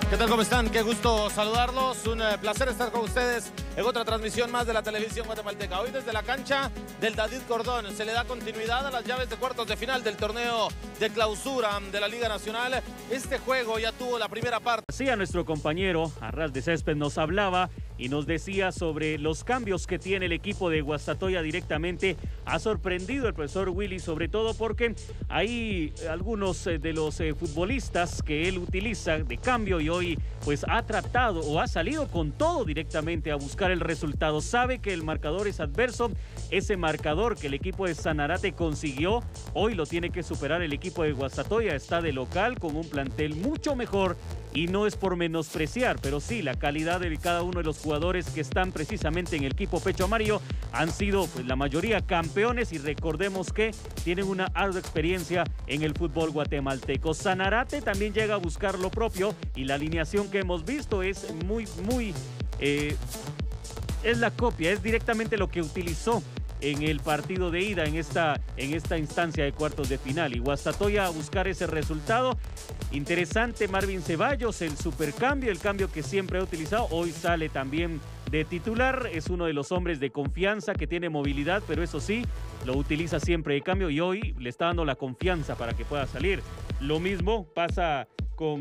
¿Qué tal? ¿Cómo están? Qué gusto saludarlos. Un placer estar con ustedes en otra transmisión más de la televisión guatemalteca. Hoy desde la cancha del David Cordón se le da continuidad a las llaves de cuartos de final del torneo de clausura de la Liga Nacional. Este juego ya tuvo la primera parte. Sí, a nuestro compañero Arras de Césped nos hablaba y nos decía sobre los cambios que tiene el equipo de Guastatoya directamente. Ha sorprendido el profesor Willy, sobre todo porque hay algunos de los futbolistas que él utiliza de cambio y hoy pues ha tratado o ha salido con todo directamente a buscar el resultado. Sabe que el marcador es adverso, ese marcador que el equipo de Sanarate consiguió, hoy lo tiene que superar el equipo de Guastatoya. Está de local con un plantel mucho mejor y no es por menospreciar, pero sí, la calidad de cada uno de los jugadores que están precisamente en el equipo Pecho Amarillo han sido pues la mayoría campeones y recordemos que tienen una ardua experiencia en el fútbol guatemalteco. Sanarate también llega a buscar lo propio y la alineación que hemos visto es es la copia, es directamente lo que utilizó en el partido de ida en esta instancia de cuartos de final. Y Guastatoya a buscar ese resultado. Interesante Marvin Ceballos, el supercambio, el cambio que siempre ha utilizado. Hoy sale también de titular, es uno de los hombres de confianza que tiene movilidad, pero eso sí, lo utiliza siempre de cambio y hoy le está dando la confianza para que pueda salir. Lo mismo pasa con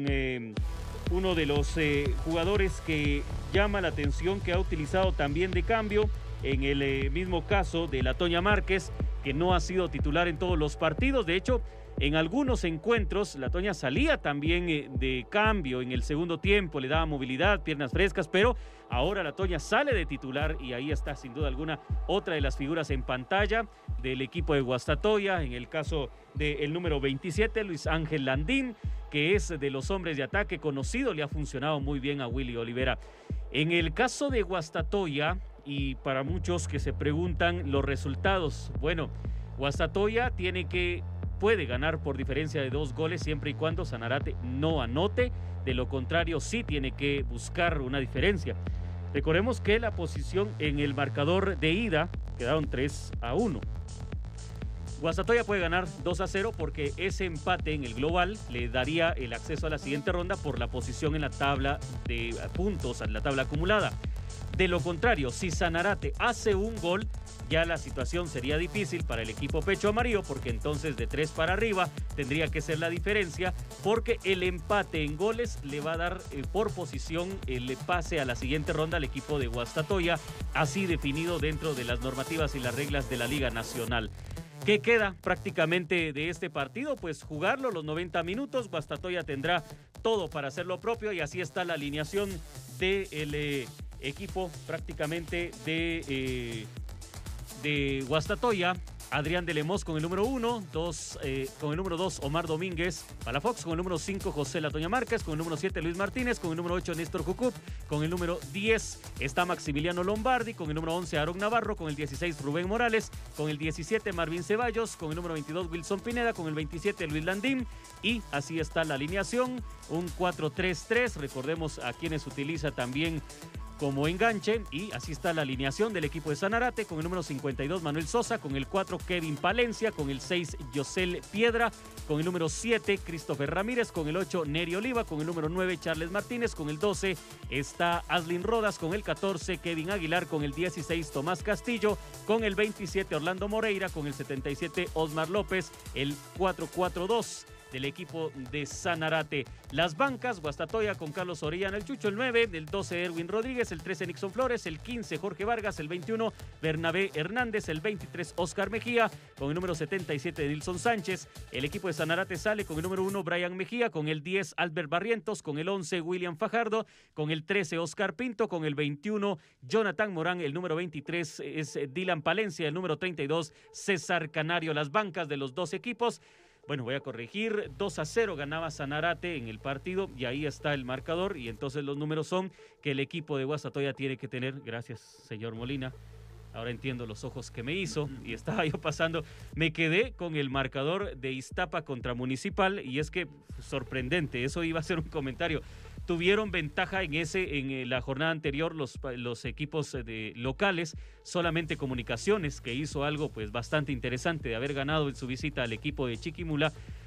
uno de los jugadores que llama la atención, que ha utilizado también de cambio, en el mismo caso de la Toña Márquez, que no ha sido titular en todos los partidos. De hecho, en algunos encuentros la Toña salía también de cambio en el segundo tiempo, le daba movilidad, piernas frescas, pero ahora la Toña sale de titular y ahí está sin duda alguna otra de las figuras en pantalla del equipo de Guastatoya. En el caso del número 27, Luis Ángel Landín, que es de los hombres de ataque conocido, le ha funcionado muy bien a Willy Olivera. En el caso de Guastatoya, y para muchos que se preguntan los resultados, bueno, Guastatoya puede ganar por diferencia de 2 goles siempre y cuando Sanarate no anote. De lo contrario, sí tiene que buscar una diferencia. Recordemos que la posición en el marcador de ida quedaron 3-1. Guastatoya puede ganar 2-0 porque ese empate en el global le daría el acceso a la siguiente ronda por la posición en la tabla de puntos, en la tabla acumulada. De lo contrario, si Sanarate hace un gol, ya la situación sería difícil para el equipo Pecho Amarillo, porque entonces de 3 para arriba tendría que ser la diferencia, porque el empate en goles le va a dar por posición el pase a la siguiente ronda al equipo de Guastatoya, así definido dentro de las normativas y las reglas de la Liga Nacional. ¿Qué queda prácticamente de este partido? Pues jugarlo los 90 minutos. Guastatoya tendrá todo para hacer lo propio y así está la alineación del equipo prácticamente de Guastatoya. Adrián de Lemos con el número 1, con el número 2 Omar Domínguez Palafox, con el número 5 José La Toña Márquez, con el número 7 Luis Martínez, con el número 8 Néstor Jucup, con el número 10 está Maximiliano Lombardi, con el número 11 Aaron Navarro, con el 16 Rubén Morales, con el 17 Marvin Ceballos, con el número 22 Wilson Pineda, con el 27 Luis Landín, y así está la alineación, un 4-3-3, recordemos a quienes utiliza también como enganche, y así está la alineación del equipo de Sanarate, con el número 52 Manuel Sosa, con el 4 Kevin Palencia, con el 6 Yosel Piedra, con el número 7 Christopher Ramírez, con el 8 Neri Oliva, con el número 9 Charles Martínez, con el 12 está Aslin Rodas, con el 14 Kevin Aguilar, con el 16 Tomás Castillo, con el 27 Orlando Moreira, con el 77 Osmar López, el 4-4-2 del equipo de Sanarate. Las bancas, Guastatoya con Carlos Orellana, el Chucho, el 9, el 12 Erwin Rodríguez, el 13 Nixon Flores, el 15 Jorge Vargas, el 21 Bernabé Hernández, el 23 Oscar Mejía, con el número 77 Nilson Sánchez. El equipo de Sanarate sale con el número 1 Brian Mejía, con el 10 Albert Barrientos, con el 11 William Fajardo, con el 13 Oscar Pinto, con el 21 Jonathan Morán, el número 23 es Dylan Palencia, el número 32 César Canario. Las bancas de los dos equipos, bueno, voy a corregir, 2-0 ganaba Sanarate en el partido y ahí está el marcador, y entonces los números son que el equipo de Guastatoya tiene que tener, gracias señor Molina, ahora entiendo los ojos que me hizo y estaba yo pasando, me quedé con el marcador de Iztapa contra Municipal y es que sorprendente, eso iba a ser un comentario. Tuvieron ventaja en la jornada anterior los equipos locales, solamente Comunicaciones, que hizo algo pues bastante interesante de haber ganado en su visita al equipo de Chiquimula,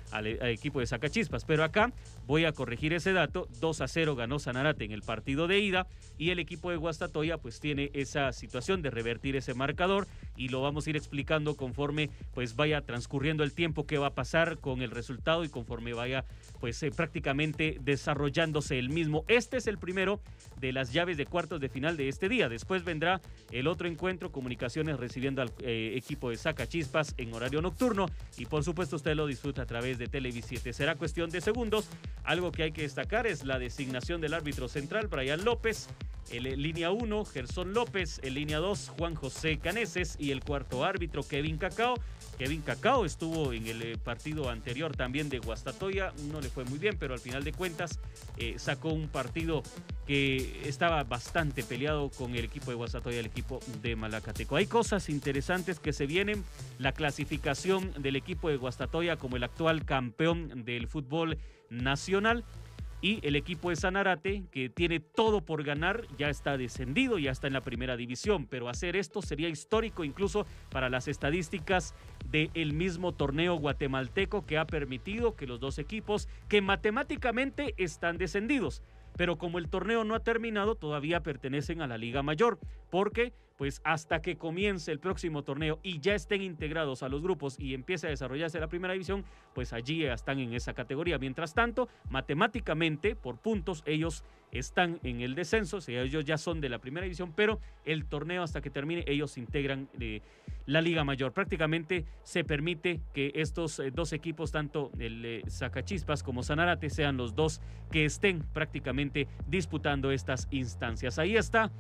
al equipo de Sacachispas. Pero acá voy a corregir ese dato, 2-0 ganó Sanarate en el partido de ida y el equipo de Guastatoya pues tiene esa situación de revertir ese marcador y lo vamos a ir explicando conforme pues vaya transcurriendo el tiempo, qué va a pasar con el resultado y conforme vaya pues prácticamente desarrollándose el mismo. Este es el primero de las llaves de cuartos de final de este día. Después vendrá el otro encuentro, Comunicaciones recibiendo al equipo de Sacachispas en horario nocturno y por supuesto usted lo disfruta a través de Televisiete. Será cuestión de segundos. Algo que hay que destacar es la designación del árbitro central, Brian López, el línea 1, Gerson López, el línea 2, Juan José Caneses y el cuarto árbitro, Kevin Cacao. Kevin Cacao estuvo en el partido anterior también de Guastatoya, no le fue muy bien, pero al final de cuentas sacó un partido que estaba bastante peleado con el equipo de Guastatoya, el equipo de Malacateco. Hay cosas interesantes que se vienen, la clasificación del equipo de Guastatoya como el actual campeón del fútbol nacional. Y el equipo de Sanarate, que tiene todo por ganar, ya está descendido, ya está en la primera división, pero hacer esto sería histórico incluso para las estadísticas del mismo torneo guatemalteco, que ha permitido que los dos equipos, que matemáticamente están descendidos, pero como el torneo no ha terminado, todavía pertenecen a la Liga Mayor, porque pues hasta que comience el próximo torneo y ya estén integrados a los grupos y empiece a desarrollarse la primera división, pues allí están en esa categoría. Mientras tanto, matemáticamente, por puntos, ellos están en el descenso, o sea, ellos ya son de la primera división, pero el torneo hasta que termine, ellos integran la Liga Mayor. Prácticamente se permite que estos dos equipos, tanto el Sacachispas como Sanarate, sean los dos que estén prácticamente disputando estas instancias. Ahí está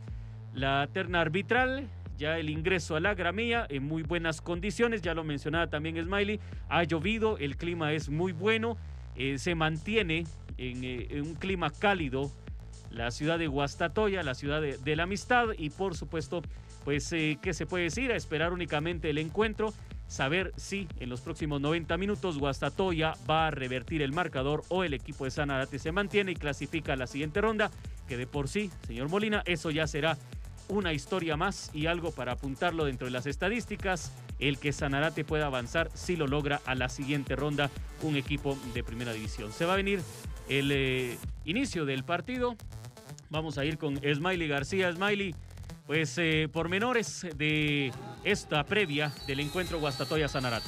la terna arbitral, ya el ingreso a la gramilla en muy buenas condiciones, ya lo mencionaba también Smiley, ha llovido, el clima es muy bueno, se mantiene en un clima cálido la ciudad de Guastatoya, la ciudad de la amistad y por supuesto, pues, ¿qué se puede decir? A esperar únicamente el encuentro, saber si en los próximos 90 minutos Guastatoya va a revertir el marcador o el equipo de Sanarate se mantiene y clasifica a la siguiente ronda, que de por sí, señor Molina, eso ya será una historia más y algo para apuntarlo dentro de las estadísticas, el que Sanarate pueda avanzar si lo logra a la siguiente ronda un equipo de primera división. Se va a venir el inicio del partido, vamos a ir con Smiley García. Smiley, pues pormenores de esta previa del encuentro Guastatoya-Sanarate.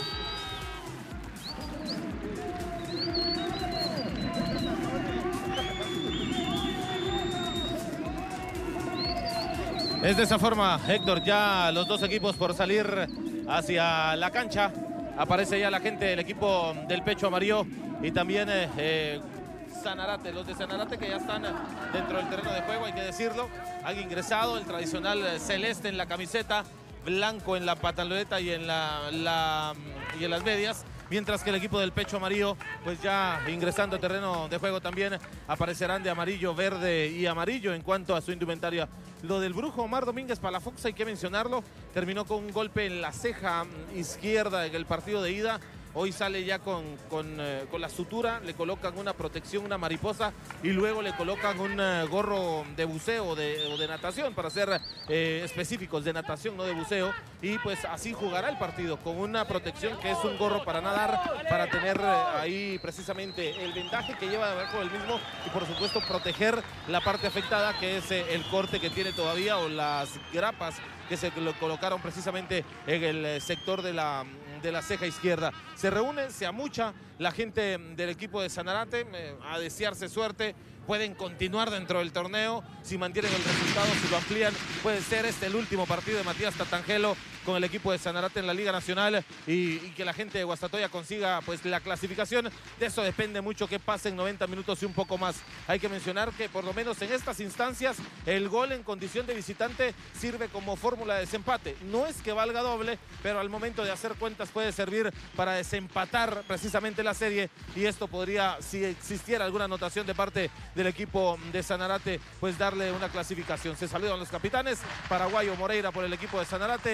Es de esa forma, Héctor, ya los dos equipos por salir hacia la cancha. Aparece ya la gente del equipo del Pecho Amarillo y también Sanarate, los de Sanarate que ya están dentro del terreno de juego, hay que decirlo. Han ingresado el tradicional celeste en la camiseta, blanco en la pantaloneta y en las medias. Mientras que el equipo del Pecho Amarillo, pues ya ingresando al terreno de juego también aparecerán de amarillo, verde y amarillo en cuanto a su indumentaria. Lo del brujo Omar Domínguez Palafox, hay que mencionarlo, terminó con un golpe en la ceja izquierda en el partido de ida. Hoy sale ya con la sutura, le colocan una protección, una mariposa y luego le colocan un gorro de buceo o de natación, para ser específicos, de natación, no de buceo. Y pues así jugará el partido, con una protección que es un gorro para nadar, para tener ahí precisamente el vendaje que lleva debajo del mismo y por supuesto proteger la parte afectada, que es el corte que tiene todavía o las grapas que se lo colocaron precisamente en el sector de la ceja izquierda. Se reúne, se amucha la gente del equipo de Sanarate a desearse suerte. Pueden continuar dentro del torneo si mantienen el resultado, si lo amplían. Puede ser este el último partido de Matías Tatangelo con el equipo de Sanarate en la Liga Nacional y que la gente de Guastatoya consiga pues la clasificación. De eso depende mucho que pasen 90 minutos y un poco más. Hay que mencionar que por lo menos en estas instancias el gol en condición de visitante sirve como fórmula de desempate. No es que valga doble, pero al momento de hacer cuentas puede servir para desempatar precisamente la serie y esto podría, si existiera alguna anotación de parte del equipo de Sanarate, pues darle una clasificación. Se saludan los capitanes, Paraguayo Moreira por el equipo de Sanarate,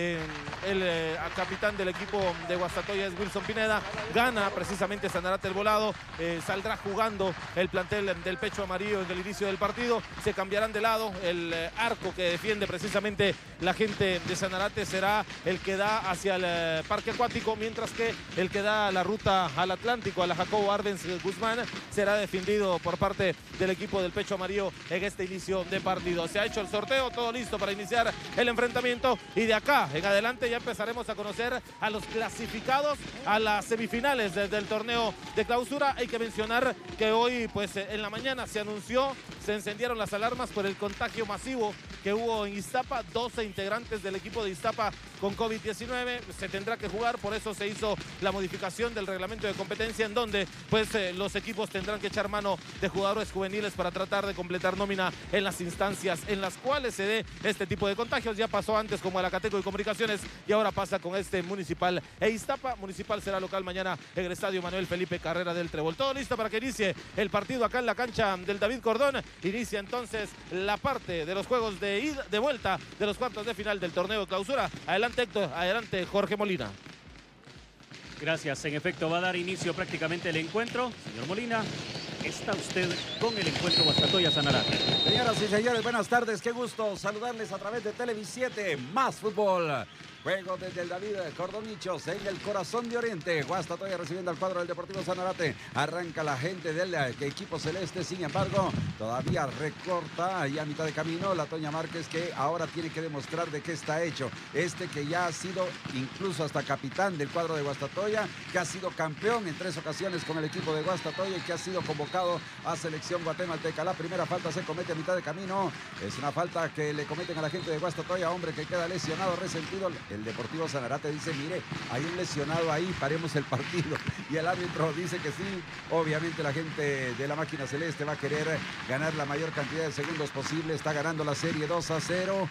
el capitán del equipo de Guastatoya es Wilson Pineda. Gana precisamente Sanarate el volado. Saldrá jugando el plantel del Pecho Amarillo en el inicio del partido. Se cambiarán de lado. El arco que defiende precisamente la gente de Sanarate será el que da hacia el parque acuático, mientras que el que da la ruta al Atlántico, a la Jacobo Arbenz Guzmán, será defendido por parte del equipo del Pecho Amarillo en este inicio de partido. Se ha hecho el sorteo, todo listo para iniciar el enfrentamiento, y de acá en adelante ya empezaremos a conocer a los clasificados a las semifinales del torneo de clausura. Hay que mencionar que hoy, pues en la mañana se anunció, se encendieron las alarmas por el contagio masivo que hubo en Iztapa. 12 integrantes del equipo de Iztapa con COVID-19. Se tendrá que jugar, por eso se hizo la modificación del reglamento de competencia, en donde pues los equipos tendrán que echar mano de jugadores juveniles para tratar de completar nómina en las instancias en las cuales se dé este tipo de contagios. Ya pasó antes como Alacateco y Comunicaciones, y ahora pasa con este Municipal e Iztapa. Municipal será local mañana en el Estadio Manuel Felipe Carrera del Trébol. Todo listo para que inicie el partido acá en la cancha del David Cordón. Inicia entonces la parte de los juegos de vuelta de los cuartos de final del torneo de clausura. Adelante Héctor, adelante Jorge Molina. Gracias, en efecto va a dar inicio prácticamente el encuentro. Señor Molina, está usted con el encuentro Guastatoya Sanarate. Señoras y señores, buenas tardes, qué gusto saludarles a través de Televisiete, más fútbol. Juego desde el David Cordonichos en el corazón de Oriente. Guastatoya recibiendo al cuadro del Deportivo Sanarate. Arranca la gente del equipo celeste. Sin embargo, todavía recorta y a mitad de camino la Toña Márquez, que ahora tiene que demostrar de qué está hecho. Que ya ha sido incluso hasta capitán del cuadro de Guastatoya, que ha sido campeón en 3 ocasiones con el equipo de Guastatoya y que ha sido convocado a selección guatemalteca. La primera falta se comete a mitad de camino. Es una falta que le cometen a la gente de Guastatoya. Hombre que queda lesionado, resentido. El Deportivo Sanarate dice, mire, hay un lesionado ahí, paremos el partido. Y el árbitro dice que sí. Obviamente la gente de la máquina celeste va a querer ganar la mayor cantidad de segundos posible. Está ganando la serie 2-0.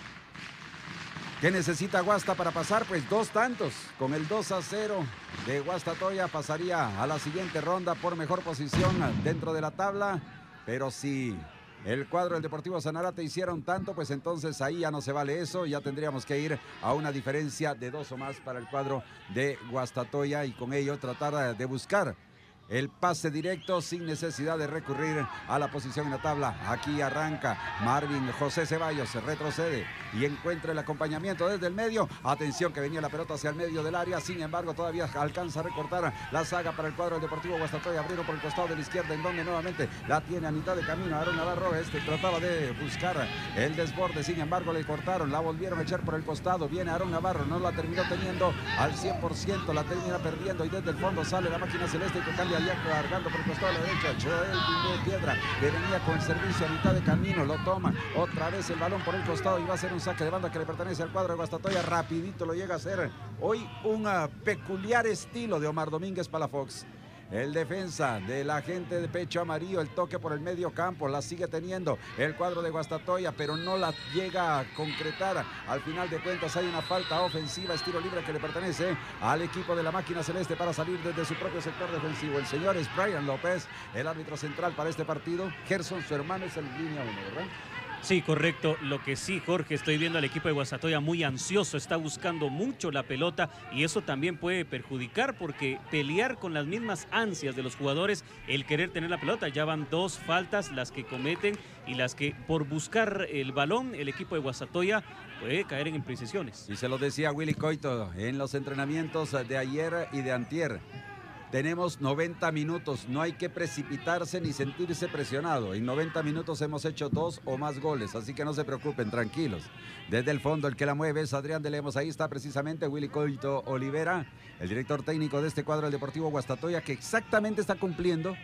¿Qué necesita Guasta para pasar? Pues 2 tantos. Con el 2-0 de Guastatoya pasaría a la siguiente ronda por mejor posición dentro de la tabla. Pero si el cuadro del Deportivo Sanarate hiciera un tanto, pues entonces ahí ya no se vale eso. Ya tendríamos que ir a una diferencia de 2 o más para el cuadro de Guastatoya, y con ello tratar de buscar el pase directo sin necesidad de recurrir a la posición en la tabla. Aquí arranca Marvin José Ceballos, se retrocede y encuentra el acompañamiento desde el medio. Atención que venía la pelota hacia el medio del área, sin embargo todavía alcanza a recortar la saga para el cuadro del Deportivo Guastatoya. Abrieron por el costado de la izquierda, en donde nuevamente la tiene a mitad de camino Aaron Navarro. Trataba de buscar el desborde, sin embargo le cortaron, la volvieron a echar por el costado. Viene Aaron Navarro, no la terminó teniendo al 100%, la termina perdiendo, y desde el fondo sale la máquina celeste que cambia ya cargando por el costado de la derecha. Joel Piedra, que venía con servicio a mitad de camino, lo toma otra vez el balón por el costado y va a ser un saque de banda que le pertenece al cuadro de Guastatoya. Rapidito lo llega a hacer hoy, un peculiar estilo de Omar Domínguez Palafox. El defensa de la gente de Pecho Amarillo, el toque por el medio campo, la sigue teniendo el cuadro de Guastatoya, pero no la llega a concretar. Al final de cuentas hay una falta ofensiva, estilo libre que le pertenece al equipo de la máquina celeste para salir desde su propio sector defensivo. El señor es Brian López, el árbitro central para este partido. Gerson, su hermano, es el línea 1, ¿verdad? Sí, correcto. Lo que sí, Jorge, estoy viendo al equipo de Guastatoya muy ansioso, está buscando mucho la pelota, y eso también puede perjudicar, porque pelear con las mismas ansias de los jugadores, el querer tener la pelota. Ya van 2 faltas las que cometen, y las que por buscar el balón el equipo de Guastatoya puede caer en imprecisiones. Y se lo decía Willy Coito en los entrenamientos de ayer y de antier. Tenemos 90 minutos, no hay que precipitarse ni sentirse presionado. En 90 minutos hemos hecho 2 o más goles, así que no se preocupen, tranquilos. Desde el fondo el que la mueve es Adrián de Lemos, ahí está precisamente Willy Coito Olivera, el director técnico de este cuadro del Deportivo Guastatoya, que exactamente está cumpliendo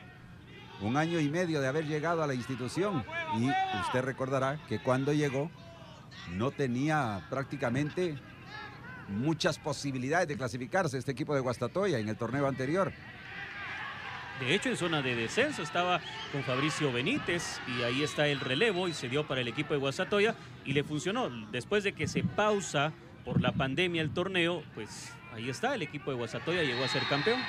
1 año y medio de haber llegado a la institución. Y usted recordará que cuando llegó no tenía prácticamente muchas posibilidades de clasificarse este equipo de Guastatoya en el torneo anterior. De hecho, en zona de descenso estaba con Fabricio Benítez, y ahí está el relevo, y se dio para el equipo de Guastatoya y le funcionó. Después de que se pausa por la pandemia el torneo, pues ahí está, el equipo de Guastatoya llegó a ser campeón.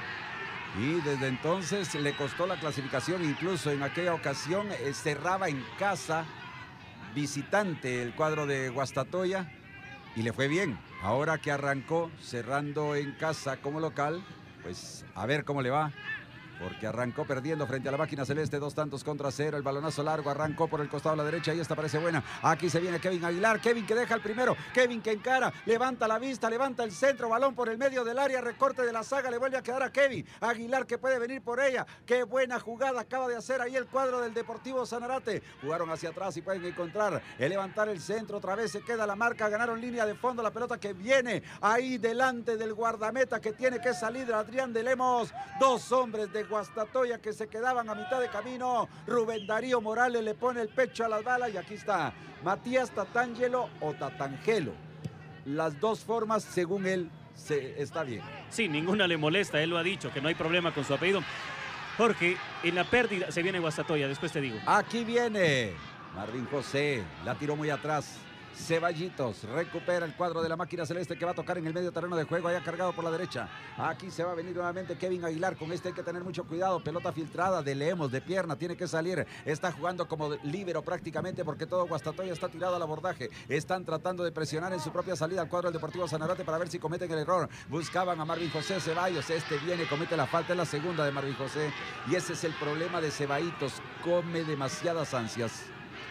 Y desde entonces le costó la clasificación, incluso en aquella ocasión cerraba en casa visitante el cuadro de Guastatoya y le fue bien. Ahora que arrancó cerrando en casa como local, pues a ver cómo le va. Porque arrancó perdiendo frente a la máquina celeste, 2-0. El balonazo largo arrancó por el costado a la derecha y esta parece buena. Aquí se viene Kevin Aguilar. Kevin que deja el primero. Kevin que encara. Levanta la vista, levanta el centro. Balón por el medio del área. Recorte de la saga. Le vuelve a quedar a Kevin Aguilar que puede venir por ella. Qué buena jugada acaba de hacer ahí el cuadro del Deportivo Sanarate. Jugaron hacia atrás y pueden encontrar el levantar el centro. Otra vez se queda la marca. Ganaron línea de fondo. La pelota que viene ahí delante del guardameta que tiene que salir Adrián de Lemos. Dos hombres de Guastatoya que se quedaban a mitad de camino. Rubén Darío Morales le pone el pecho a las balas y aquí está Matías Tatangelo o Tatangelo. Las dos formas, según él, está bien. Sí, ninguna le molesta, él lo ha dicho, que no hay problema con su apellido. Jorge, en la pérdida se viene Guastatoya, después te digo. Aquí viene Marvin José, la tiró muy atrás. Ceballitos recupera el cuadro de la máquina celeste que va a tocar en el medio terreno de juego, allá cargado por la derecha. Aquí se va a venir nuevamente Kevin Aguilar, con este hay que tener mucho cuidado, pelota filtrada de Lemos, de pierna, tiene que salir, está jugando como líbero prácticamente porque todo Guastatoya está tirado al abordaje, están tratando de presionar en su propia salida al cuadro del Deportivo Sanarate para ver si cometen el error, buscaban a Marvin José Ceballos, este viene, comete la falta, en la segunda de Marvin José y ese es el problema de Ceballitos, come demasiadas ansias.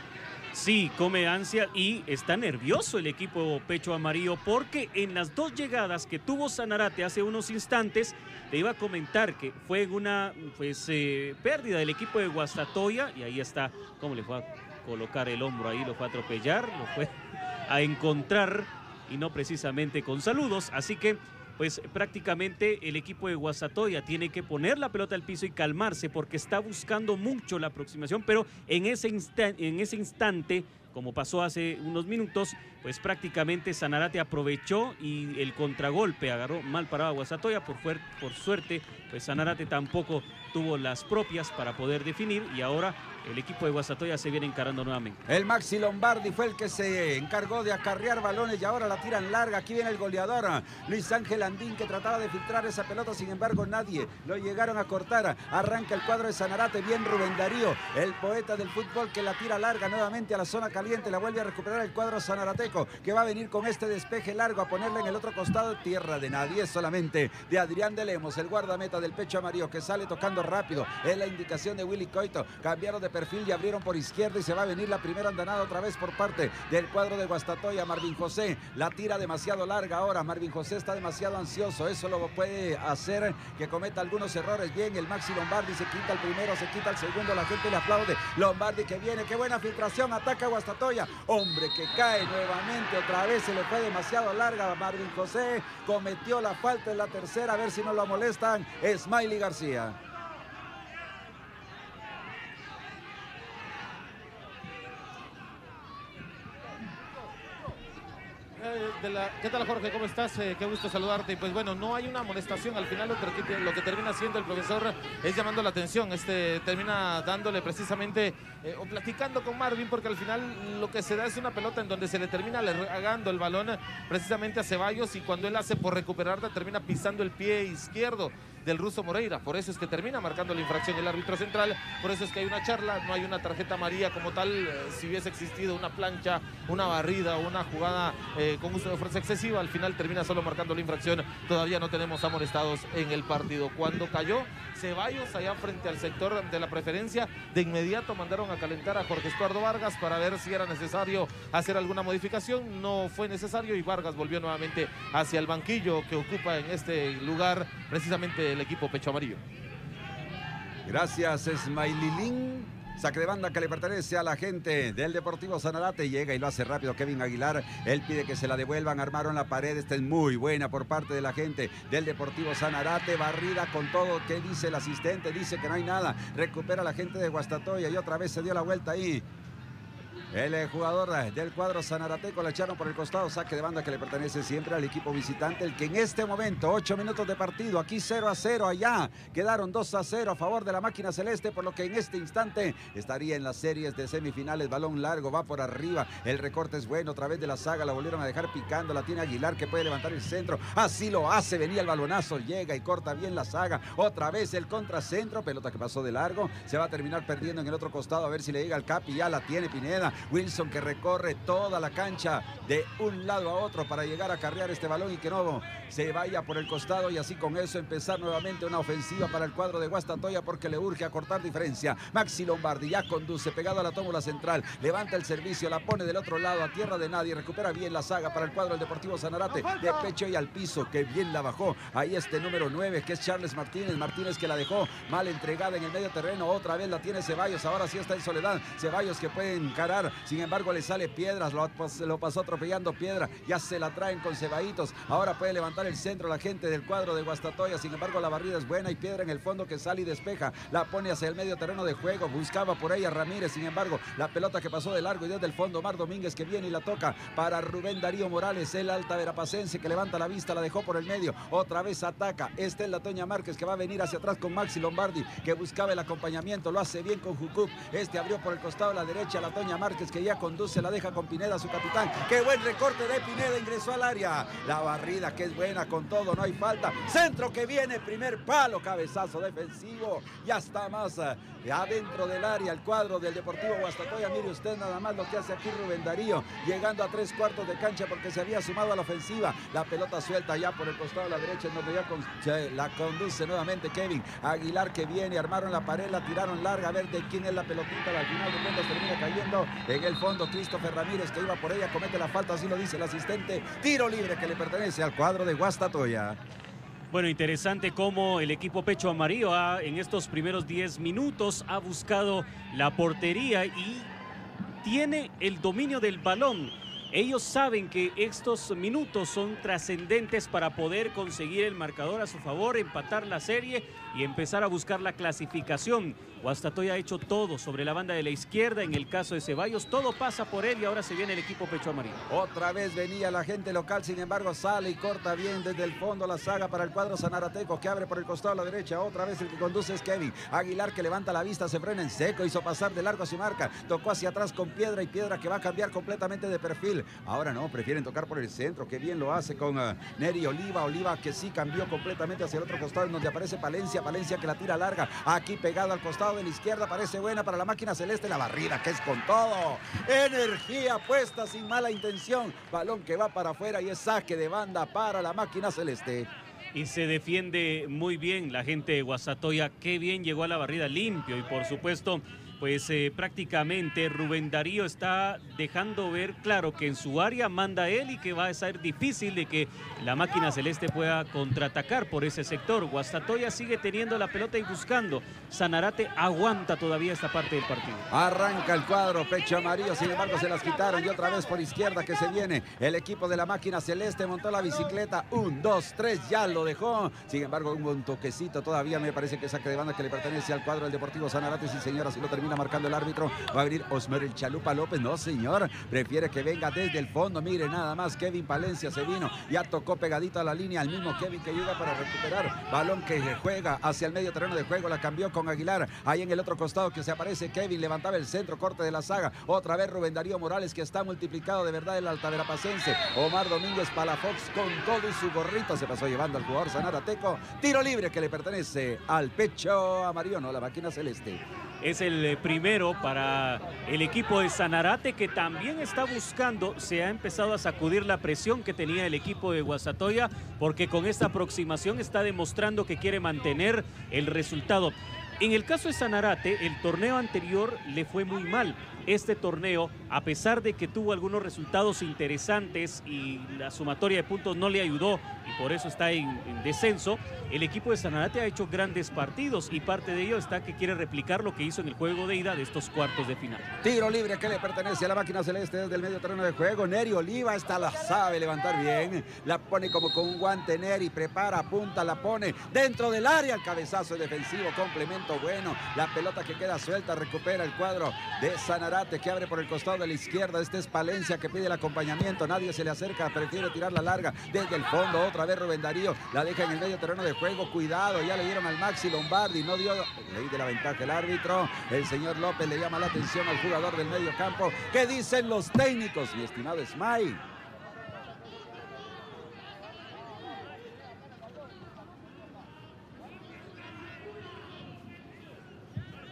Sí, come ansia y está nervioso el equipo Pecho Amarillo porque en las dos llegadas que tuvo Sanarate hace unos instantes, te iba a comentar que fue una pérdida del equipo de Guastatoya y ahí está cómo le fue a colocar el hombro ahí, lo fue a atropellar, lo fue a encontrar y no precisamente con saludos, así que pues prácticamente el equipo de Guastatoya tiene que poner la pelota al piso y calmarse porque está buscando mucho la aproximación, pero en ese instante, como pasó hace unos minutos, pues prácticamente Sanarate aprovechó y el contragolpe agarró mal parado a Guastatoya. Por suerte, pues Sanarate tampoco tuvo las propias para poder definir y ahora el equipo de Guastatoya se viene encarando nuevamente. El Maxi Lombardi fue el que se encargó de acarrear balones y ahora la tiran larga. Aquí viene el goleador Luis Ángel Andín que trataba de filtrar esa pelota, sin embargo nadie lo llegaron a cortar. Arranca el cuadro de Sanarate, bien Rubén Darío, el poeta del fútbol que la tira larga nuevamente a la zona caliente, la vuelve a recuperar el cuadro sanarateco que va a venir con este despeje largo a ponerla en el otro costado, tierra de nadie, solamente de Adrián de Lemos, el guardameta del Pecho Amarillo que sale tocando rápido, es la indicación de Willy Coito, cambiaron de perfil y abrieron por izquierda y se va a venir la primera andanada otra vez por parte del cuadro de Guastatoya. Marvin José la tira demasiado larga ahora, Marvin José está demasiado ansioso, eso lo puede hacer que cometa algunos errores. Bien, el Maxi Lombardi se quita el primero, se quita el segundo, la gente le aplaude. Lombardi que viene, qué buena filtración, ataca a Guastatoya, hombre que cae nuevamente, otra vez se le fue demasiado larga. Marvin José cometió la falta en la tercera, a ver si no lo molestan. Smiley García. ¿Qué tal, Jorge? ¿Cómo estás? Qué gusto saludarte. Y pues bueno, no hay una amonestación. Al final lo que termina haciendo el profesor es llamando la atención. Termina dándole precisamente o platicando con Marvin, porque al final lo que se da es una pelota en donde se le termina regando el balón precisamente a Ceballos y cuando él hace por recuperarla termina pisando el pie izquierdo del ruso Moreira. Por eso es que termina marcando la infracción el árbitro central, por eso es que hay una charla, no hay una tarjeta amarilla como tal. Si hubiese existido una plancha, una barrida o una jugada con uso de fuerza excesiva, al final termina solo marcando la infracción. Todavía no tenemos amonestados en el partido. Cuando cayó Ceballos allá frente al sector de la preferencia, de inmediato mandaron a calentar a Jorge Estuardo Vargas para ver si era necesario hacer alguna modificación. No fue necesario y Vargas volvió nuevamente hacia el banquillo que ocupa en este lugar precisamente el equipo Pecho Amarillo. Gracias, Smaililín. Saque de banda que le pertenece a la gente del Deportivo Sanarate. Llega y lo hace rápido Kevin Aguilar. Él pide que se la devuelvan. Armaron la pared. Esta es muy buena por parte de la gente del Deportivo Sanarate. Barrida con todo. ¿Qué dice el asistente? Dice que no hay nada. Recupera la gente de Guastatoya y otra vez se dio la vuelta ahí. El jugador del cuadro sanarateco le echaron por el costado, saque de banda que le pertenece siempre al equipo visitante, el que en este momento, 8 minutos de partido, aquí 0-0, allá quedaron 2-0 a favor de la máquina celeste, por lo que en este instante estaría en las series de semifinales. Balón largo, va por arriba, el recorte es bueno, otra vez de la saga, la volvieron a dejar picando, la tiene Aguilar que puede levantar el centro, así lo hace, venía el balonazo, llega y corta bien la saga, otra vez el contracentro, pelota que pasó de largo, se va a terminar perdiendo en el otro costado, a ver si le llega al Capi, ya la tiene Pineda, Wilson que recorre toda la cancha de un lado a otro para llegar a carrear este balón y que no se vaya por el costado, y así con eso empezar nuevamente una ofensiva para el cuadro de Guastatoya, porque le urge acortar diferencia. Maxi Lombardi ya conduce pegado a la tómbola central, levanta el servicio, la pone del otro lado a tierra de nadie, recupera bien la saga para el cuadro del Deportivo Sanarate, de pecho y al piso, que bien la bajó. Ahí este número 9 que es Charles Martínez que la dejó mal entregada en el medio terreno, otra vez la tiene Ceballos, ahora sí está en soledad, Ceballos que puede encarar, sin embargo le sale Piedras, lo pasó atropellando Piedra, ya se la traen con Ceballitos, ahora puede levantar el centro la gente del cuadro de Guastatoya, sin embargo la barrida es buena y Piedra en el fondo que sale y despeja, la pone hacia el medio terreno de juego, buscaba por ella Ramírez, sin embargo la pelota que pasó de largo y desde el fondo Omar Domínguez que viene y la toca para Rubén Darío Morales, el alta verapacense que levanta la vista, la dejó por el medio, otra vez ataca, esta es la Toña Márquez que va a venir hacia atrás con Maxi Lombardi que buscaba el acompañamiento, lo hace bien con Jucup, este abrió por el costado a la derecha, la Toña Márquez que ya conduce, la deja con Pineda su capitán, qué buen recorte de Pineda, ingresó al área, la barrida que es buena con todo, no hay falta, centro que viene, primer palo, cabezazo defensivo, ya está más adentro del área el cuadro del Deportivo Guastatoya. Mire usted nada más lo que hace aquí Rubén Darío, llegando a 3/4 de cancha porque se había sumado a la ofensiva, la pelota suelta ya por el costado a la derecha en donde ya la conduce nuevamente Kevin Aguilar que viene, armaron la pared, la tiraron larga, a ver de quién es la pelotita, al final de cuentas termina cayendo en el fondo Christopher Ramírez que iba por ella, comete la falta, así lo dice el asistente, tiro libre que le pertenece al cuadro de Guastatoya. Bueno, interesante cómo el equipo Pecho Amarillo en estos primeros 10 minutos ha buscado la portería y tiene el dominio del balón. Ellos saben que estos minutos son trascendentes para poder conseguir el marcador a su favor, empatar la serie y empezar a buscar la clasificación. Guastatoya ha hecho todo sobre la banda de la izquierda, en el caso de Ceballos, todo pasa por él y ahora se viene el equipo Pecho Amarillo. Otra vez venía la gente local, sin embargo sale y corta bien desde el fondo la saga para el cuadro sanarateco que abre por el costado a la derecha, otra vez el que conduce es Kevin Aguilar que levanta la vista, se frena en seco, hizo pasar de largo a su marca, tocó hacia atrás con Piedra y Piedra que va a cambiar completamente de perfil, ahora no, prefieren tocar por el centro, que bien lo hace con Neri Oliva que sí cambió completamente hacia el otro costado en donde aparece Palencia que la tira larga, aquí pegado al costado de la izquierda, parece buena para la máquina celeste, la barrida que es con todo, energía puesta sin mala intención, balón que va para afuera y es saque de banda para la máquina celeste. Y se defiende muy bien la gente de Guastatoya, qué bien llegó a la barrida limpio y por supuesto pues prácticamente Rubén Darío está dejando ver claro que en su área manda él y que va a ser difícil de que la máquina celeste pueda contraatacar por ese sector. Guastatoya sigue teniendo la pelota y buscando. Sanarate aguanta todavía esta parte del partido. Arranca el cuadro Pecho Amarillo, sin embargo se las quitaron y otra vez por izquierda que se viene el equipo de la máquina celeste, montó la bicicleta, 1, 2, 3, ya lo dejó, sin embargo hubo un toquecito todavía, me parece que saque de banda que le pertenece al cuadro del Deportivo Sanarate, sí señora, si lo termina marcando el árbitro, va a venir Osmer el Chalupa López, no señor, prefiere que venga desde el fondo, mire nada más, Kevin Palencia se vino, ya tocó pegadito a la línea, al mismo Kevin que llega para recuperar, balón que juega hacia el medio terreno de juego, la cambió con Aguilar, ahí en el otro costado que se aparece Kevin, levantaba el centro, corte de la saga, otra vez Rubén Darío Morales que está multiplicado de verdad el altaverapacense, Omar Domínguez Palafox con todo y su gorrito, se pasó llevando al jugador sanarateco, tiro libre que le pertenece al Pecho Amarillo, no, la máquina celeste. Es el primero para el equipo de Sanarate que también está buscando, se ha empezado a sacudir la presión que tenía el equipo de Guastatoya porque con esta aproximación está demostrando que quiere mantener el resultado. En el caso de Sanarate, el torneo anterior le fue muy mal. Este torneo, a pesar de que tuvo algunos resultados interesantes y la sumatoria de puntos no le ayudó y por eso está en descenso, el equipo de Sanarate ha hecho grandes partidos y parte de ello está que quiere replicar lo que hizo en el juego de ida de estos cuartos de final. Tiro libre que le pertenece a la máquina celeste desde el medio terreno de juego. Neri Oliva, esta la sabe levantar bien, la pone como con un guante Neri, prepara, apunta, la pone dentro del área, el cabezazo defensivo, complemento bueno, la pelota que queda suelta, recupera el cuadro de Sanarate que abre por el costado de la izquierda, este es Palencia que pide el acompañamiento, nadie se le acerca, prefiere tirar la larga desde el fondo, otra vez Rubén Darío, la deja en el medio terreno de juego, cuidado, ya le dieron al Maxi Lombardi, no dio ley de la ventaja el árbitro, el señor López le llama la atención al jugador del medio campo, ¿qué dicen los técnicos, mi estimado Smile?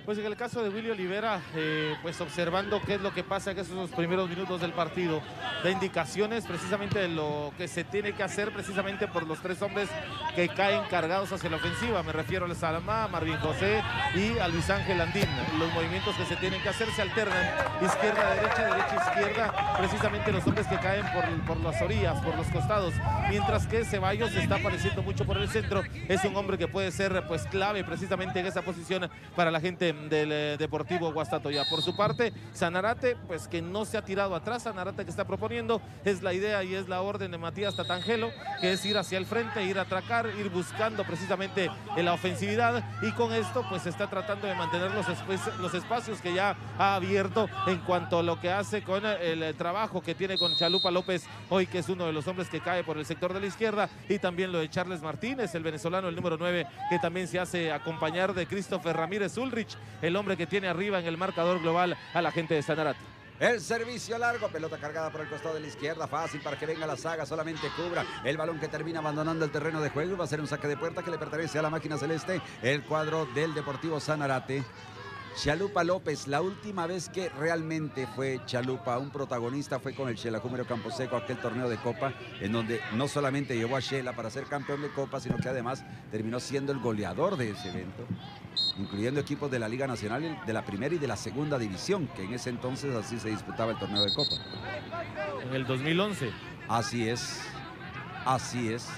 Pues en el caso de Willy Olivera, pues observando qué es lo que pasa en esos primeros minutos del partido, da indicaciones precisamente de lo que se tiene que hacer precisamente por los 3 hombres que caen cargados hacia la ofensiva. Me refiero a Salamá, a Marvin José y a Luis Ángel Andín. Los movimientos que se tienen que hacer se alternan izquierda, derecha, izquierda, precisamente los hombres que caen por las orillas, por los costados, mientras que Ceballos está apareciendo mucho por el centro. Es un hombre que puede ser pues clave precisamente en esa posición para la gente del Deportivo Guastatoya. Por su parte, Sanarate, pues que no se ha tirado atrás. Sanarate que está proponiendo, es la idea y es la orden de Matías Tatangelo, que es ir hacia el frente, ir a atracar, ir buscando precisamente en la ofensividad, y con esto pues está tratando de mantener los espacios que ya ha abierto en cuanto a lo que hace con el trabajo que tiene con Chalupa López hoy, que es uno de los hombres que cae por el sector de la izquierda, y también lo de Charles Martínez, el venezolano, el número 9, que también se hace acompañar de Christopher Ramírez Ulrich, el hombre que tiene arriba en el marcador global a la gente de Sanarate. El servicio largo, pelota cargada por el costado de la izquierda, fácil para que venga la saga, solamente cubra el balón que termina abandonando el terreno de juego. Va a ser un saque de puerta que le pertenece a la máquina celeste, el cuadro del Deportivo Sanarate. Chalupa López, la última vez que realmente fue Chalupa un protagonista fue con el Xelajú Camposeco, aquel torneo de Copa, en donde no solamente llevó a Xela para ser campeón de Copa, sino que además terminó siendo el goleador de ese evento, incluyendo equipos de la Liga Nacional, de la primera y de la segunda división, que en ese entonces así se disputaba el torneo de Copa. En el 2011. Así es, así es.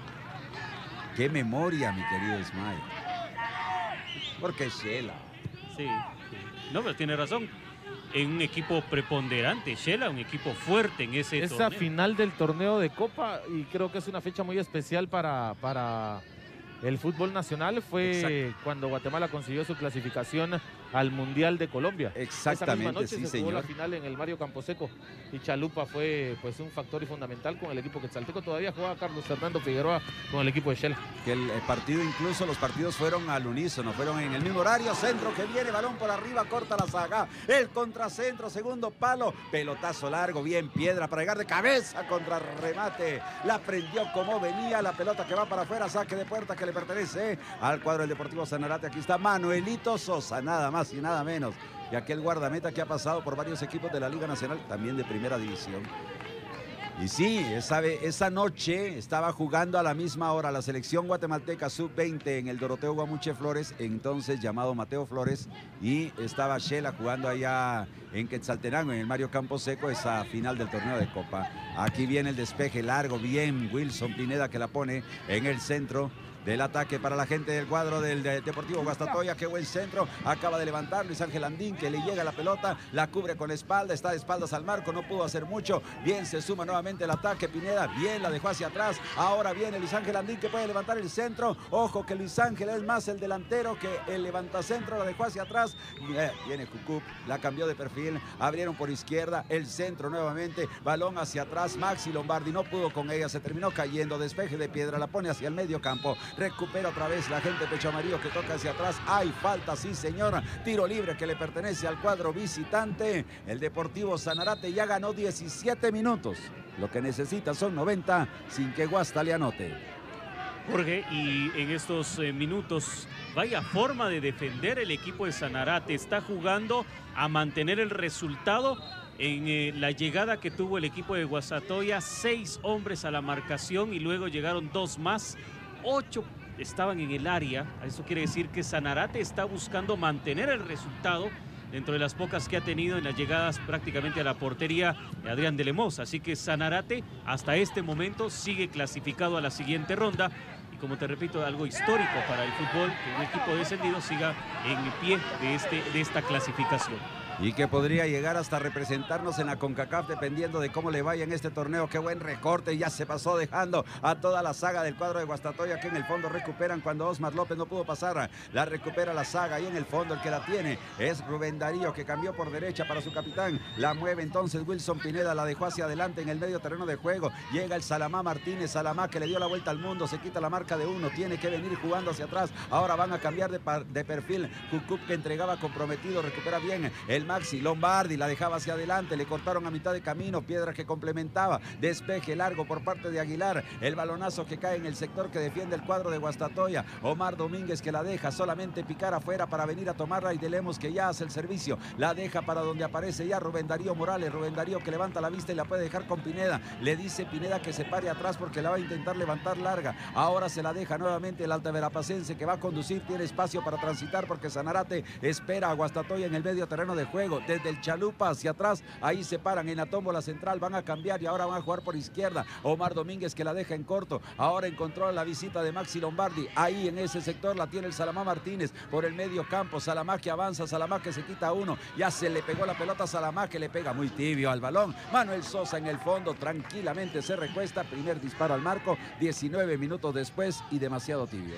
Qué memoria, mi querido Ismael. Porque Xela. Sí, no, pero tiene razón. En un equipo preponderante, Xela, un equipo fuerte en ese Esa torneo. final del torneo de Copa, y creo que es una fecha muy especial para el fútbol nacional, fue cuando Guatemala consiguió su clasificación al Mundial de Colombia. Exactamente, esa misma noche sí, se jugó señor. la final en el Mario Camposeco, y Chalupa fue pues un factor y fundamental con el equipo quetzalteco. Todavía jugaba Carlos Fernando Figueroa con el equipo de Shell. Que el partido, incluso los partidos fueron al unísono, fueron en el mismo horario. Centro que viene, balón por arriba, corta la saga, el contracentro, segundo palo, pelotazo largo, bien Piedra para llegar de cabeza contra remate, la prendió como venía, la pelota que va para afuera, saque de puerta que le pertenece al cuadro del Deportivo Sanarate. Aquí está Manuelito Sosa, nada más y nada menos, y aquel guardameta que ha pasado por varios equipos de la Liga Nacional, también de primera división. Y sí, esa noche estaba jugando a la misma hora la selección guatemalteca sub-20 en el Doroteo Guamuche Flores, entonces llamado Mateo Flores, y estaba Xela jugando allá en Quetzaltenango, en el Mario Camposeco, esa final del torneo de Copa. Aquí viene el despeje largo, bien Wilson Pineda, que la pone en el centro del ataque para la gente del cuadro del Deportivo Guastatoya. Qué buen centro, acaba de levantar Luis Ángel Andín, que le llega la pelota, la cubre con la espalda, está de espaldas al marco, no pudo hacer mucho. Bien, se suma nuevamente el ataque Pineda, bien la dejó hacia atrás. Ahora viene Luis Ángel Andín, que puede levantar el centro. Ojo que Luis Ángel es más el delantero que el levantacentro, la dejó hacia atrás. Viene Cucup, la cambió de perfil, abrieron por izquierda, el centro nuevamente, balón hacia atrás, Maxi Lombardi no pudo con ella, se terminó cayendo, despeje de Piedra, la pone hacia el medio campo. Recupera otra vez la gente de Pecho Amarillo, que toca hacia atrás. Hay falta, sí señora. Tiro libre que le pertenece al cuadro visitante. El Deportivo Sanarate ya ganó 17 minutos. Lo que necesita son 90 sin que Guasta le anote. Jorge, y en estos minutos, vaya forma de defender el equipo de Sanarate. Está jugando a mantener el resultado. En la llegada que tuvo el equipo de Guastatoya, 6 hombres a la marcación y luego llegaron 2 más. 8 estaban en el área. Eso quiere decir que Sanarate está buscando mantener el resultado dentro de las pocas que ha tenido en las llegadas prácticamente a la portería de Adrián de Lemos. Así que Sanarate hasta este momento sigue clasificado a la siguiente ronda. Y como te repito, algo histórico para el fútbol, que un equipo descendido siga en pie de esta clasificación. Y que podría llegar hasta representarnos en la CONCACAF dependiendo de cómo le vaya en este torneo. Qué buen recorte, ya se pasó dejando a toda la saga del cuadro de Guastatoya, que en el fondo recuperan cuando Osmar López no pudo pasar. La recupera la saga y en el fondo el que la tiene es Rubén Darío, que cambió por derecha para su capitán. La mueve entonces Wilson Pineda, la dejó hacia adelante en el medio terreno de juego. Llega el Salamá Martínez, Salamá que le dio la vuelta al mundo, se quita la marca de 1, tiene que venir jugando hacia atrás. Ahora van a cambiar de perfil. Cucup, que entregaba comprometido, recupera bien el Maxi Lombardi, la dejaba hacia adelante, le cortaron a mitad de camino, Piedra que complementaba, despeje largo por parte de Aguilar, el balonazo que cae en el sector que defiende el cuadro de Guastatoya, Omar Domínguez que la deja solamente picar afuera para venir a tomarla y de Lemos que ya hace el servicio, la deja para donde aparece ya Rubén Darío Morales, Rubén Darío que levanta la vista y la puede dejar con Pineda, le dice Pineda que se pare atrás porque la va a intentar levantar larga, ahora se la deja nuevamente el altaverapacense que va a conducir, tiene espacio para transitar porque Sanarate espera a Guastatoya en el medio terreno de juego, desde el Chalupa hacia atrás, ahí se paran en la tómbola central, van a cambiar y ahora van a jugar por izquierda, Omar Domínguez que la deja en corto, ahora encontró la visita de Maxi Lombardi, ahí en ese sector la tiene el Salamá Martínez, por el medio campo, Salamá que avanza, Salamá que se quita uno, ya se le pegó la pelota a Salamá que le pega muy tibio al balón, Manuel Sosa en el fondo, tranquilamente se recuesta, primer disparo al marco, 19 minutos después y demasiado tibio.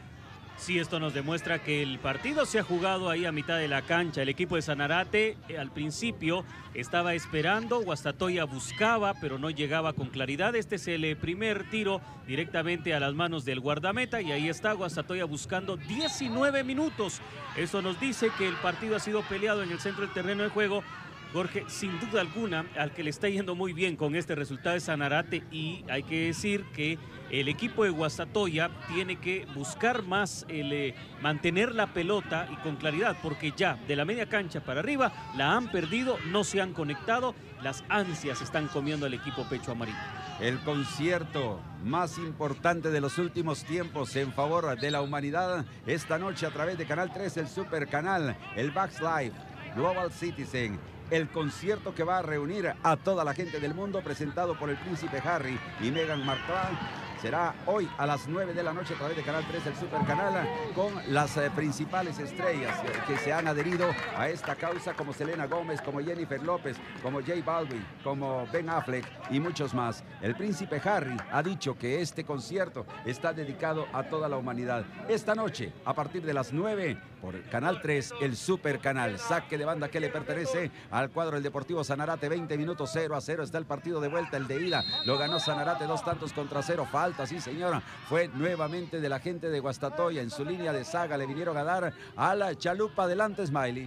Sí, esto nos demuestra que el partido se ha jugado ahí a mitad de la cancha. El equipo de Sanarate al principio estaba esperando, Guastatoya buscaba, pero no llegaba con claridad. Este es el primer tiro directamente a las manos del guardameta y ahí está Guastatoya buscando 19 minutos. Eso nos dice que el partido ha sido peleado en el centro del terreno de juego. Jorge, sin duda alguna, al que le está yendo muy bien con este resultado es Sanarate y hay que decir que el equipo de Guastatoya tiene que buscar más mantener la pelota y con claridad, porque ya de la media cancha para arriba la han perdido, no se han conectado, las ansias están comiendo al equipo Pecho Amarillo. El concierto más importante de los últimos tiempos en favor de la humanidad esta noche a través de Canal 3, el Super Canal, el Bugs Live, Global Citizen. El concierto que va a reunir a toda la gente del mundo presentado por el Príncipe Harry y Meghan Markle será hoy a las 9 de la noche a través de Canal 3, el Super Canal, con las principales estrellas que se han adherido a esta causa, como Selena Gómez, como Jennifer López, como J Balvin, como Ben Affleck y muchos más. El Príncipe Harry ha dicho que este concierto está dedicado a toda la humanidad. Esta noche, a partir de las 9, por Canal 3, el Super Canal. Saque de banda que le pertenece al cuadro del Deportivo Sanarate, 20 minutos, 0-0 está el partido de vuelta, el de ida. Lo ganó Sanarate 2-0, falta, sí señora. Fue nuevamente de la gente de Guastatoya, en su línea de saga le vinieron a dar a la Chalupa. Adelante, Smiley.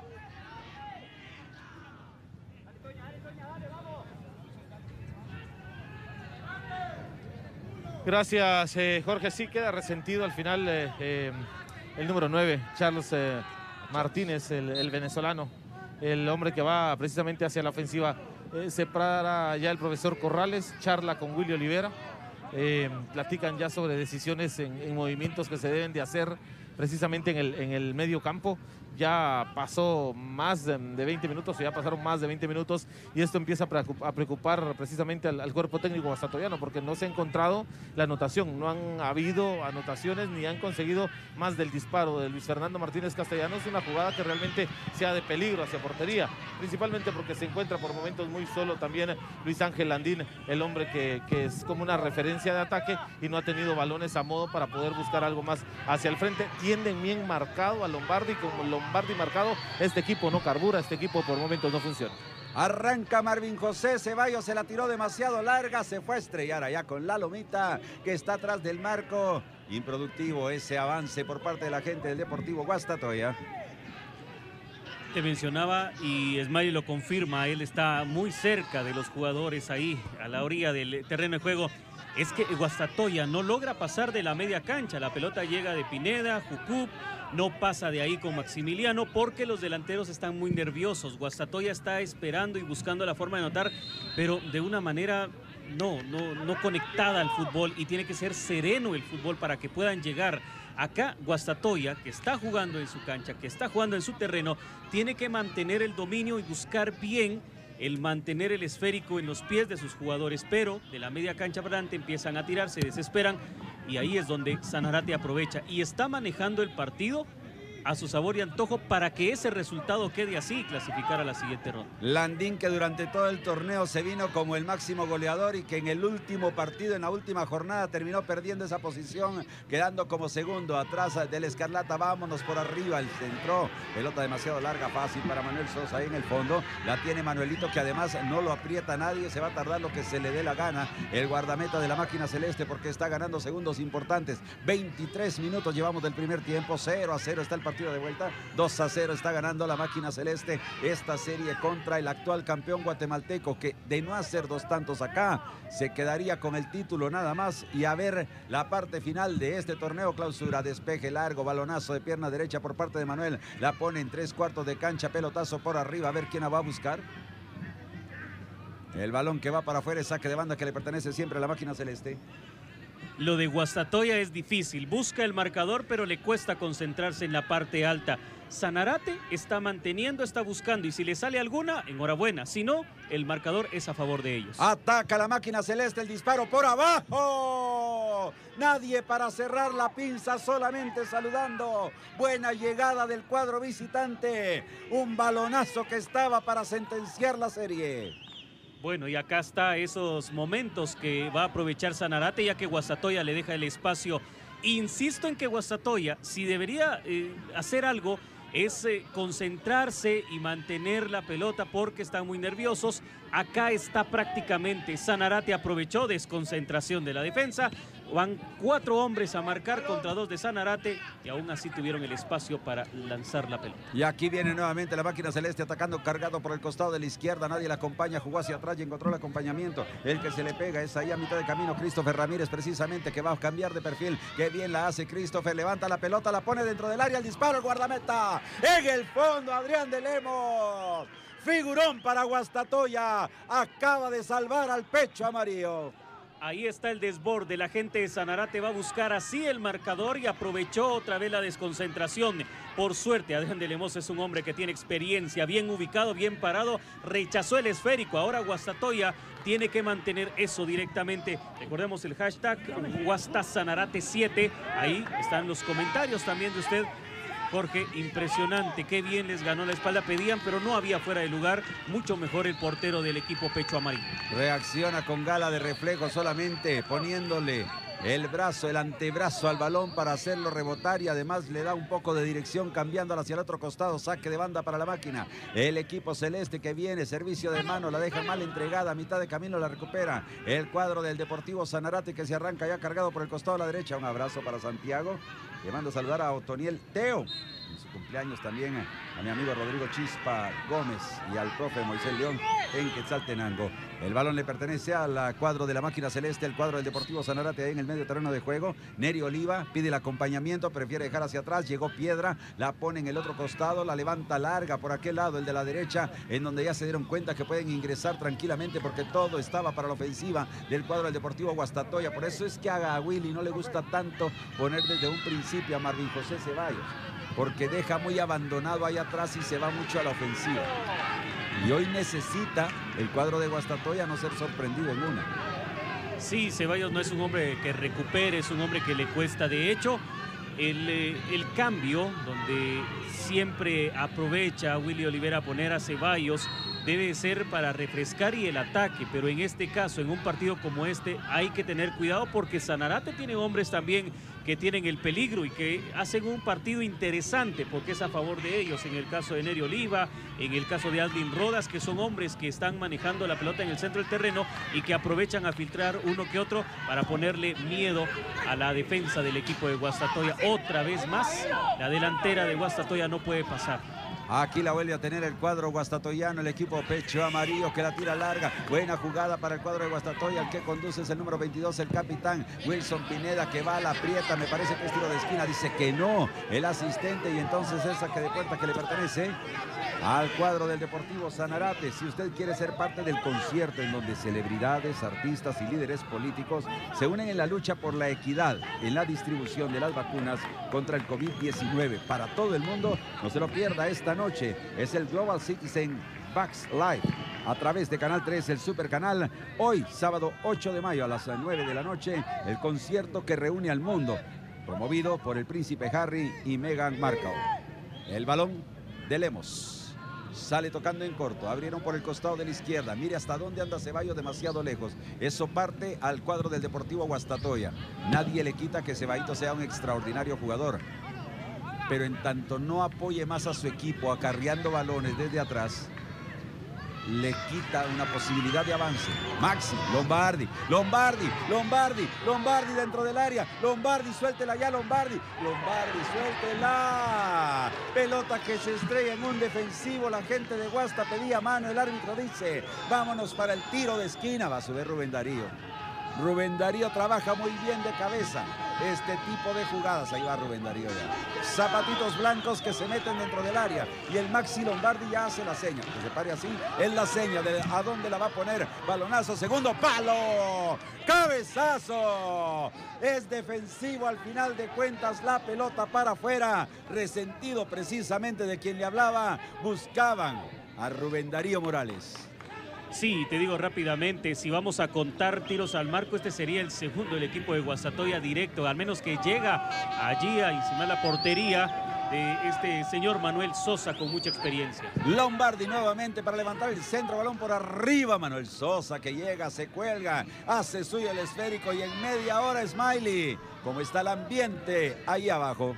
Gracias, Jorge. Sí queda resentido al final el número 9, Charles Martínez, el venezolano, el hombre que va precisamente hacia la ofensiva. Se para ya el profesor Corrales, charla con Willy Olivera, platican ya sobre decisiones en movimientos que se deben de hacer precisamente en el medio campo. Ya pasó más de 20 minutos, o ya pasaron más de 20 minutos, y esto empieza a preocupar precisamente al cuerpo técnico guastatoyano, porque no se ha encontrado la anotación, no han habido anotaciones ni han conseguido más del disparo de Luis Fernando Martínez Castellanos, una jugada que realmente sea de peligro hacia portería, principalmente porque se encuentra por momentos muy solo también Luis Ángel Landín, el hombre que es como una referencia de ataque y no ha tenido balones a modo para poder buscar algo más hacia el frente. Tienden bien marcado a Lombardi, como Lombardi marcado, este equipo no carbura, este equipo por momentos no funciona. Arranca Marvin José Ceballos, se la tiró demasiado larga, se fue a estrellar allá con la lomita que está atrás del marco. Improductivo ese avance por parte de la gente del Deportivo Guastatoya. Te mencionaba y Smiley lo confirma, él está muy cerca de los jugadores ahí a la orilla del terreno de juego. Es que Guastatoya no logra pasar de la media cancha, la pelota llega de Pineda, Jucup, no pasa de ahí con Maximiliano porque los delanteros están muy nerviosos. Guastatoya está esperando y buscando la forma de anotar, pero de una manera no conectada al fútbol, y tiene que ser sereno el fútbol para que puedan llegar. Acá Guastatoya, que está jugando en su cancha, que está jugando en su terreno, tiene que mantener el dominio y buscar bien el mantener el esférico en los pies de sus jugadores, pero de la media cancha para adelante empiezan a tirar, se desesperan, y ahí es donde Sanarate aprovecha y está manejando el partido a su sabor y antojo para que ese resultado quede así y clasificar a la siguiente ronda. Landín, que durante todo el torneo se vino como el máximo goleador y que en el último partido, en la última jornada, terminó perdiendo esa posición, quedando como segundo atrás del Escarlata. Vámonos por arriba, el centro, pelota demasiado larga, fácil para Manuel Sosa ahí en el fondo, la tiene Manuelito, que además no lo aprieta nadie, se va a tardar lo que se le dé la gana el guardameta de la máquina celeste, porque está ganando segundos importantes. 23 minutos llevamos del primer tiempo, 0-0 está el partido partido de vuelta. 2-0 está ganando la máquina celeste esta serie contra el actual campeón guatemalteco, que de no hacer 2 tantos acá, se quedaría con el título nada más. Y a ver la parte final de este torneo clausura. Despeje largo, balonazo de pierna derecha por parte de Manuel. La pone en 3/4 de cancha, pelotazo por arriba. A ver quién la va a buscar. El balón que va para afuera es saque de banda que le pertenece siempre a la máquina celeste. Lo de Guastatoya es difícil, busca el marcador pero le cuesta concentrarse en la parte alta. Sanarate está manteniendo, está buscando y si le sale alguna, enhorabuena. Si no, el marcador es a favor de ellos. Ataca la máquina celeste, el disparo por abajo. Nadie para cerrar la pinza, solamente saludando. Buena llegada del cuadro visitante. Un balonazo que estaba para sentenciar la serie. Bueno, y acá está esos momentos que va a aprovechar Sanarate, ya que Guastatoya le deja el espacio. Insisto en que Guastatoya, si debería hacer algo, es concentrarse y mantener la pelota porque están muy nerviosos. Acá está prácticamente Sanarate, aprovechó desconcentración de la defensa. Van 4 hombres a marcar contra 2 de Sanarate y aún así tuvieron el espacio para lanzar la pelota. Y aquí viene nuevamente la máquina celeste atacando, cargado por el costado de la izquierda. Nadie la acompaña, jugó hacia atrás y encontró el acompañamiento. El que se le pega es ahí a mitad de camino Christopher Ramírez, precisamente, que va a cambiar de perfil. Qué bien la hace Christopher, levanta la pelota, la pone dentro del área, el disparo, el guardameta. En el fondo, Adrián de Lemos. Figurón para Guastatoya. Acaba de salvar al pecho amarillo. Ahí está el desborde, la gente de Sanarate va a buscar así el marcador y aprovechó otra vez la desconcentración. Por suerte, Adrián de Lemos es un hombre que tiene experiencia, bien ubicado, bien parado, rechazó el esférico. Ahora Guastatoya tiene que mantener eso directamente. Recordemos el hashtag GuastaSanarate7, ahí están los comentarios también de usted. Jorge, impresionante, qué bien les ganó la espalda, pedían, pero no había fuera de lugar, mucho mejor el portero del equipo Pecho Amarillo. Reacciona con gala de reflejo, solamente poniéndole el brazo, el antebrazo al balón para hacerlo rebotar y además le da un poco de dirección cambiándola hacia el otro costado, saque de banda para la máquina. El equipo celeste que viene, servicio de mano, la deja mal entregada, a mitad de camino la recupera. El cuadro del Deportivo Sanarate que se arranca ya cargado por el costado a la derecha. Un abrazo para Santiago. Le mando a saludar a Otoniel Teo, en su cumpleaños también a mi amigo Rodrigo Chispa Gómez y al profe Moisés León en Quetzaltenango. El balón le pertenece al cuadro de la máquina celeste, el cuadro del Deportivo Sanarate ahí en el medio terreno de juego. Neri Oliva pide el acompañamiento, prefiere dejar hacia atrás, llegó Piedra, la pone en el otro costado, la levanta larga por aquel lado, el de la derecha, en donde ya se dieron cuenta que pueden ingresar tranquilamente porque todo estaba para la ofensiva del cuadro del Deportivo Guastatoya. Por eso es que a Willy no le gusta tanto poner desde un principio a Marvin José Ceballos, porque deja muy abandonado ahí atrás y se va mucho a la ofensiva. Y hoy necesita el cuadro de Guastatoya no ser sorprendido en una. Sí, Ceballos no es un hombre que recupere, es un hombre que le cuesta. De hecho, el cambio, donde siempre aprovecha a Willy Olivera a poner a Ceballos, debe ser para refrescar y el ataque, pero en este caso, en un partido como este, hay que tener cuidado porque Sanarate tiene hombres también que tienen el peligro y que hacen un partido interesante porque es a favor de ellos, en el caso de Neri Oliva, en el caso de Aldin Rodas, que son hombres que están manejando la pelota en el centro del terreno y que aprovechan a filtrar uno que otro para ponerle miedo a la defensa del equipo de Guastatoya. Otra vez más, la delantera de Guastatoya no puede pasar. Aquí la vuelve a tener el cuadro guastatoyano, el equipo Pecho Amarillo que la tira larga. Buena jugada para el cuadro de Guastatoya, el que conduce es el número 22, el capitán Wilson Pineda, que va a la aprieta, me parece que es tiro de esquina, dice que no, el asistente, y entonces esa que de cuenta que le pertenece al cuadro del Deportivo Sanarate. Si usted quiere ser parte del concierto en donde celebridades, artistas y líderes políticos se unen en la lucha por la equidad en la distribución de las vacunas contra el COVID-19 para todo el mundo, no se lo pierda esta noche. Es el Global Citizen Vax Live a través de Canal 3, el Super Canal. Hoy, sábado 8 de mayo a las 9 de la noche, el concierto que reúne al mundo, promovido por el príncipe Harry y Meghan Markle. El balón de Lemos. Sale tocando en corto, abrieron por el costado de la izquierda, mire hasta dónde anda Ceballos, demasiado lejos. Eso parte al cuadro del Deportivo Guastatoya. Nadie le quita que Ceballos sea un extraordinario jugador, pero en tanto no apoye más a su equipo acarreando balones desde atrás, le quita una posibilidad de avance. Maxi, Lombardi dentro del área. Lombardi, suéltela ya, Lombardi, suéltela. Pelota que se estrella en un defensivo. La gente de Guasta pedía mano. El árbitro dice, vámonos para el tiro de esquina. Va a subir Rubén Darío. Rubén Darío trabaja muy bien de cabeza este tipo de jugadas. Ahí va Rubén Darío ya. Zapatitos blancos que se meten dentro del área. Y el Maxi Lombardi ya hace la seña. Que se pare así. Es la seña de a dónde la va a poner. Balonazo, segundo palo. ¡Cabezazo! Es defensivo al final de cuentas. La pelota para afuera. Resentido precisamente de quien le hablaba. Buscaban a Rubén Darío Morales. Sí, te digo rápidamente, si vamos a contar tiros al marco, este sería el segundo del equipo de Guastatoya directo, al menos que llega allí a encimar la portería de este señor Manuel Sosa con mucha experiencia. Lombardi nuevamente para levantar el centro, balón por arriba, Manuel Sosa que llega, se cuelga, hace suyo el esférico y en media hora Smiley. ¿Cómo está el ambiente ahí abajo?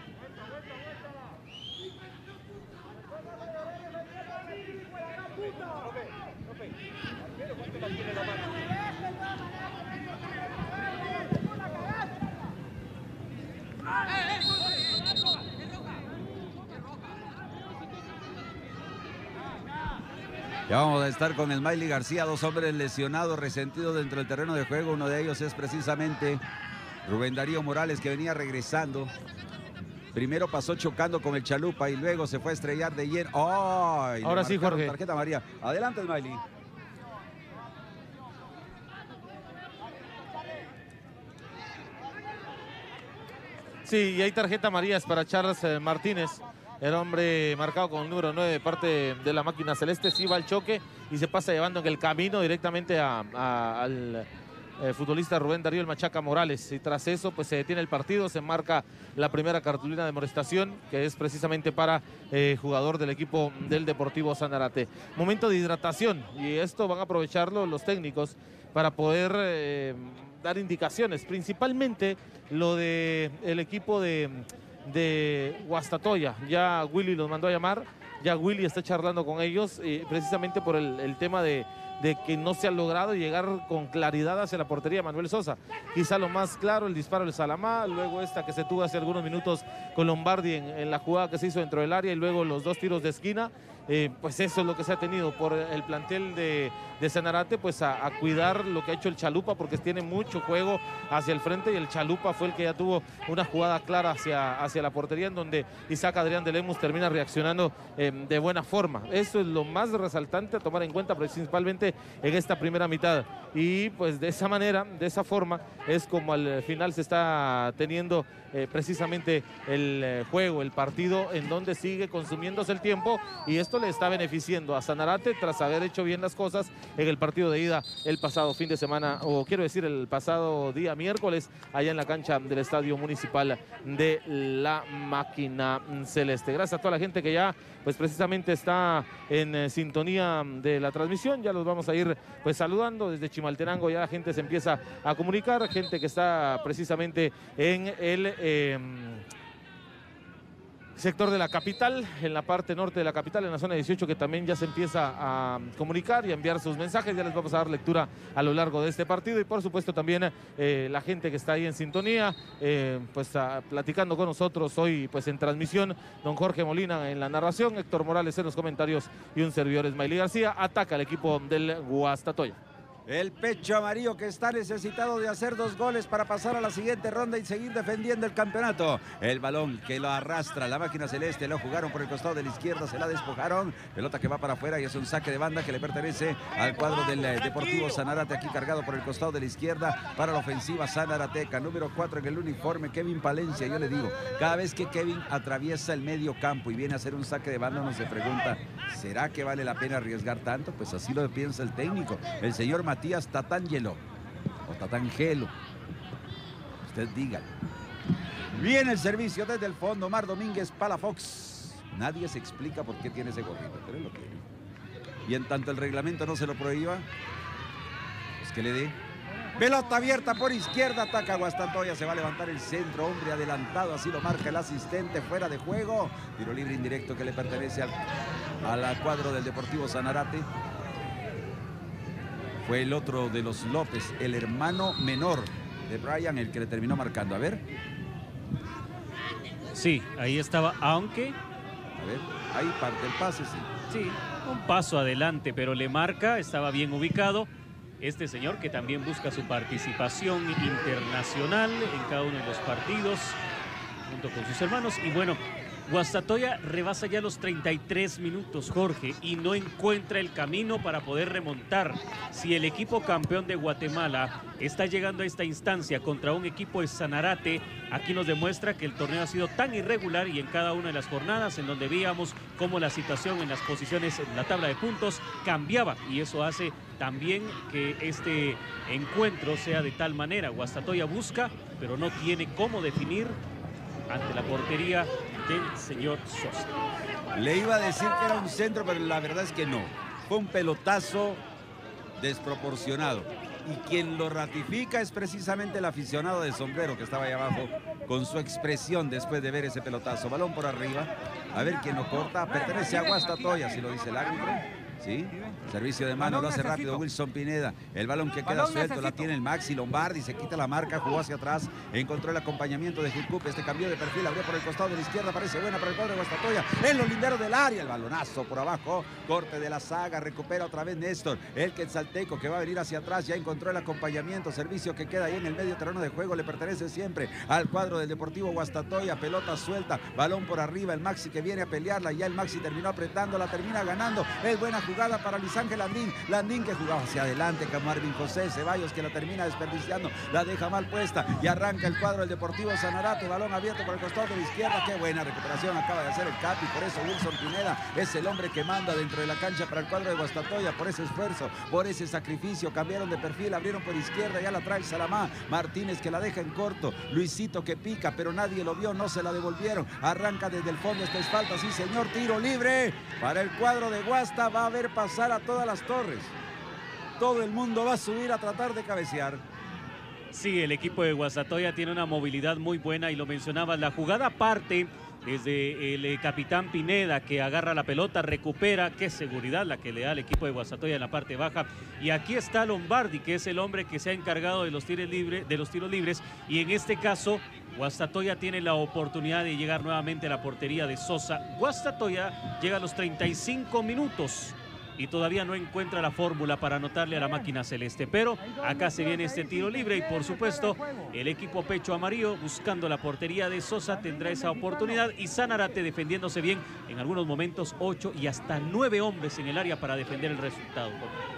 Ya vamos a estar con Smiley García, dos hombres lesionados, resentidos dentro del terreno de juego. Uno de ellos es precisamente Rubén Darío Morales, que venía regresando. Primero pasó chocando con el Chalupa y luego se fue a estrellar de lleno. ¡Oh! Ahora sí, Jorge. Tarjeta amarilla. Adelante, Smiley. Sí, y hay tarjeta amarilla para Charles Martínez. El hombre marcado con el número 9 de parte de la máquina celeste. Sí va al choque y se pasa llevando en el camino directamente al futbolista Rubén Darío el Machaca Morales. Y tras eso pues se detiene el partido, se marca la primera cartulina de amonestación, que es precisamente para jugador del equipo del Deportivo Sanarate. Momento de hidratación, y esto van a aprovecharlo los técnicos para poder dar indicaciones, principalmente lo del equipo de Guastatoya. Ya Willy los mandó a llamar, ya Willy está charlando con ellos precisamente por el tema de que no se ha logrado llegar con claridad hacia la portería de Manuel Sosa. Quizá lo más claro, el disparo del Salamá, luego esta que se tuvo hace algunos minutos con Lombardi en la jugada que se hizo dentro del área, y luego los dos tiros de esquina. Pues eso es lo que se ha tenido por el plantel de Sanarate, pues a cuidar lo que ha hecho el Chalupa, porque tiene mucho juego hacia el frente, y el Chalupa fue el que ya tuvo una jugada clara hacia la portería, en donde Isaac Adrián de Lemus termina reaccionando de buena forma. Eso es lo más resaltante a tomar en cuenta, principalmente en esta primera mitad. Y pues de esa manera, de esa forma, es como al final se está teniendo precisamente el juego, el partido, en donde sigue consumiéndose el tiempo, y esto le está beneficiando a Sanarate tras haber hecho bien las cosas en el partido de ida el pasado fin de semana, o quiero decir el pasado día miércoles, allá en la cancha del Estadio Municipal de la Máquina Celeste. Gracias a toda la gente que ya pues precisamente está en sintonía de la transmisión. Ya los vamos a ir pues saludando desde Chimaltenango. Ya la gente se empieza a comunicar, gente que está precisamente en el sector de la capital, en la parte norte de la capital, en la zona 18, que también ya se empieza a comunicar y a enviar sus mensajes. Ya les vamos a dar lectura a lo largo de este partido, y por supuesto también la gente que está ahí en sintonía, pues platicando con nosotros hoy pues en transmisión, don Jorge Molina en la narración, Héctor Morales en los comentarios y un servidor Smiley García. Ataca el equipo del Guastatoya. El pecho amarillo que está necesitado de hacer 2 goles para pasar a la siguiente ronda y seguir defendiendo el campeonato. El balón que lo arrastra la máquina celeste, lo jugaron por el costado de la izquierda, se la despojaron. Pelota que va para afuera y es un saque de banda que le pertenece al cuadro del Deportivo Sanarate, aquí cargado por el costado de la izquierda para la ofensiva sanarateca. Número 4 en el uniforme, Kevin Palencia. Yo le digo, cada vez que Kevin atraviesa el medio campo y viene a hacer un saque de banda, uno se pregunta, ¿será que vale la pena arriesgar tanto? Pues así lo piensa el técnico, el señor Matías Tatangelo o Tatangelo, usted diga. Viene el servicio desde el fondo, Omar Domínguez Palafox. Nadie se explica por qué tiene ese gorrito, pero él lo tiene. Y en tanto el reglamento no se lo prohíba, pues que le dé. Pelota abierta por izquierda, ataca Guastatoya, se va a levantar el centro, hombre adelantado, así lo marca el asistente, fuera de juego. Tiro libre indirecto que le pertenece al cuadro del Deportivo Sanarate. Fue el otro de los López, el hermano menor de Brian, el que le terminó marcando. A ver. Sí, ahí estaba, aunque... A ver, ahí parte el pase, sí. Sí, un paso adelante, pero le marca, estaba bien ubicado. Este señor que también busca su participación internacional en cada uno de los partidos, junto con sus hermanos. Y bueno, Guastatoya rebasa ya los 33 minutos, Jorge, y no encuentra el camino para poder remontar. Si el equipo campeón de Guatemala está llegando a esta instancia contra un equipo de Sanarate, aquí nos demuestra que el torneo ha sido tan irregular y en cada una de las jornadas en donde veíamos cómo la situación en las posiciones en la tabla de puntos cambiaba, y eso hace también que este encuentro sea de tal manera. Guastatoya busca, pero no tiene cómo definir ante la portería del señor Sosa. Le iba a decir que era un centro, pero la verdad es que no. Fue un pelotazo desproporcionado. Y quien lo ratifica es precisamente el aficionado de sombrero que estaba ahí abajo con su expresión después de ver ese pelotazo. Balón por arriba. A ver quién lo corta. Pertenece a Guastatoya, si lo dice el árbitro. ¿Sí? Servicio de mano, lo hace rápido Wilson Pineda. El balón que queda suelto, la tiene el Maxi Lombardi, se quita la marca, jugó hacia atrás, encontró el acompañamiento de Jucup. Este cambió de perfil, abrió por el costado de la izquierda, parece buena para el cuadro de Guastatoya. En los linderos del área, el balonazo por abajo, corte de la saga, recupera otra vez Néstor. El quetzalteco que va a venir hacia atrás, ya encontró el acompañamiento, servicio que queda ahí en el medio terreno de juego, le pertenece siempre al cuadro del Deportivo Guastatoya. Pelota suelta, balón por arriba, el Maxi que viene a pelearla, ya el Maxi terminó apretándola, termina ganando. Es buena jugada para Luis Ángel Landín. Landín que jugaba hacia adelante con Marvin José Ceballos, que la termina desperdiciando, la deja mal puesta y arranca el cuadro del Deportivo Sanarate. Balón abierto por el costado de la izquierda. Qué buena recuperación acaba de hacer el Capi. Por eso Wilson Pineda es el hombre que manda dentro de la cancha para el cuadro de Guastatoya. Por ese esfuerzo, por ese sacrificio, cambiaron de perfil, abrieron por izquierda, ya la trae Salamá. Martínez que la deja en corto. Luisito que pica, pero nadie lo vio, no se la devolvieron. Arranca desde el fondo, esta es falta, sí señor, tiro libre para el cuadro de Guasta. Va a ver pasar a todas las torres. Todo el mundo va a subir a tratar de cabecear. Sí, el equipo de Guastatoya tiene una movilidad muy buena y lo mencionaba. La jugada parte desde el capitán Pineda, que agarra la pelota, recupera. Qué seguridad la que le da al equipo de Guastatoya en la parte baja. Y aquí está Lombardi, que es el hombre que se ha encargado de los tiros libres. Y en este caso, Guastatoya tiene la oportunidad de llegar nuevamente a la portería de Sosa. Guastatoya llega a los 35 minutos. Y todavía no encuentra la fórmula para anotarle a la máquina celeste. Pero acá se viene este tiro libre y por supuesto el equipo pecho amarillo buscando la portería de Sosa tendrá esa oportunidad. Y Sanarate defendiéndose bien, en algunos momentos 8 y hasta 9 hombres en el área para defender el resultado.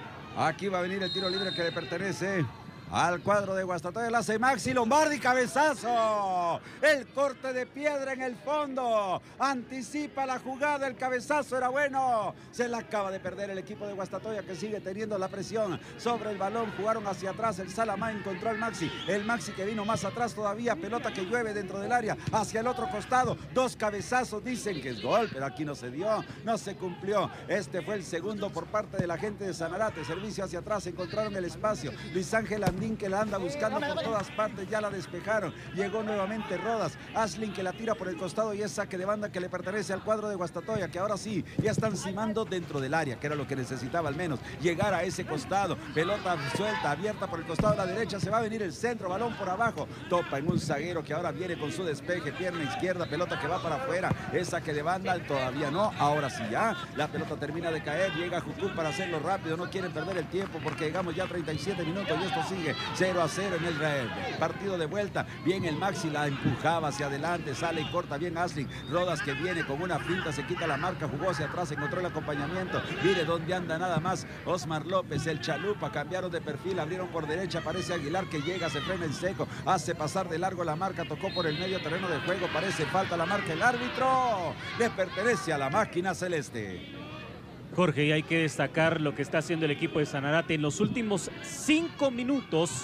Aquí va a venir el tiro libre que le pertenece al cuadro de Guastatoya. La hace Maxi Lombardi, cabezazo. El corte de piedra en el fondo. Anticipa la jugada, el cabezazo era bueno. Se la acaba de perder el equipo de Guastatoya, que sigue teniendo la presión sobre el balón. Jugaron hacia atrás, el Salamá encontró al Maxi. El Maxi que vino más atrás todavía. Pelota que llueve dentro del área, hacia el otro costado. Dos cabezazos, dicen que es gol, pero aquí no se dio, no se cumplió. Este fue el segundo por parte de la gente de Sanarate. Servicio hacia atrás, encontraron el espacio. Luis Ángel que la anda buscando por todas partes, ya la despejaron. Llegó nuevamente Rodas. Aslin que la tira por el costado y es saque de banda que le pertenece al cuadro de Guastatoya, que ahora sí, ya están cimando dentro del área, que era lo que necesitaba al menos, llegar a ese costado. Pelota suelta, abierta por el costado de la derecha, se va a venir el centro, balón por abajo, topa en un zaguero que ahora viene con su despeje, pierna izquierda, pelota que va para afuera, es saque de banda, todavía no, ahora sí ya, la pelota termina de caer, llega Jucup para hacerlo rápido, no quieren perder el tiempo porque llegamos ya a 37 minutos y esto sigue 0-0 en el partido de vuelta. Bien el Maxi la empujaba hacia adelante, sale y corta bien Aslin. Rodas que viene con una finta, se quita la marca, jugó hacia atrás, encontró el acompañamiento. Mire dónde anda nada más Osmar López, el Chalupa, cambiaron de perfil, abrieron por derecha, aparece Aguilar que llega, se frena en seco, hace pasar de largo la marca, tocó por el medio terreno de juego, parece falta la marca, el árbitro le pertenece a la máquina celeste. Jorge, y hay que destacar lo que está haciendo el equipo de Sanarate. En los últimos 5 minutos,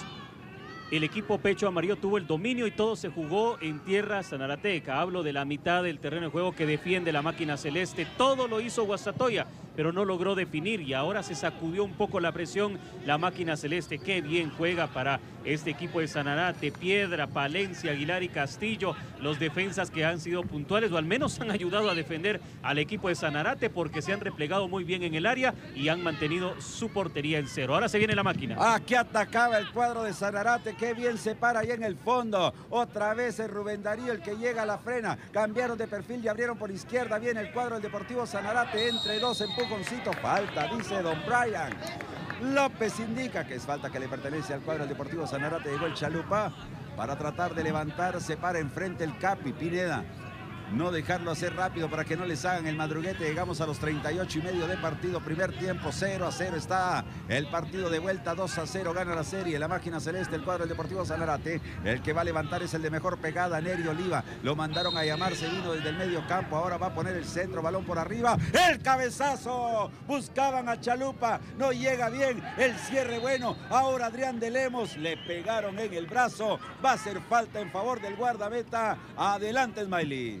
el equipo pecho amarillo tuvo el dominio y todo se jugó en tierra sanarateca. Hablo de la mitad del terreno de juego que defiende la máquina celeste. Todo lo hizo Guastatoya. pero no logró definir y ahora se sacudió un poco la presión la máquina celeste. Qué bien juega para este equipo de Sanarate, Piedra, Palencia, Aguilar y Castillo, los defensas que han sido puntuales o al menos han ayudado a defender al equipo de Sanarate porque se han replegado muy bien en el área y han mantenido su portería en cero. Ahora se viene la máquina. Aquí atacaba el cuadro de Sanarate, qué bien se para ahí en el fondo. Otra vez es Rubén Darío el que llega a la frena. Cambiaron de perfil y abrieron por izquierda. Viene el cuadro del Deportivo Sanarate, entre dos empujoncito. Falta, dice don Brian. López indica que es falta que le pertenece al cuadro del Deportivo Sanarate. Llegó el Chalupa para tratar de levantarse, para enfrente el Capi Pineda. No dejarlo hacer rápido para que no les hagan el madruguete. Llegamos a los 38 y medio de partido. Primer tiempo 0-0 está el partido de vuelta. 2-0 gana la serie la máquina celeste, el cuadro del Deportivo Sanarate. El que va a levantar es el de mejor pegada, Neri Oliva. Lo mandaron a llamar, se vino desde el medio campo. Ahora va a poner el centro, balón por arriba. El cabezazo. Buscaban a Chalupa. No llega bien. El cierre bueno. Ahora Adrián de Lemos. Le pegaron en el brazo. Va a ser falta en favor del guardameta. Adelante, Smiley.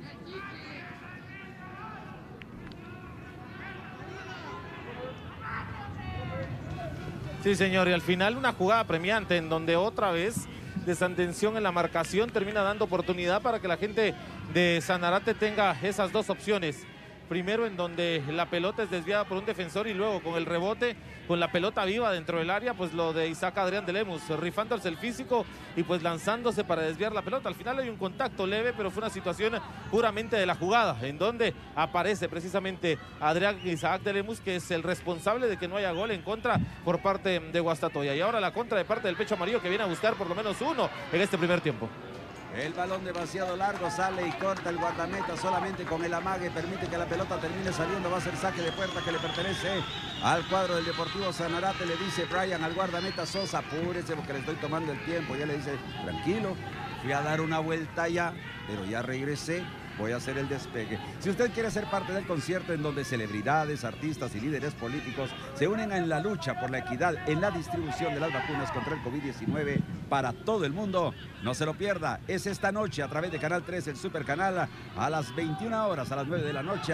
Sí, señor, y al final una jugada premiante en donde otra vez desatención en la marcación termina dando oportunidad para que la gente de Sanarate tenga esas dos opciones. Primero en donde la pelota es desviada por un defensor y luego con el rebote, con la pelota viva dentro del área, pues lo de Isaac Adrián de Lemus, rifándose el físico y pues lanzándose para desviar la pelota. Al final hay un contacto leve, pero fue una situación puramente de la jugada, en donde aparece precisamente Adrián Isaac de Lemus, que es el responsable de que no haya gol en contra por parte de Guastatoya. Y ahora la contra de parte del Pecho Amarillo, que viene a buscar por lo menos uno en este primer tiempo. El balón demasiado largo, sale y corta el guardameta solamente con el amague, permite que la pelota termine saliendo, va a ser saque de puerta que le pertenece al cuadro del Deportivo Sanarate. Le dice Brian al guardameta Sosa, apúrese porque le estoy tomando el tiempo. Ya le dice, tranquilo, fui a dar una vuelta ya, pero ya regresé. Voy a hacer el despegue. Si usted quiere ser parte del concierto en donde celebridades, artistas y líderes políticos se unen en la lucha por la equidad en la distribución de las vacunas contra el COVID-19 para todo el mundo, no se lo pierda. Es esta noche a través de Canal 3, el Super Canal, a las 21 horas, a las 9 de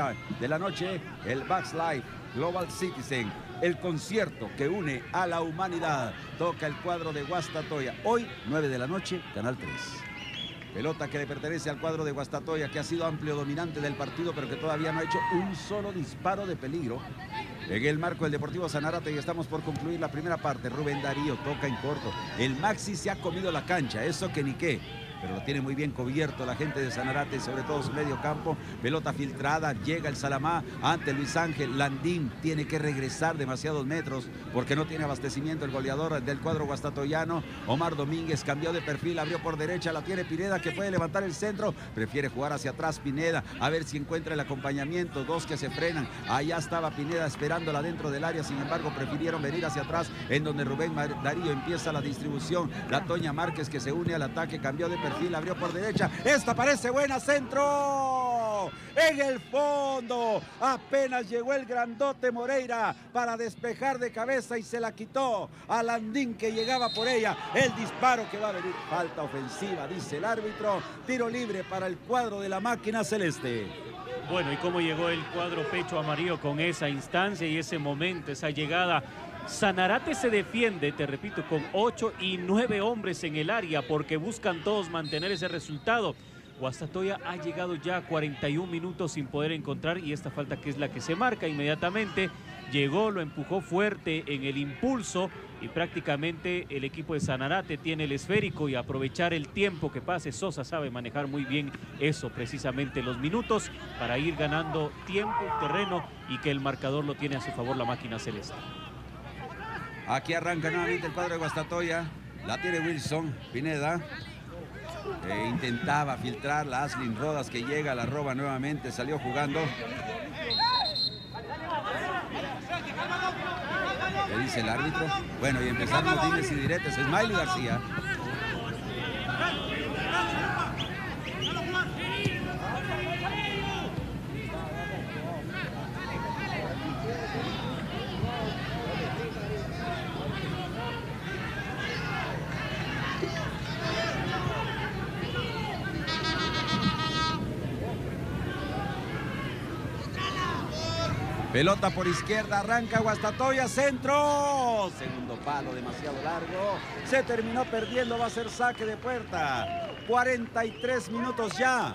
la noche, el Bugs Live Global Citizen, el concierto que une a la humanidad. Toca el cuadro de Guastatoya. Hoy, 9 de la noche, Canal 3. Pelota que le pertenece al cuadro de Guastatoya, que ha sido amplio dominante del partido, pero que todavía no ha hecho un solo disparo de peligro en el marco del Deportivo Sanarate. Y estamos por concluir la primera parte. Rubén Darío toca en corto. El Maxi se ha comido la cancha, eso que ni qué. Pero lo tiene muy bien cubierto la gente de Sanarate, sobre todo su medio campo. Pelota filtrada, llega el Salamá ante Luis Ángel. Landín tiene que regresar demasiados metros porque no tiene abastecimiento el goleador del cuadro guastatoyano. Omar Domínguez cambió de perfil, abrió por derecha, la tiene Pineda que puede levantar el centro. Prefiere jugar hacia atrás Pineda, a ver si encuentra el acompañamiento. Dos que se frenan. Allá estaba Pineda esperándola dentro del área, sin embargo prefirieron venir hacia atrás, en donde Rubén Darío empieza la distribución. La Toña Márquez que se une al ataque, cambió de perfil, abrió por derecha, esta parece buena, centro en el fondo, apenas llegó el grandote Moreira para despejar de cabeza y se la quitó a Landín que llegaba por ella. El disparo que va a venir, falta ofensiva, dice el árbitro, tiro libre para el cuadro de la máquina celeste. Bueno, y cómo llegó el cuadro Pecho Amarillo con esa instancia y ese momento, esa llegada. Sanarate se defiende, te repito, con 8 y 9 hombres en el área porque buscan todos mantener ese resultado. Guastatoya ha llegado ya a 41 minutos sin poder encontrar, y esta falta que es la que se marca inmediatamente. Llegó, lo empujó fuerte en el impulso y prácticamente el equipo de Sanarate tiene el esférico y aprovechar el tiempo que pase. Sosa sabe manejar muy bien eso, precisamente los minutos para ir ganando tiempo, terreno, y que el marcador lo tiene a su favor la máquina celeste. Aquí arranca nuevamente el cuadro de Guastatoya. La tiene Wilson Pineda. Intentaba filtrar la Aslin Rodas que llega, la roba nuevamente, salió jugando. ¿Qué dice el árbitro? Bueno, y empezaron los dimes y diretes. Smiley García. Pelota por izquierda, arranca Guastatoya, centro. Segundo palo, demasiado largo. Se terminó perdiendo, va a ser saque de puerta. 43 minutos ya.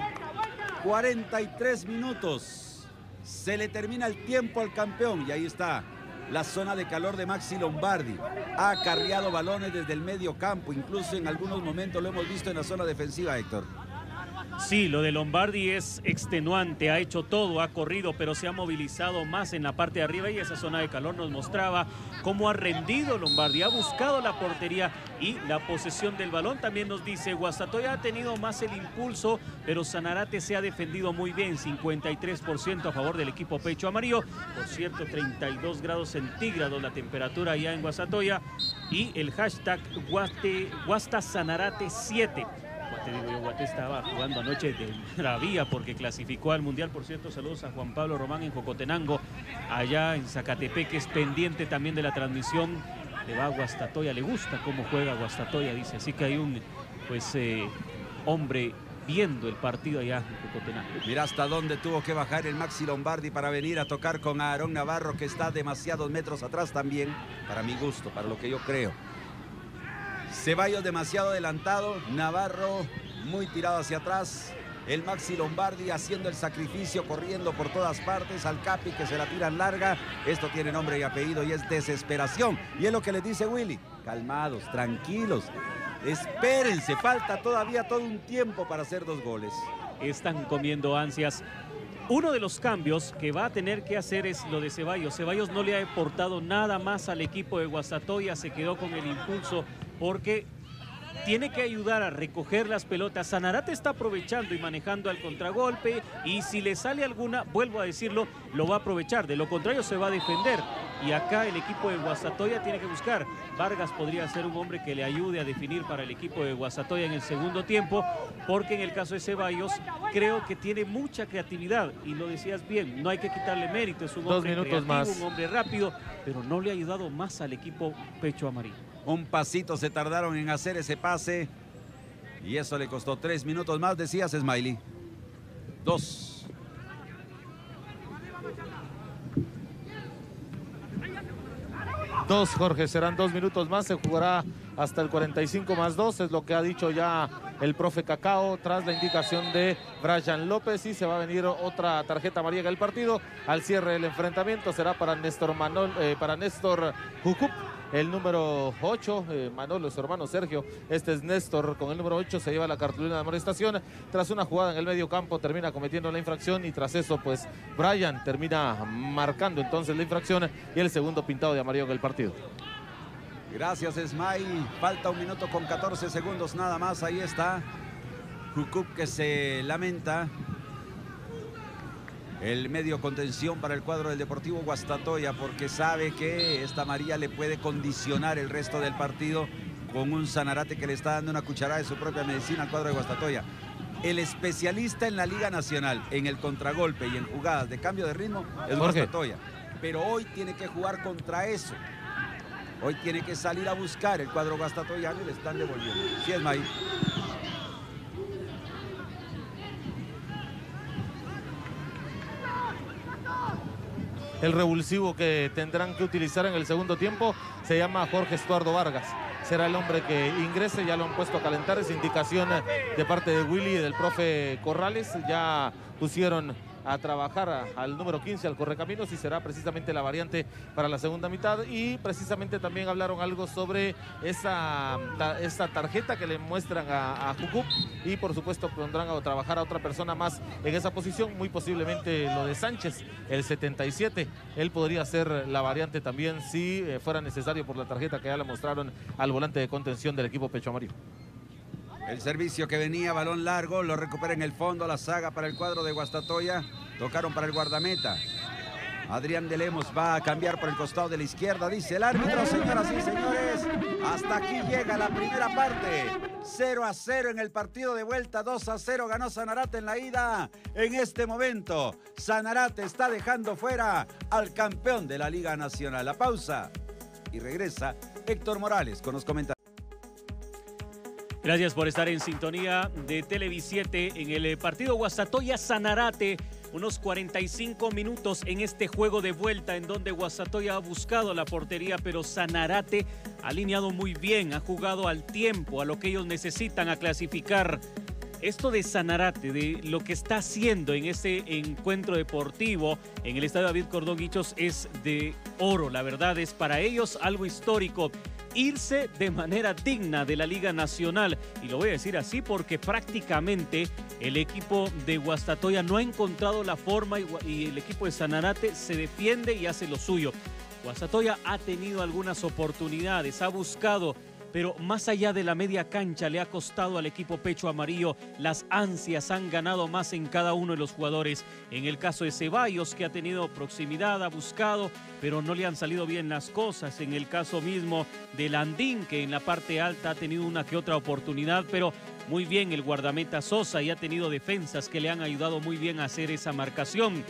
43 minutos. Se le termina el tiempo al campeón y ahí está la zona de calor de Maxi Lombardi. Ha acarreado balones desde el medio campo, incluso en algunos momentos lo hemos visto en la zona defensiva, Héctor. Sí, lo de Lombardi es extenuante, ha hecho todo, ha corrido, pero se ha movilizado más en la parte de arriba y esa zona de calor nos mostraba cómo ha rendido Lombardi, ha buscado la portería y la posesión del balón. También nos dice, Guastatoya ha tenido más el impulso, pero Sanarate se ha defendido muy bien, 53% a favor del equipo Pecho Amarillo. Por cierto, 32 grados centígrados la temperatura allá en Guastatoya y el hashtag GuastaSanarate7. Guate estaba jugando anoche de maravilla porque clasificó al Mundial. Por cierto, saludos a Juan Pablo Román en Jocotenango, allá en Zacatepeque, es pendiente también de la transmisión. Le va a Guastatoya, le gusta cómo juega Guastatoya, dice. Así que hay un hombre viendo el partido allá en Jocotenango. Mira hasta dónde tuvo que bajar el Maxi Lombardi para venir a tocar con Aarón Navarro, que está demasiados metros atrás también, para mi gusto, para lo que yo creo. Ceballos demasiado adelantado, Navarro muy tirado hacia atrás, el Maxi Lombardi haciendo el sacrificio, corriendo por todas partes, al Capi que se la tiran larga. Esto tiene nombre y apellido y es desesperación. Y es lo que les dice Willy, calmados, tranquilos, espérense, falta todavía todo un tiempo para hacer 2 goles. Están comiendo ansias. Uno de los cambios que va a tener que hacer es lo de Ceballos. Ceballos no le ha aportado nada más al equipo de Guastatoya, se quedó con el impulso porque tiene que ayudar a recoger las pelotas. Sanarate está aprovechando y manejando al contragolpe y si le sale alguna, vuelvo a decirlo, lo va a aprovechar. De lo contrario se va a defender. Y acá el equipo de Guastatoya tiene que buscar. Vargas podría ser un hombre que le ayude a definir para el equipo de Guastatoya en el segundo tiempo, porque en el caso de Ceballos creo que tiene mucha creatividad y lo decías bien, no hay que quitarle mérito, es un hombre creativo, un hombre rápido, pero no le ha ayudado más al equipo Pecho Amarillo. Un pasito se tardaron en hacer ese pase y eso le costó 3 minutos más, decías, Smiley. 2. Jorge, serán 2 minutos más, se jugará hasta el 45 más 2, es lo que ha dicho ya el profe Cacao tras la indicación de Brian López, y se va a venir otra tarjeta amarilla en el partido. Al cierre del enfrentamiento será para Néstor Jucup, el número 8, Manolo, su hermano Sergio. Este es Néstor con el número 8, se lleva la cartulina de amonestación. Tras una jugada en el medio campo termina cometiendo la infracción y tras eso pues Brian termina marcando entonces la infracción y el segundo pintado de amarillo en el partido. Gracias, Smile. Falta 1 minuto con 14 segundos nada más. Ahí está Jucup que se lamenta. El medio contención para el cuadro del Deportivo Guastatoya, porque sabe que esta amarilla le puede condicionar el resto del partido con un Sanarate que le está dando una cucharada de su propia medicina al cuadro de Guastatoya. El especialista en la Liga Nacional, en el contragolpe y en jugadas de cambio de ritmo es Guastatoya. Pero hoy tiene que jugar contra eso. Hoy tiene que salir a buscar el cuadro guastatoyano y le están devolviendo. Sí, es May. El revulsivo que tendrán que utilizar en el segundo tiempo se llama Jorge Estuardo Vargas. Será el hombre que ingrese, ya lo han puesto a calentar, es indicación de parte de Willy y del profe Corrales. Ya pusieron a trabajar al número 15, al correcaminos, y será precisamente la variante para la segunda mitad. Y precisamente también hablaron algo sobre esa tarjeta que le muestran a Jucup, y por supuesto pondrán a trabajar a otra persona más en esa posición, muy posiblemente lo de Sánchez, el 77. Él podría ser la variante también si fuera necesario por la tarjeta que ya le mostraron al volante de contención del equipo Pecho Amarillo. El servicio que venía, balón largo, lo recupera en el fondo la saga para el cuadro de Guastatoya. Tocaron para el guardameta. Adrián de Lemos va a cambiar por el costado de la izquierda, dice el árbitro. Señoras y señores, hasta aquí llega la primera parte. 0-0 en el partido de vuelta, 2-0 ganó Sanarate en la ida. En este momento, Sanarate está dejando fuera al campeón de la Liga Nacional. La pausa y regresa Héctor Morales con los comentarios. Gracias por estar en sintonía de Televisiete en el partido Guastatoya-Sanarate. unos 45 minutos en este juego de vuelta en donde Guastatoya ha buscado la portería, pero Sanarate ha alineado muy bien, ha jugado al tiempo, a lo que ellos necesitan, a clasificar. Esto de Sanarate, de lo que está haciendo en ese encuentro deportivo en el Estadio David Cordón Hichos, es de oro. La verdad, es para ellos algo histórico. Irse de manera digna de la Liga Nacional. Y lo voy a decir así porque prácticamente el equipo de Guastatoya no ha encontrado la forma y el equipo de Sanarate se defiende y hace lo suyo. Guastatoya ha tenido algunas oportunidades, ha buscado, pero más allá de la media cancha le ha costado al equipo Pecho Amarillo. Las ansias han ganado más en cada uno de los jugadores. En el caso de Ceballos, que ha tenido proximidad, ha buscado, pero no le han salido bien las cosas. En el caso mismo de Landín, que en la parte alta ha tenido una que otra oportunidad, pero muy bien el guardameta Sosa, y ha tenido defensas que le han ayudado muy bien a hacer esa marcación.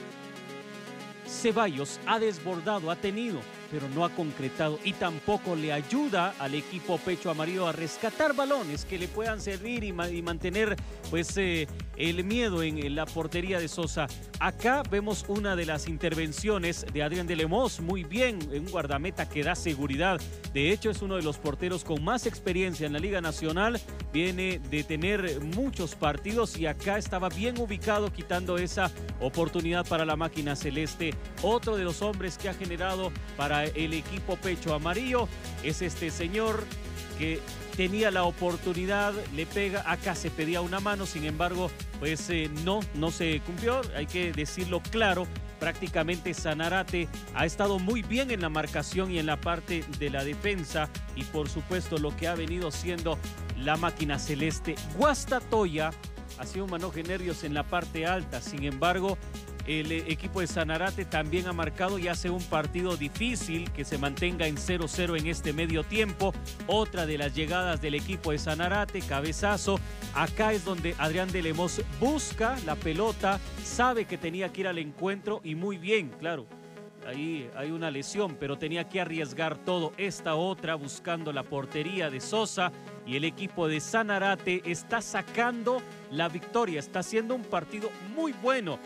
Ceballos ha desbordado, ha tenido, pero no ha concretado, y tampoco le ayuda al equipo Pecho Amarillo a rescatar balones que le puedan servir y mantener pues el miedo en la portería de Sosa. Acá vemos una de las intervenciones de Adrián de Lemos, muy bien, un guardameta que da seguridad. De hecho, es uno de los porteros con más experiencia en la Liga Nacional, viene de tener muchos partidos y acá estaba bien ubicado, quitando esa oportunidad para la máquina celeste. Otro de los hombres que ha generado para el equipo Pecho Amarillo es este señor que tenía la oportunidad, le pega, acá se pedía una mano, sin embargo, pues no se cumplió, hay que decirlo claro. Prácticamente Sanarate ha estado muy bien en la marcación y en la parte de la defensa, y por supuesto lo que ha venido siendo la máquina celeste. Guastatoya ha sido un manojo de nervios en la parte alta, sin embargo, el equipo de Sanarate también ha marcado y hace un partido difícil que se mantenga en 0-0 en este medio tiempo. Otra de las llegadas del equipo de Sanarate, cabezazo. Acá es donde Adrián de Lemos busca la pelota, sabe que tenía que ir al encuentro y muy bien, claro. Ahí hay una lesión, pero tenía que arriesgar todo. Esta otra buscando la portería de Sosa, y el equipo de Sanarate está sacando la victoria. Está haciendo un partido muy bueno.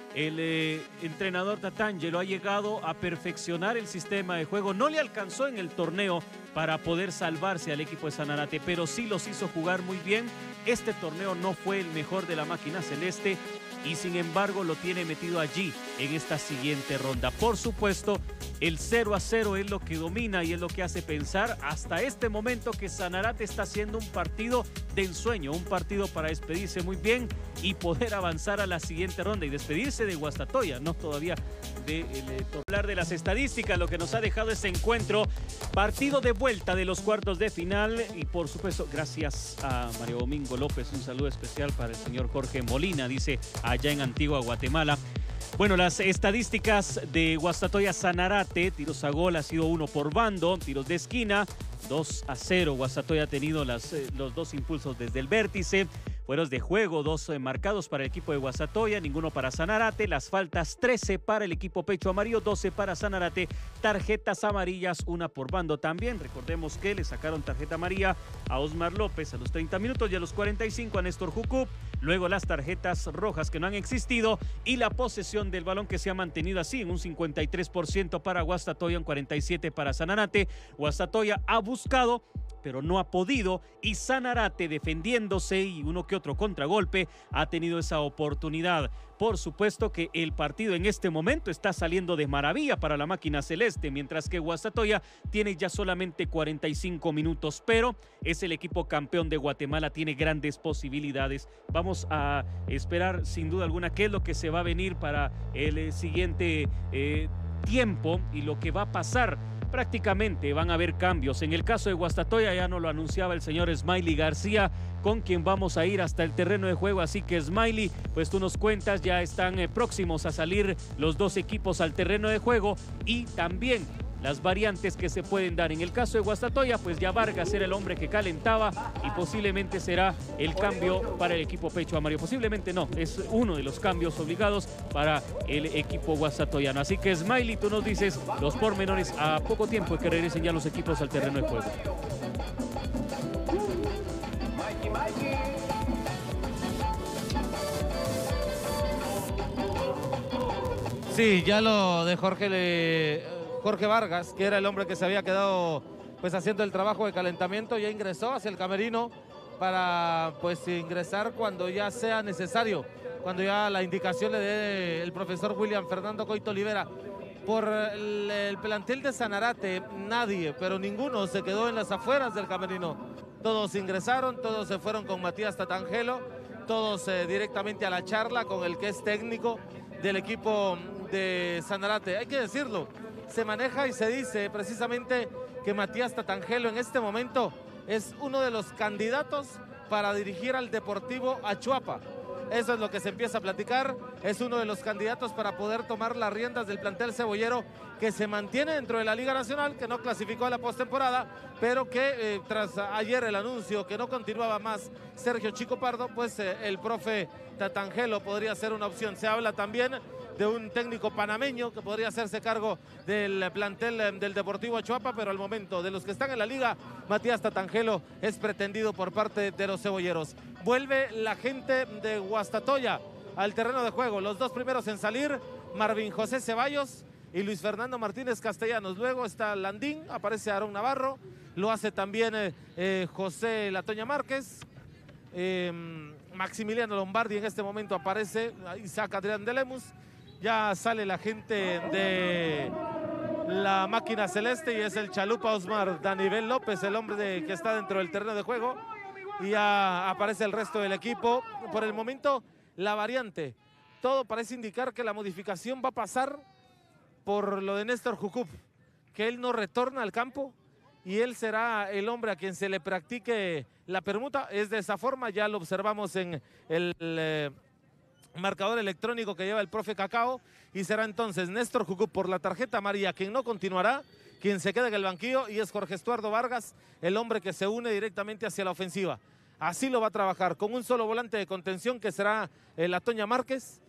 El entrenador Tatangelo ha llegado a perfeccionar el sistema de juego. No le alcanzó en el torneo para poder salvarse al equipo de Sanarate, pero sí los hizo jugar muy bien. Este torneo no fue el mejor de la máquina celeste y sin embargo lo tiene metido allí en esta siguiente ronda. Por supuesto, el 0-0 es lo que domina y es lo que hace pensar hasta este momento que Sanarate está haciendo un partido de ensueño, un partido para despedirse muy bien y poder avanzar a la siguiente ronda y despedirse de Guastatoya, no todavía de hablar de las estadísticas, lo que nos ha dejado ese encuentro, partido de vuelta de los cuartos de final. Y por supuesto, gracias a Mario Domingo López, un saludo especial para el señor Jorge Molina, dice allá en Antigua, Guatemala. Bueno, las estadísticas de Guastatoya Sanarate: tiros a gol ha sido 1 por bando, tiros de esquina 2-0. Guastatoya ha tenido los dos impulsos desde el vértice. Fueros de juego, 2 marcados para el equipo de Guastatoya, ninguno para Sanarate. Las faltas, 13 para el equipo Pecho Amarillo, 12 para Sanarate. Tarjetas amarillas, 1 por bando también. Recordemos que le sacaron tarjeta amarilla a Osmar López a los 30 minutos y a los 45 a Néstor Jucup. Luego las tarjetas rojas que no han existido y la posesión del balón que se ha mantenido así en un 53% para Guastatoya, un 47% para Sanarate. Guastatoya ha buscado, pero no ha podido, y Sanarate defendiéndose y uno que otro contragolpe ha tenido esa oportunidad. Por supuesto que el partido en este momento está saliendo de maravilla para la máquina celeste, mientras que Guastatoya tiene ya solamente 45 minutos, pero es el equipo campeón de Guatemala, tiene grandes posibilidades. Vamos a esperar sin duda alguna qué es lo que se va a venir para el siguiente tiempo y lo que va a pasar. Prácticamente van a haber cambios. En el caso de Guastatoya ya nos lo anunciaba el señor Smiley García, con quien vamos a ir hasta el terreno de juego. Así que Smiley, pues tú nos cuentas, ya están próximos a salir los dos equipos al terreno de juego y también las variantes que se pueden dar. En el caso de Guastatoya, pues ya Vargas era el hombre que calentaba y posiblemente será el cambio para el equipo Pecho Amarillo. Posiblemente no, es uno de los cambios obligados para el equipo guastatoyano. Así que Smiley, tú nos dices los pormenores a poco tiempo de que regresen ya los equipos al terreno de juego. Sí, ya lo de Jorge Vargas, que era el hombre que se había quedado pues haciendo el trabajo de calentamiento, ya ingresó hacia el camerino para pues ingresar cuando ya sea necesario, cuando ya la indicación le dé el profesor William Fernando Coito Olivera. Por el plantel de Sanarate, nadie, pero ninguno se quedó en las afueras del camerino. Todos ingresaron, todos se fueron con Matías Tatangelo, todos directamente a la charla con el que es técnico del equipo de Sanarate. Hay que decirlo, se maneja y se dice precisamente que Matías Tatangelo en este momento es uno de los candidatos para dirigir al Deportivo Achuapa. Eso es lo que se empieza a platicar. Es uno de los candidatos para poder tomar las riendas del plantel cebollero, que se mantiene dentro de la Liga Nacional, que no clasificó a la postemporada, pero que tras ayer el anuncio que no continuaba más Sergio Chico Pardo, pues el profe Tatangelo podría ser una opción. Se habla también de un técnico panameño que podría hacerse cargo del plantel del Deportivo Achuapa, pero al momento de los que están en la liga, Matías Tatangelo es pretendido por parte de los cebolleros. Vuelve la gente de Guastatoya al terreno de juego. Los dos primeros en salir, Marvin José Ceballos y Luis Fernando Martínez Castellanos. Luego está Landín, aparece Aarón Navarro, lo hace también José Latoña Márquez. Maximiliano Lombardi en este momento aparece, Isaac Adrián de Lemus. Ya sale la gente de la máquina celeste y es el Chalupa Osmar Danivel López, el hombre que está dentro del terreno de juego. Y ya aparece el resto del equipo. Por el momento, la variante. Todo parece indicar que la modificación va a pasar por lo de Néstor Jucup, que él no retorna al campo y él será el hombre a quien se le practique la permuta. Es de esa forma, ya lo observamos en el marcador electrónico que lleva el profe Cacao, y será entonces Néstor Jucup por la tarjeta amarilla quien no continuará, quien se queda en el banquillo, y es Jorge Estuardo Vargas, el hombre que se une directamente hacia la ofensiva. Así lo va a trabajar, con un solo volante de contención que será Latoña Márquez,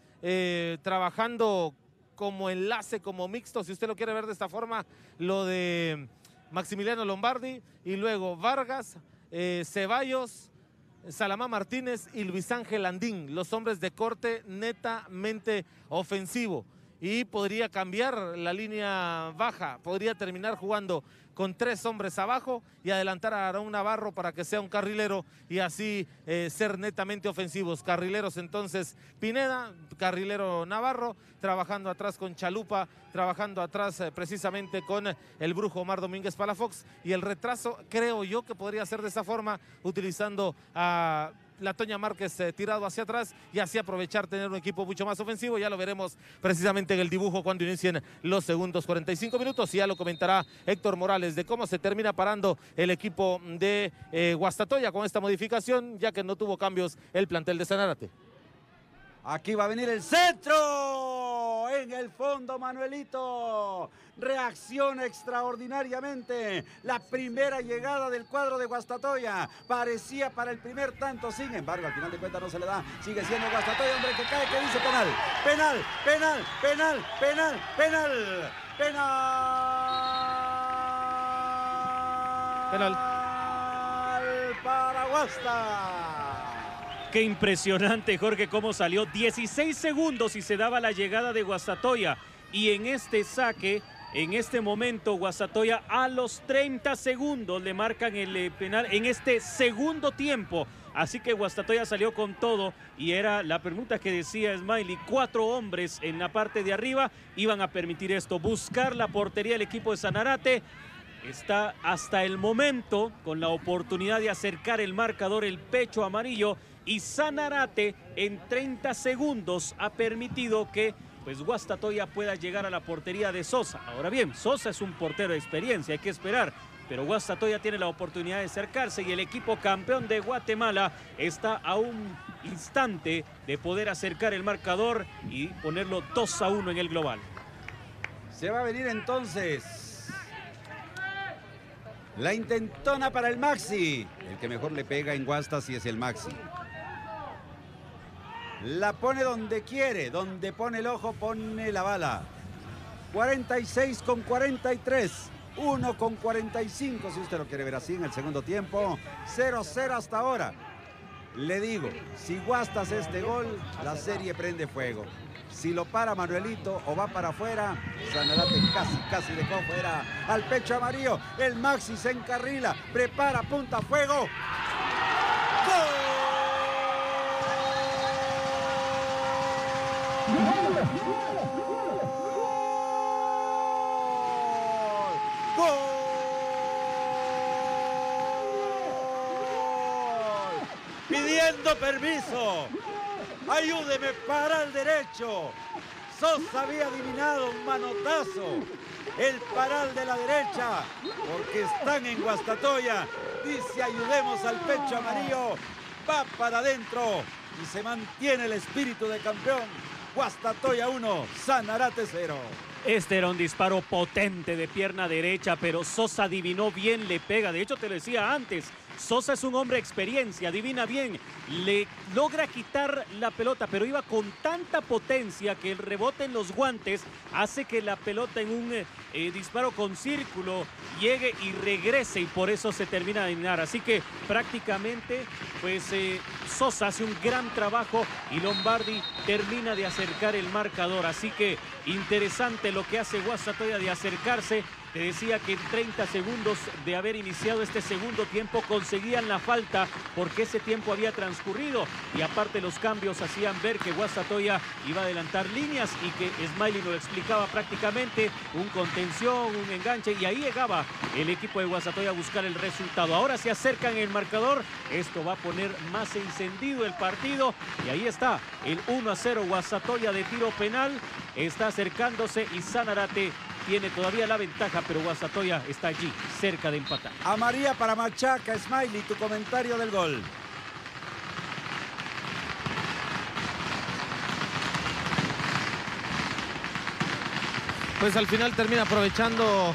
trabajando como enlace, como mixto, si usted lo quiere ver de esta forma, lo de Maximiliano Lombardi, y luego Vargas, Ceballos, Salamá Martínez y Luis Ángel Landín, los hombres de corte netamente ofensivo. Y podría cambiar la línea baja, podría terminar jugando con 3 hombres abajo y adelantar a Aarón Navarro para que sea un carrilero y así ser netamente ofensivos. Carrileros entonces Pineda, carrilero Navarro, trabajando atrás con Chalupa, trabajando atrás precisamente con el brujo Omar Domínguez Palafox, y el retraso creo yo que podría ser de esa forma, utilizando a Latoña Márquez tirado hacia atrás y así aprovechar tener un equipo mucho más ofensivo. Ya lo veremos precisamente en el dibujo cuando inicien los segundos 45 minutos y ya lo comentará Héctor Morales de cómo se termina parando el equipo de Guastatoya con esta modificación, ya que no tuvo cambios el plantel de Sanarate. Aquí va a venir el centro, en el fondo Manuelito, reacciona extraordinariamente la primera llegada del cuadro de Guastatoya, parecía para el primer tanto, sin embargo al final de cuentas no se le da, sigue siendo Guastatoya, hombre que cae, que dice penal, penal, penal, penal, penal, penal, penal, penal para Guasta. Qué impresionante, Jorge, cómo salió. 16 segundos y se daba la llegada de Guastatoya. Y en este saque, en este momento, Guastatoya a los 30 segundos le marcan el penal en este segundo tiempo. Así que Guastatoya salió con todo y era la permuta que decía Smiley. 4 hombres en la parte de arriba iban a permitir esto. Buscar la portería del equipo de Sanarate. Está hasta el momento con la oportunidad de acercar el marcador, el pecho amarillo. Y Sanarate en 30 segundos ha permitido que pues Guastatoya pueda llegar a la portería de Sosa. Ahora bien, Sosa es un portero de experiencia, hay que esperar, pero Guastatoya tiene la oportunidad de acercarse y el equipo campeón de Guatemala está a un instante de poder acercar el marcador y ponerlo 2-1 en el global. Se va a venir entonces la intentona para el Maxi. El que mejor le pega en Guasta sí es el Maxi. La pone donde quiere, donde pone el ojo, pone la bala. 46 con 43, 1 con 45, si usted lo quiere ver así en el segundo tiempo. 0-0 hasta ahora. Le digo, si Guasta hace este gol, la serie prende fuego. Si lo para Manuelito o va para afuera, Sanarate casi dejó fuera al pecho amarillo. El Maxi se encarrila, prepara, punta, fuego. ¡Gol! ¡Gol! Pidiendo permiso. Ayúdeme para el derecho. Sosa había adivinado un manotazo. El paral de la derecha, porque están en Guastatoya. Dice ayudemos al pecho amarillo. Va para adentro y se mantiene el espíritu de campeón. Guastatoya 1, Sanarate 0. Este era un disparo potente de pierna derecha, pero Sosa adivinó bien, le pega. De hecho, te lo decía antes, Sosa es un hombre de experiencia, adivina bien, le logra quitar la pelota, pero iba con tanta potencia que el rebote en los guantes hace que la pelota en un disparo con círculo llegue y regrese, y por eso se termina de adivinar. Así que prácticamente pues Sosa hace un gran trabajo y Lombardi termina de acercar el marcador. Así que interesante lo que hace Guastatoya de acercarse. Te decía que en 30 segundos de haber iniciado este segundo tiempo conseguían la falta porque ese tiempo había transcurrido, y aparte los cambios hacían ver que Guastatoya iba a adelantar líneas y que Smiley lo explicaba prácticamente, un contención, un enganche, y ahí llegaba el equipo de Guastatoya a buscar el resultado. Ahora se acercan el marcador, esto va a poner más encendido el partido, y ahí está el 1-0. Guastatoya de tiro penal está acercándose y Sanarate tiene todavía la ventaja, pero Guastatoya está allí, cerca de empatar. Amarilla para Machaca. Smiley, tu comentario del gol. Pues al final termina aprovechando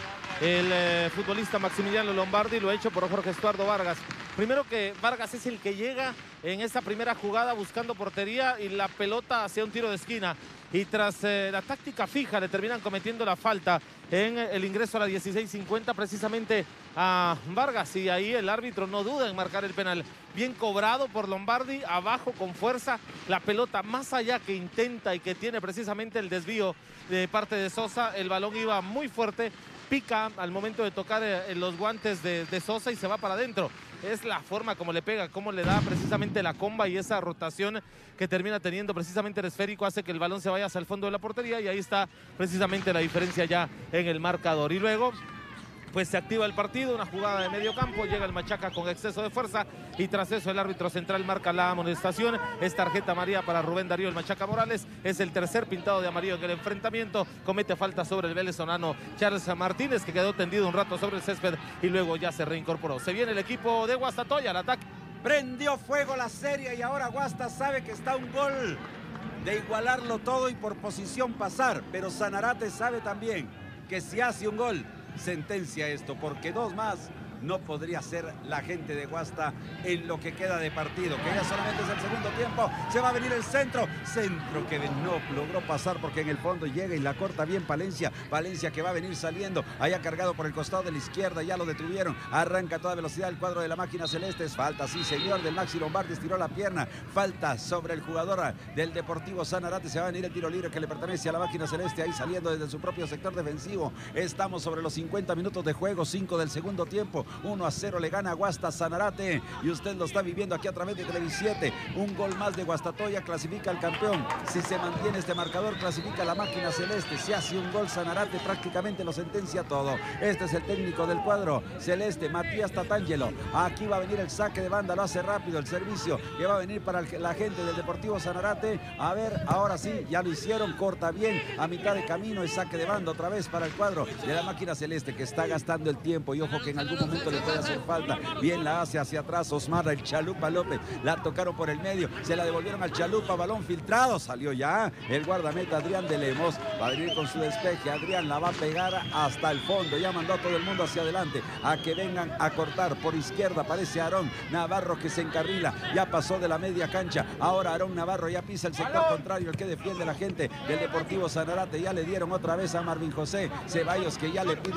el futbolista Maximiliano Lombardi, lo hecho por Jorge Estuardo Vargas. Primero que Vargas es el que llega en esta primera jugada buscando portería y la pelota hacia un tiro de esquina. Y tras la táctica fija le terminan cometiendo la falta en el ingreso a la 16:50 precisamente a Vargas. Y ahí el árbitro no duda en marcar el penal. Bien cobrado por Lombardi, abajo con fuerza. La pelota más allá que intenta y que tiene precisamente el desvío de parte de Sosa. El balón iba muy fuerte. Pica al momento de tocar los guantes de Sosa y se va para adentro. Es la forma como le pega, cómo le da precisamente la comba, y esa rotación que termina teniendo precisamente el esférico hace que el balón se vaya hacia el fondo de la portería, y ahí está precisamente la diferencia ya en el marcador. Y luego pues se activa el partido, una jugada de medio campo, llega el Machaca con exceso de fuerza y tras eso el árbitro central marca la amonestación. Es tarjeta amarilla para Rubén Darío el Machaca Morales, es el tercer pintado de amarillo en el enfrentamiento. Comete falta sobre el venezolano Charles Martínez, que quedó tendido un rato sobre el césped y luego ya se reincorporó. Se viene el equipo de Guastatoya al ataque. Prendió fuego la serie y ahora Guasta sabe que está un gol de igualarlo todo y por posición pasar, pero Sanarate sabe también que si hace un gol sentencia esto, porque dos más no podría ser la gente de Guasta en lo que queda de partido, que ya solamente es el segundo tiempo. Se va a venir el centro que no logró pasar porque en el fondo llega y la corta bien Palencia que va a venir saliendo, allá cargado por el costado de la izquierda, ya lo detuvieron, arranca a toda velocidad el cuadro de la máquina celeste. Es falta, sí señor, del Maxi Lombardi, estiró la pierna, falta sobre el jugador del Deportivo Sanarate. Se va a venir el tiro libre que le pertenece a la máquina celeste, ahí saliendo desde su propio sector defensivo. Estamos sobre los 50 minutos de juego, 5 del segundo tiempo. 1-0 le gana Guasta Sanarate y usted lo está viviendo aquí a través de Televisiete. Un gol más de Guastatoya clasifica al campeón. Si se mantiene este marcador, clasifica la máquina celeste. Si hace un gol Sanarate, prácticamente lo sentencia todo. Este es el técnico del cuadro celeste, Matías Tatangelo. Aquí va a venir el saque de banda, lo hace rápido el servicio que va a venir para la gente del Deportivo Sanarate. A ver, ahora sí, ya lo hicieron, corta bien a mitad de camino, el saque de banda otra vez para el cuadro de la máquina celeste, que está gastando el tiempo y ojo que en algún momento le puede hacer falta. Bien la hace hacia atrás Osmar, el Chalupa López, la tocaron por el medio, se la devolvieron al Chalupa, balón filtrado, salió ya el guardameta Adrián de Lemos, va a venir con su despeje, Adrián la va a pegar hasta el fondo, ya mandó a todo el mundo hacia adelante, a que vengan a cortar por izquierda, aparece Aarón Navarro que se encarrila, ya pasó de la media cancha, ahora Aarón Navarro ya pisa el sector contrario, el que defiende la gente del Deportivo Sanarate, ya le dieron otra vez a Marvin José Ceballos, que ya le pide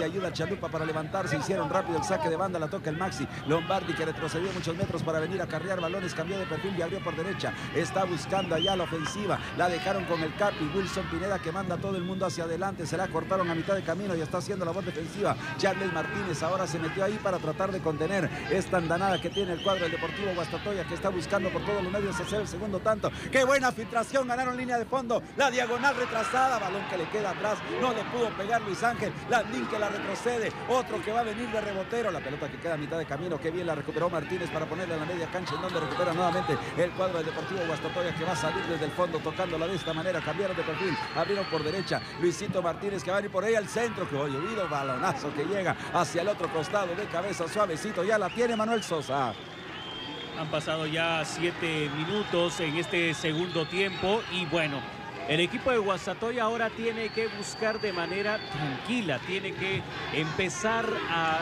ayuda a Chalupa para levantarse. Hicieron rápido el saque de banda, la toca el Maxi Lombardi, que retrocedió muchos metros para venir a carrear balones, cambió de perfil y abrió por derecha. Está buscando allá la ofensiva, la dejaron con el Capi. Wilson Pineda, que manda a todo el mundo hacia adelante, se la cortaron a mitad de camino y está haciendo la voz defensiva. Charles Martínez ahora se metió ahí para tratar de contener esta andanada que tiene el cuadro del Deportivo Guastatoya, que está buscando por todos los medios hacer el segundo tanto. ¡Qué buena filtración! Ganaron línea de fondo, la diagonal retrasada, balón que le queda atrás, no le pudo pegar Luis Ángel. Landín, que la retrocede, otro que va a venir de rebotero, la pelota que queda a mitad de camino. Qué bien la recuperó Martínez para ponerla en la media cancha, en donde recupera nuevamente el cuadro del Deportivo Guastatoya, que va a salir desde el fondo tocándola de esta manera. Cambiaron de perfil, abrieron por derecha. Luisito Martínez, que va a ir por ahí al centro, que hoy oído, balonazo que llega hacia el otro costado de cabeza, suavecito, ya la tiene Manuel Sosa. Han pasado ya 7 minutos en este segundo tiempo y bueno, el equipo de Guastatoya ahora tiene que buscar de manera tranquila, tiene que empezar a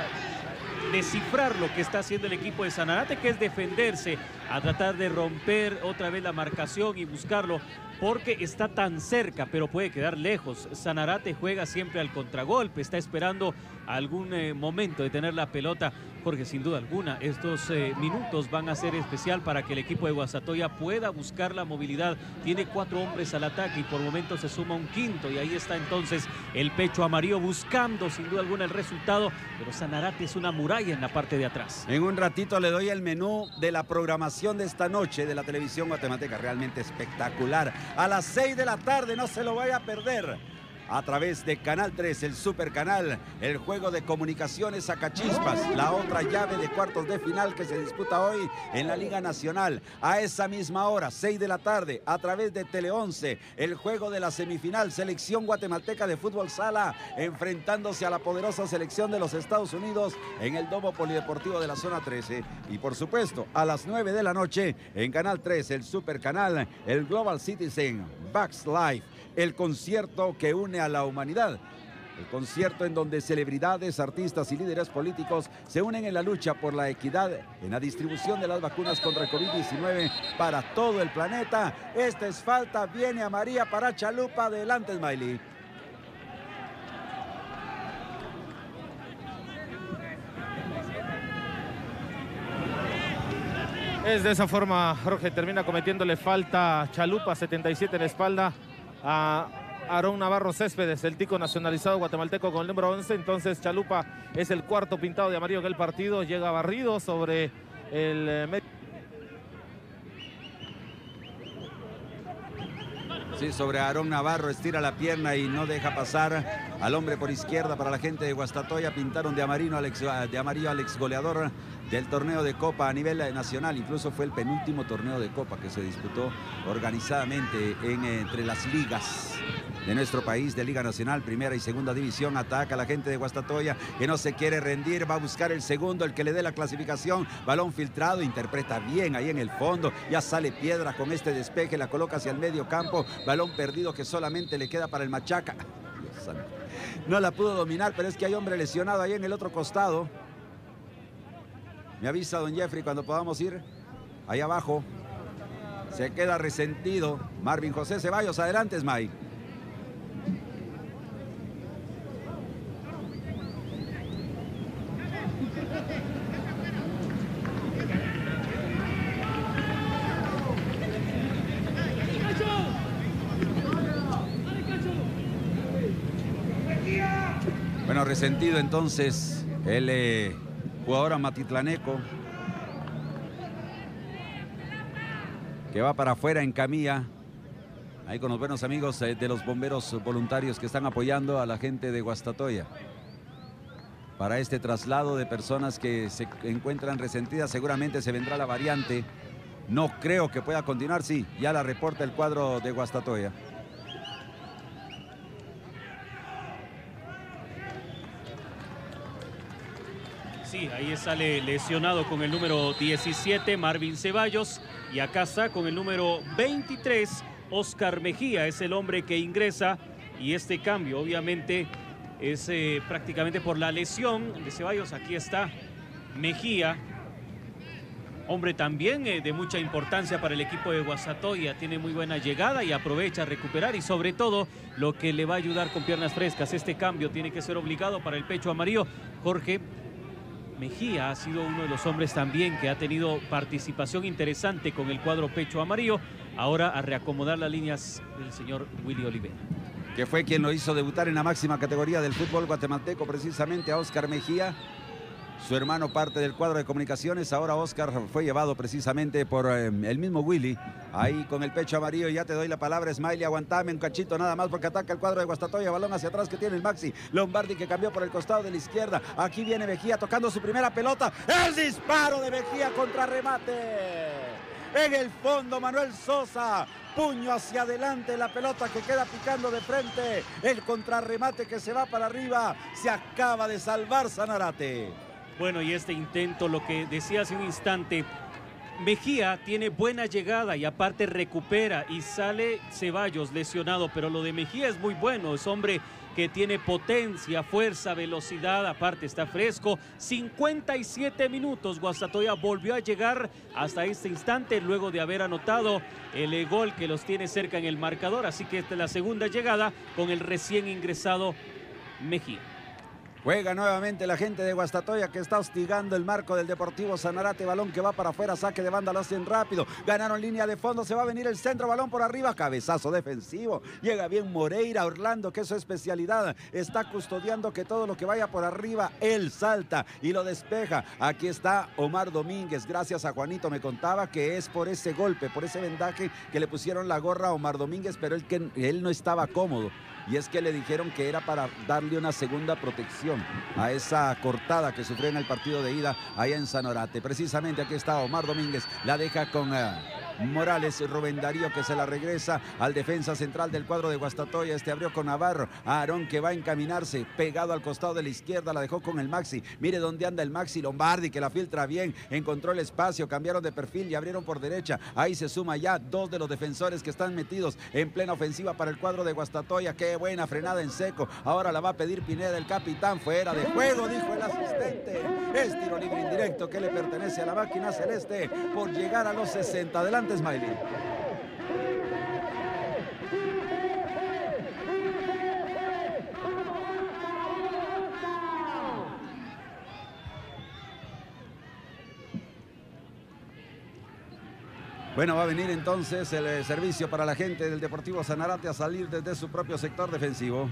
descifrar lo que está haciendo el equipo de Sanarate, que es defenderse, a tratar de romper otra vez la marcación y buscarlo, porque está tan cerca, pero puede quedar lejos. Sanarate juega siempre al contragolpe, está esperando algún momento de tener la pelota, porque sin duda alguna estos minutos van a ser especial para que el equipo de Guastatoya pueda buscar la movilidad. Tiene 4 hombres al ataque y por momentos se suma un quinto, y ahí está entonces el pecho amarillo buscando sin duda alguna el resultado, pero Sanarate es una muralla en la parte de atrás. En un ratito le doy el menú de la programación de esta noche de la televisión guatemalteca, realmente espectacular. A las 6 de la tarde, no se lo vaya a perder. A través de Canal 3, el Super Canal, el juego de comunicaciones Sacachispas, la otra llave de cuartos de final que se disputa hoy en la Liga Nacional. A esa misma hora, 6 de la tarde, a través de Tele 11, el juego de la semifinal, selección guatemalteca de fútbol sala, enfrentándose a la poderosa selección de los Estados Unidos en el Domo Polideportivo de la Zona 13. Y por supuesto, a las 9 de la noche, en Canal 3, el Super Canal, el Global Citizen Bucks Live, el concierto que une a la humanidad. El concierto en donde celebridades, artistas y líderes políticos se unen en la lucha por la equidad en la distribución de las vacunas contra el COVID-19 para todo el planeta. Esta es falta, viene a María para Chalupa. Adelante, Smiley. Es de esa forma, Jorge, termina cometiéndole falta Chalupa, 77 en la espalda a Aarón Navarro Céspedes, el tico nacionalizado guatemalteco con el número 11. Entonces Chalupa es el cuarto pintado de amarillo en el partido, llega barrido sobre el medio. Sí, sobre Aarón Navarro, estira la pierna y no deja pasar al hombre por izquierda. Para la gente de Guastatoya pintaron de amarillo al ex goleador del torneo de Copa a nivel nacional. Incluso fue el penúltimo torneo de Copa que se disputó organizadamente entre las ligas de nuestro país, de Liga Nacional, Primera y Segunda División. Ataca a la gente de Guastatoya, que no se quiere rendir, va a buscar el segundo, el que le dé la clasificación. Balón filtrado, interpreta bien ahí en el fondo, ya sale Piedra con este despeje, la coloca hacia el medio campo. Balón perdido que solamente le queda para el Machaca. Dios santo. No la pudo dominar, pero es que hay hombre lesionado ahí en el otro costado. Me avisa don Jeffrey cuando podamos ir ahí abajo. Se queda resentido Marvin José Ceballos. Adelante, Smay. Bueno, resentido entonces el jugador amatitlaneco, que va para afuera en camilla, ahí con los buenos amigos de los bomberos voluntarios que están apoyando a la gente de Guastatoya para este traslado de personas que se encuentran resentidas. Seguramente se vendrá la variante, no creo que pueda continuar. Sí, ya la reporta el cuadro de Guastatoya. Sí, ahí sale lesionado con el número 17, Marvin Ceballos. Y acá está con el número 23, Oscar Mejía. Es el hombre que ingresa. Y este cambio, obviamente, es prácticamente por la lesión de Ceballos. Aquí está Mejía. Hombre también de mucha importancia para el equipo de Guastatoya, tiene muy buena llegada y aprovecha a recuperar y sobre todo lo que le va a ayudar con piernas frescas. Este cambio tiene que ser obligado para el pecho amarillo. Jorge Mejía ha sido uno de los hombres también que ha tenido participación interesante con el cuadro pecho amarillo. Ahora a reacomodar las líneas del señor Willy Olivera, que fue quien lo hizo debutar en la máxima categoría del fútbol guatemalteco, precisamente a Oscar Mejía. Su hermano parte del cuadro de comunicaciones. Ahora Oscar fue llevado precisamente por el mismo Willy. Ahí con el pecho amarillo, ya te doy la palabra, Smiley, aguantame un cachito nada más porque ataca el cuadro de Guastatoya. Balón hacia atrás que tiene el Maxi Lombardi, que cambió por el costado de la izquierda. Aquí viene Mejía tocando su primera pelota. El disparo de Mejía contra remate. En el fondo Manuel Sosa, puño hacia adelante, la pelota que queda picando de frente. El contrarremate que se va para arriba. Se acaba de salvar Sanarate. Bueno, y este intento, lo que decía hace un instante, Mejía tiene buena llegada y aparte recupera y sale Ceballos lesionado, pero lo de Mejía es muy bueno, es hombre que tiene potencia, fuerza, velocidad, aparte está fresco. 57 minutos, Guastatoya volvió a llegar hasta este instante luego de haber anotado el gol que los tiene cerca en el marcador, así que esta es la segunda llegada con el recién ingresado Mejía. Juega nuevamente la gente de Guastatoya, que está hostigando el marco del Deportivo Sanarate. Balón que va para afuera, saque de banda, lo hacen rápido. Ganaron línea de fondo, se va a venir el centro, balón por arriba, cabezazo defensivo. Llega bien Moreira, Orlando, que es su especialidad. Está custodiando que todo lo que vaya por arriba, él salta y lo despeja. Aquí está Omar Domínguez, gracias a Juanito, me contaba que es por ese golpe, por ese vendaje que le pusieron la gorra a Omar Domínguez, pero él no estaba cómodo. Y es que le dijeron que era para darle una segunda protección a esa cortada que sufrió en el partido de ida allá en Sanarate. Precisamente aquí está Omar Domínguez, la deja con Morales, Rubén Darío, que se la regresa al defensa central del cuadro de Guastatoya. Este abrió con Navarro, Aarón, que va a encaminarse pegado al costado de la izquierda, la dejó con el Maxi. Mire dónde anda el Maxi Lombardi, que la filtra bien, encontró el espacio, cambiaron de perfil y abrieron por derecha. Ahí se suma ya dos de los defensores que están metidos en plena ofensiva para el cuadro de Guastatoya. Qué buena frenada en seco, ahora la va a pedir Pineda, el capitán. Fuera de juego, dijo el asistente. Es tiro libre indirecto que le pertenece a la máquina celeste por llegar a los 60. Adelante, Smiley. Bueno, va a venir entonces el servicio para la gente del Deportivo Sanarate a salir desde su propio sector defensivo.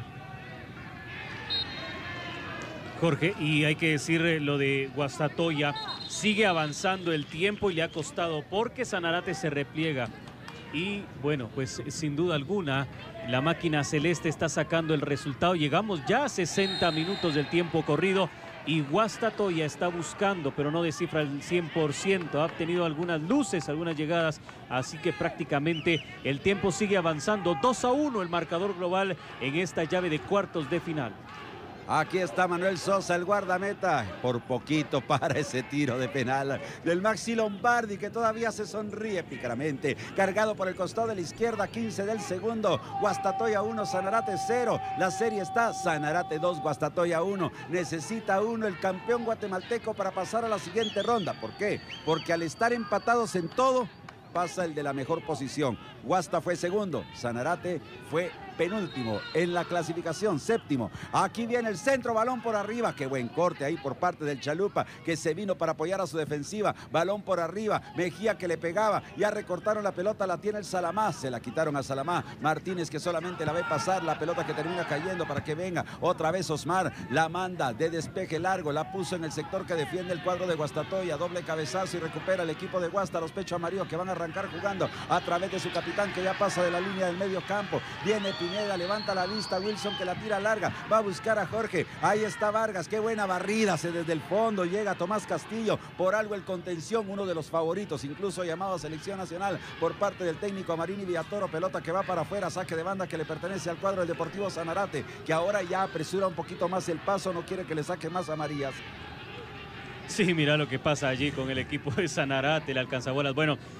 Jorge, y hay que decir lo de Guastatoya, sigue avanzando el tiempo y le ha costado porque Sanarate se repliega. Y bueno, pues sin duda alguna, la máquina celeste está sacando el resultado. Llegamos ya a 60 minutos del tiempo corrido y Guastatoya está buscando, pero no descifra el 100%. Ha tenido algunas luces, algunas llegadas, así que prácticamente el tiempo sigue avanzando. 2-1 el marcador global en esta llave de cuartos de final. Aquí está Manuel Sosa, el guardameta. Por poquito para ese tiro de penal del Maxi Lombardi, que todavía se sonríe pícaramente. Cargado por el costado de la izquierda, 15 del segundo. Guastatoya 1, Sanarate 0. La serie está Sanarate 2, Guastatoya 1. Necesita uno el campeón guatemalteco para pasar a la siguiente ronda. ¿Por qué? Porque al estar empatados en todo, pasa el de la mejor posición. Guasta fue segundo, Sanarate fue penúltimo en la clasificación, séptimo. Aquí viene el centro, balón por arriba. Qué buen corte ahí por parte del Chalupa, que se vino para apoyar a su defensiva. Balón por arriba, Mejía que le pegaba. Ya recortaron la pelota, la tiene el Salamá. Se la quitaron a Salamá. Martínez, que solamente la ve pasar. La pelota que termina cayendo para que venga otra vez Osmar. La manda de despeje largo, la puso en el sector que defiende el cuadro de Guastatoya. Doble cabezazo y recupera el equipo de Guasta. Los pechos amarillos que van a arrancar jugando a través de su capitán, que ya pasa de la línea del medio campo. Viene Pineda, levanta la vista, Wilson, que la tira larga, va a buscar a Jorge. Ahí está Vargas, qué buena barrida, desde el fondo llega Tomás Castillo. Por algo el contención, uno de los favoritos, incluso llamado a selección nacional por parte del técnico Amarini Villatoro. Pelota que va para afuera, saque de banda que le pertenece al cuadro del Deportivo Sanarate, que ahora ya apresura un poquito más el paso, no quiere que le saque más amarillas. Sí, mira lo que pasa allí con el equipo de Sanarate, el alcanzabolas. Bueno,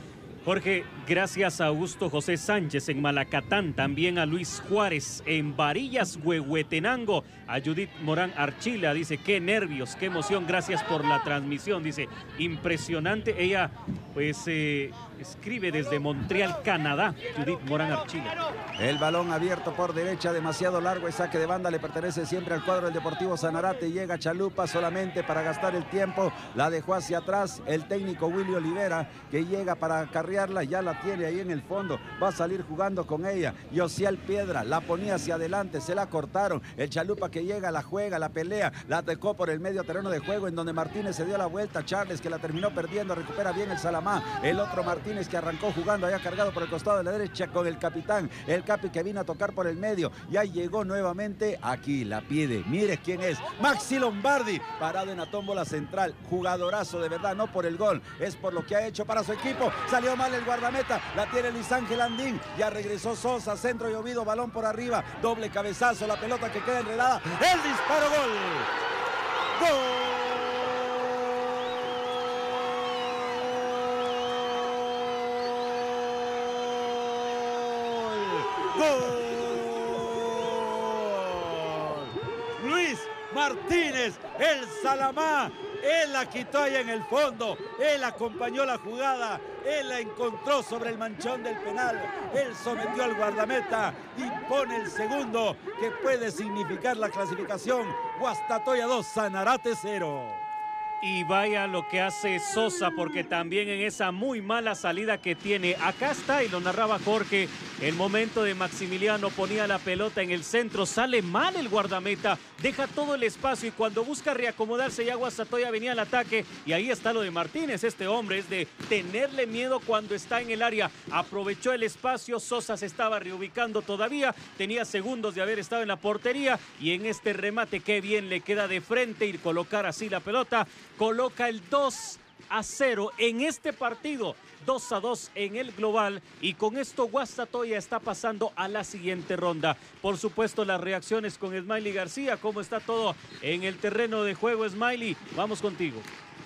Jorge, gracias a Augusto José Sánchez en Malacatán, también a Luis Juárez en Varillas, Huehuetenango, a Judith Morán Archila, dice, qué nervios, qué emoción, gracias por la transmisión, dice, impresionante. Ella, pues, escribe desde Montreal, Canadá, Judith Morán Archila. El balón abierto por derecha, demasiado largo, el saque de banda le pertenece siempre al cuadro del Deportivo Sanarate. Llega Chalupa solamente para gastar el tiempo, la dejó hacia atrás el técnico Willy Olivera, que llega para acarrearla, ya la tiene ahí en el fondo, va a salir jugando con ella. Yosiel Piedra la ponía hacia adelante, se la cortaron. El Chalupa que llega, la juega, la pelea, la atacó por el medio terreno de juego, en donde Martínez se dio la vuelta. Charles, que la terminó perdiendo, recupera bien el Salamá. El otro Martínez, que arrancó jugando allá cargado por el costado de la derecha con el capitán, el Capi, que vino a tocar por el medio. Ya llegó nuevamente, aquí la pide, mire quién es, Maxi Lombardi, parado en la tómbola central, jugadorazo de verdad, no por el gol, es por lo que ha hecho para su equipo. Salió mal el guardameta, la tiene Luis Ángel Andín, ya regresó Sosa, centro y Ovido, balón por arriba, doble cabezazo, la pelota que queda enredada, el disparo, gol. ¡Gol! Luis Martínez, el Salamá, él la quitó allá en el fondo, él acompañó la jugada, él la encontró sobre el manchón del penal, él sometió al guardameta y pone el segundo, que puede significar la clasificación. Guastatoya 2, Sanarate 0. Y vaya lo que hace Sosa, porque también en esa muy mala salida que tiene, acá está, y lo narraba Jorge, el momento de Maximiliano, ponía la pelota en el centro, sale mal el guardameta, deja todo el espacio, y cuando busca reacomodarse ya Guastatoya venía al ataque, y ahí está lo de Martínez. Este hombre es de tenerle miedo cuando está en el área, aprovechó el espacio, Sosa se estaba reubicando todavía, tenía segundos de haber estado en la portería, y en este remate qué bien le queda de frente y colocar así la pelota, coloca el 2-0 en este partido, 2-2 en el global, y con esto Guastatoya está pasando a la siguiente ronda. Por supuesto, las reacciones con Smiley García. ¿Cómo está todo en el terreno de juego, Smiley? Vamos contigo.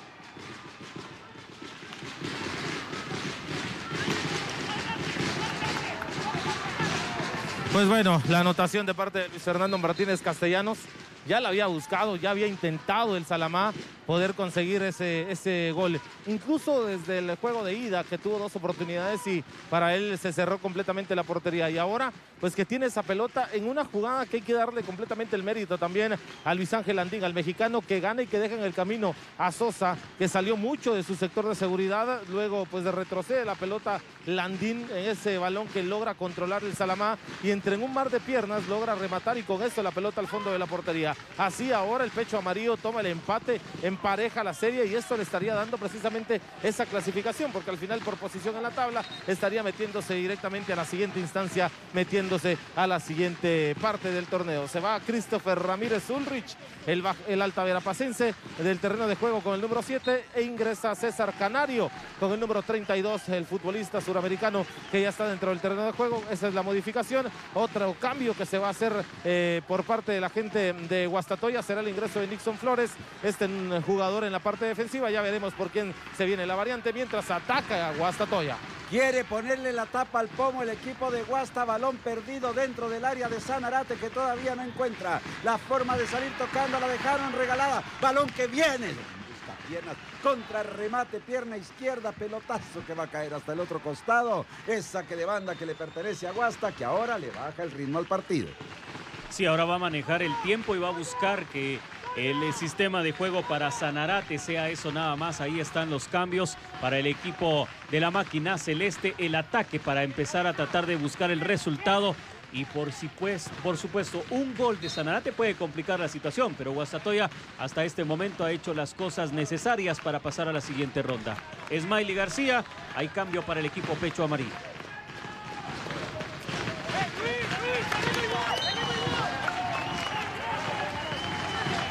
Pues bueno, la anotación de parte de Luis Fernando Martínez Castellanos, ya la había buscado, ya había intentado el Salamá poder conseguir ese gol. Incluso desde el juego de ida, que tuvo 2 oportunidades y para él se cerró completamente la portería. Y ahora, pues que tiene esa pelota en una jugada que hay que darle completamente el mérito también a Luis Ángel Andín, al mexicano, que gana y que deja en el camino a Sosa, que salió mucho de su sector de seguridad. Luego, pues de retrocede la pelota Landín en ese balón que logra controlar el Salamá y entre en un mar de piernas logra rematar y con eso la pelota al fondo de la portería. Así ahora el pecho amarillo toma el empate, empareja la serie y esto le estaría dando precisamente esa clasificación, porque al final por posición en la tabla estaría metiéndose directamente a la siguiente instancia, metiéndose a la siguiente parte del torneo. Se va Christopher Ramírez Ulrich, el altaverapacense del terreno de juego con el número 7, e ingresa César Canario con el número 32, el futbolista suramericano que ya está dentro del terreno de juego. Esa es la modificación. Otro cambio que se va a hacer por parte de la gente de Guastatoya será el ingreso de Nixon Flores, jugador en la parte defensiva. Ya veremos por quién se viene la variante mientras ataca a Guastatoya. Quiere ponerle la tapa al pomo el equipo de Guasta, balón perdido dentro del área de Sanarate, que todavía no encuentra la forma de salir tocando, la dejaron regalada, balón que viene, busca piernas, contra remate, pierna izquierda, pelotazo que va a caer hasta el otro costado, es saque de banda que le pertenece a Guasta, que ahora le baja el ritmo al partido. Sí, ahora va a manejar el tiempo y va a buscar que el sistema de juego para Sanarate sea eso nada más. Ahí están los cambios para el equipo de la máquina celeste, el ataque para empezar a tratar de buscar el resultado. Y por supuesto, un gol de Sanarate puede complicar la situación, pero Guastatoya hasta este momento ha hecho las cosas necesarias para pasar a la siguiente ronda. Smiley García, hay cambio para el equipo pecho amarillo.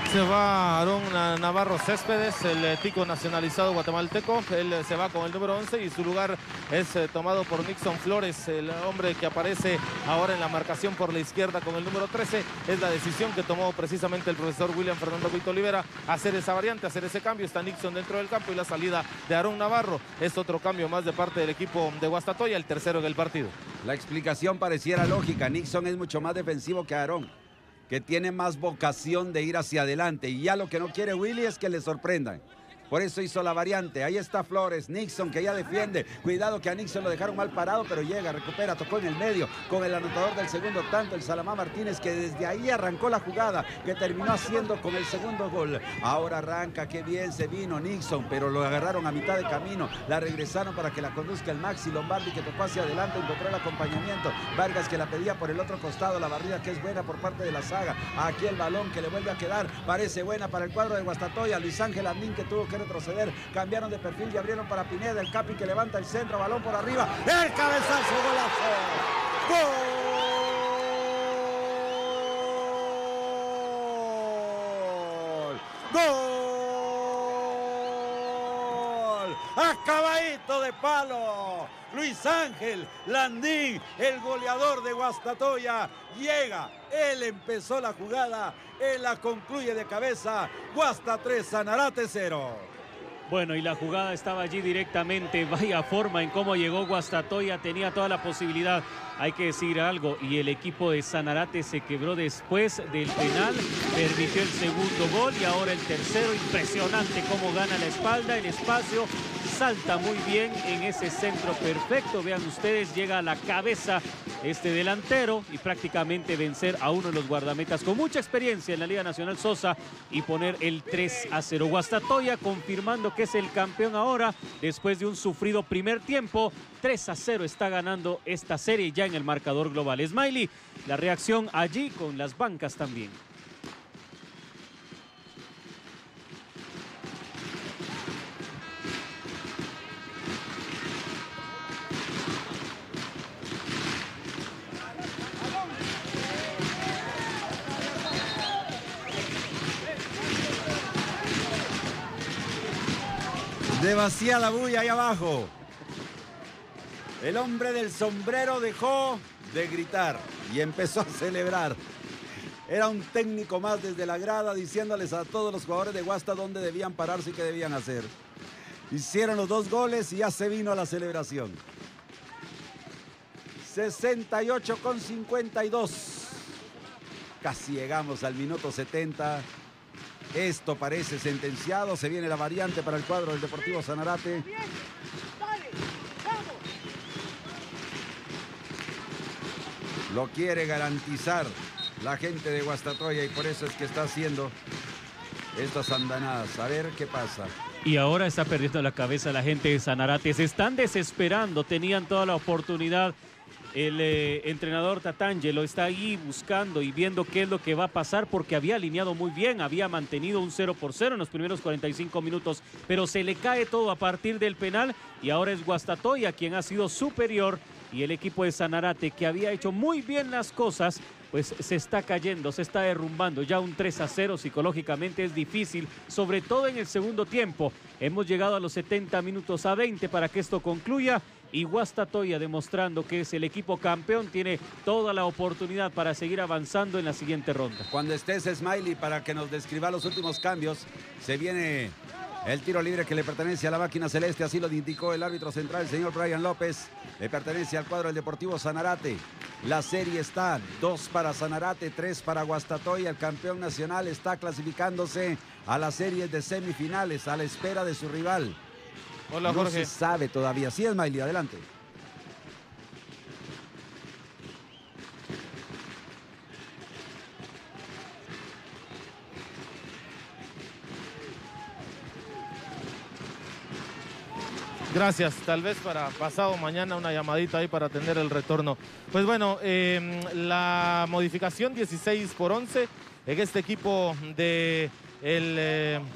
Se va Aarón Navarro Céspedes, el tico nacionalizado guatemalteco. Él se va con el número 11 y su lugar es tomado por Nixon Flores, el hombre que aparece ahora en la marcación por la izquierda con el número 13. Es la decisión que tomó precisamente el profesor William Fernando Vito Olivera, hacer esa variante, hacer ese cambio. Está Nixon dentro del campo y la salida de Aarón Navarro es otro cambio más de parte del equipo de Guastatoya, el tercero en el partido. La explicación pareciera lógica. Nixon es mucho más defensivo que Aarón, que tiene más vocación de ir hacia adelante. Y ya lo que no quiere Willy es que le sorprendan. Por eso hizo la variante. Ahí está Flores, Nixon que ya defiende. Cuidado que a Nixon lo dejaron mal parado, pero llega, recupera, tocó en el medio con el anotador del segundo tanto, el Salamá Martínez, que desde ahí arrancó la jugada que terminó haciendo con el segundo gol. Ahora arranca, qué bien se vino Nixon, pero lo agarraron a mitad de camino. La regresaron para que la conduzca el Maxi Lombardi, que tocó hacia adelante, encontró el acompañamiento. Vargas que la pedía por el otro costado, la barrida que es buena por parte de la saga. Aquí el balón que le vuelve a quedar, parece buena para el cuadro de Guastatoya. Luis Ángel Andín que tuvo que retroceder, cambiaron de perfil y abrieron para Pineda, el Capi que levanta el centro, balón por arriba, el cabezazo, golazo, gol, gol, acabadito de palo, Luis Ángel Landín, el goleador de Guastatoya, llega, él empezó la jugada, él la concluye de cabeza. Guasta 3, Sanarate 0. Bueno, y la jugada estaba allí directamente. Vaya forma en cómo llegó Guastatoya. Tenía toda la posibilidad. Hay que decir algo. Y el equipo de Sanarate se quebró después del penal. Permitió el segundo gol y ahora el tercero. Impresionante cómo gana la espalda, el espacio. Salta muy bien en ese centro perfecto. Vean ustedes, llega a la cabeza este delantero y prácticamente vencer a uno de los guardametas con mucha experiencia en la Liga Nacional, Sosa, y poner el 3-0. Guastatoya confirmando que es el campeón ahora después de un sufrido primer tiempo. 3-0 está ganando esta serie ya en el marcador global. Smiley, la reacción allí con las bancas también. Demasiada bulla ahí abajo. El hombre del sombrero dejó de gritar y empezó a celebrar. Era un técnico más desde la grada diciéndoles a todos los jugadores de Guasta dónde debían pararse y qué debían hacer. Hicieron los 2 goles y ya se vino a la celebración. 68-52. Casi llegamos al minuto 70. Esto parece sentenciado. Se viene la variante para el cuadro del Deportivo Sanarate. Lo quiere garantizar la gente de Guastatoya y por eso es que está haciendo estas andanadas. A ver qué pasa. Y ahora está perdiendo la cabeza la gente de Sanarate. Se están desesperando. Tenían toda la oportunidad. El entrenador Tatangelo está ahí buscando y viendo qué es lo que va a pasar porque había alineado muy bien, había mantenido un 0-0 en los primeros 45 minutos, pero se le cae todo a partir del penal y ahora es Guastatoya quien ha sido superior y el equipo de Sanarate que había hecho muy bien las cosas pues se está cayendo, se está derrumbando. Ya un 3-0 psicológicamente es difícil, sobre todo en el segundo tiempo. Hemos llegado a los 70 minutos a 20 para que esto concluya. Y Guastatoya demostrando que es el equipo campeón, tiene toda la oportunidad para seguir avanzando en la siguiente ronda. Cuando estés, Smiley, para que nos describa los últimos cambios, se viene el tiro libre que le pertenece a la máquina celeste, así lo indicó el árbitro central, el señor Brian López. Le pertenece al cuadro del Deportivo Sanarate. La serie está 2 para Sanarate, 3 para Guastatoya. El campeón nacional está clasificándose a las series de semifinales a la espera de su rival. Hola, Jorge. No se sabe todavía. Sí, Smiley, adelante. Gracias, tal vez para pasado mañana una llamadita ahí para atender el retorno. Pues bueno, la modificación 16 por 11 en este equipo de el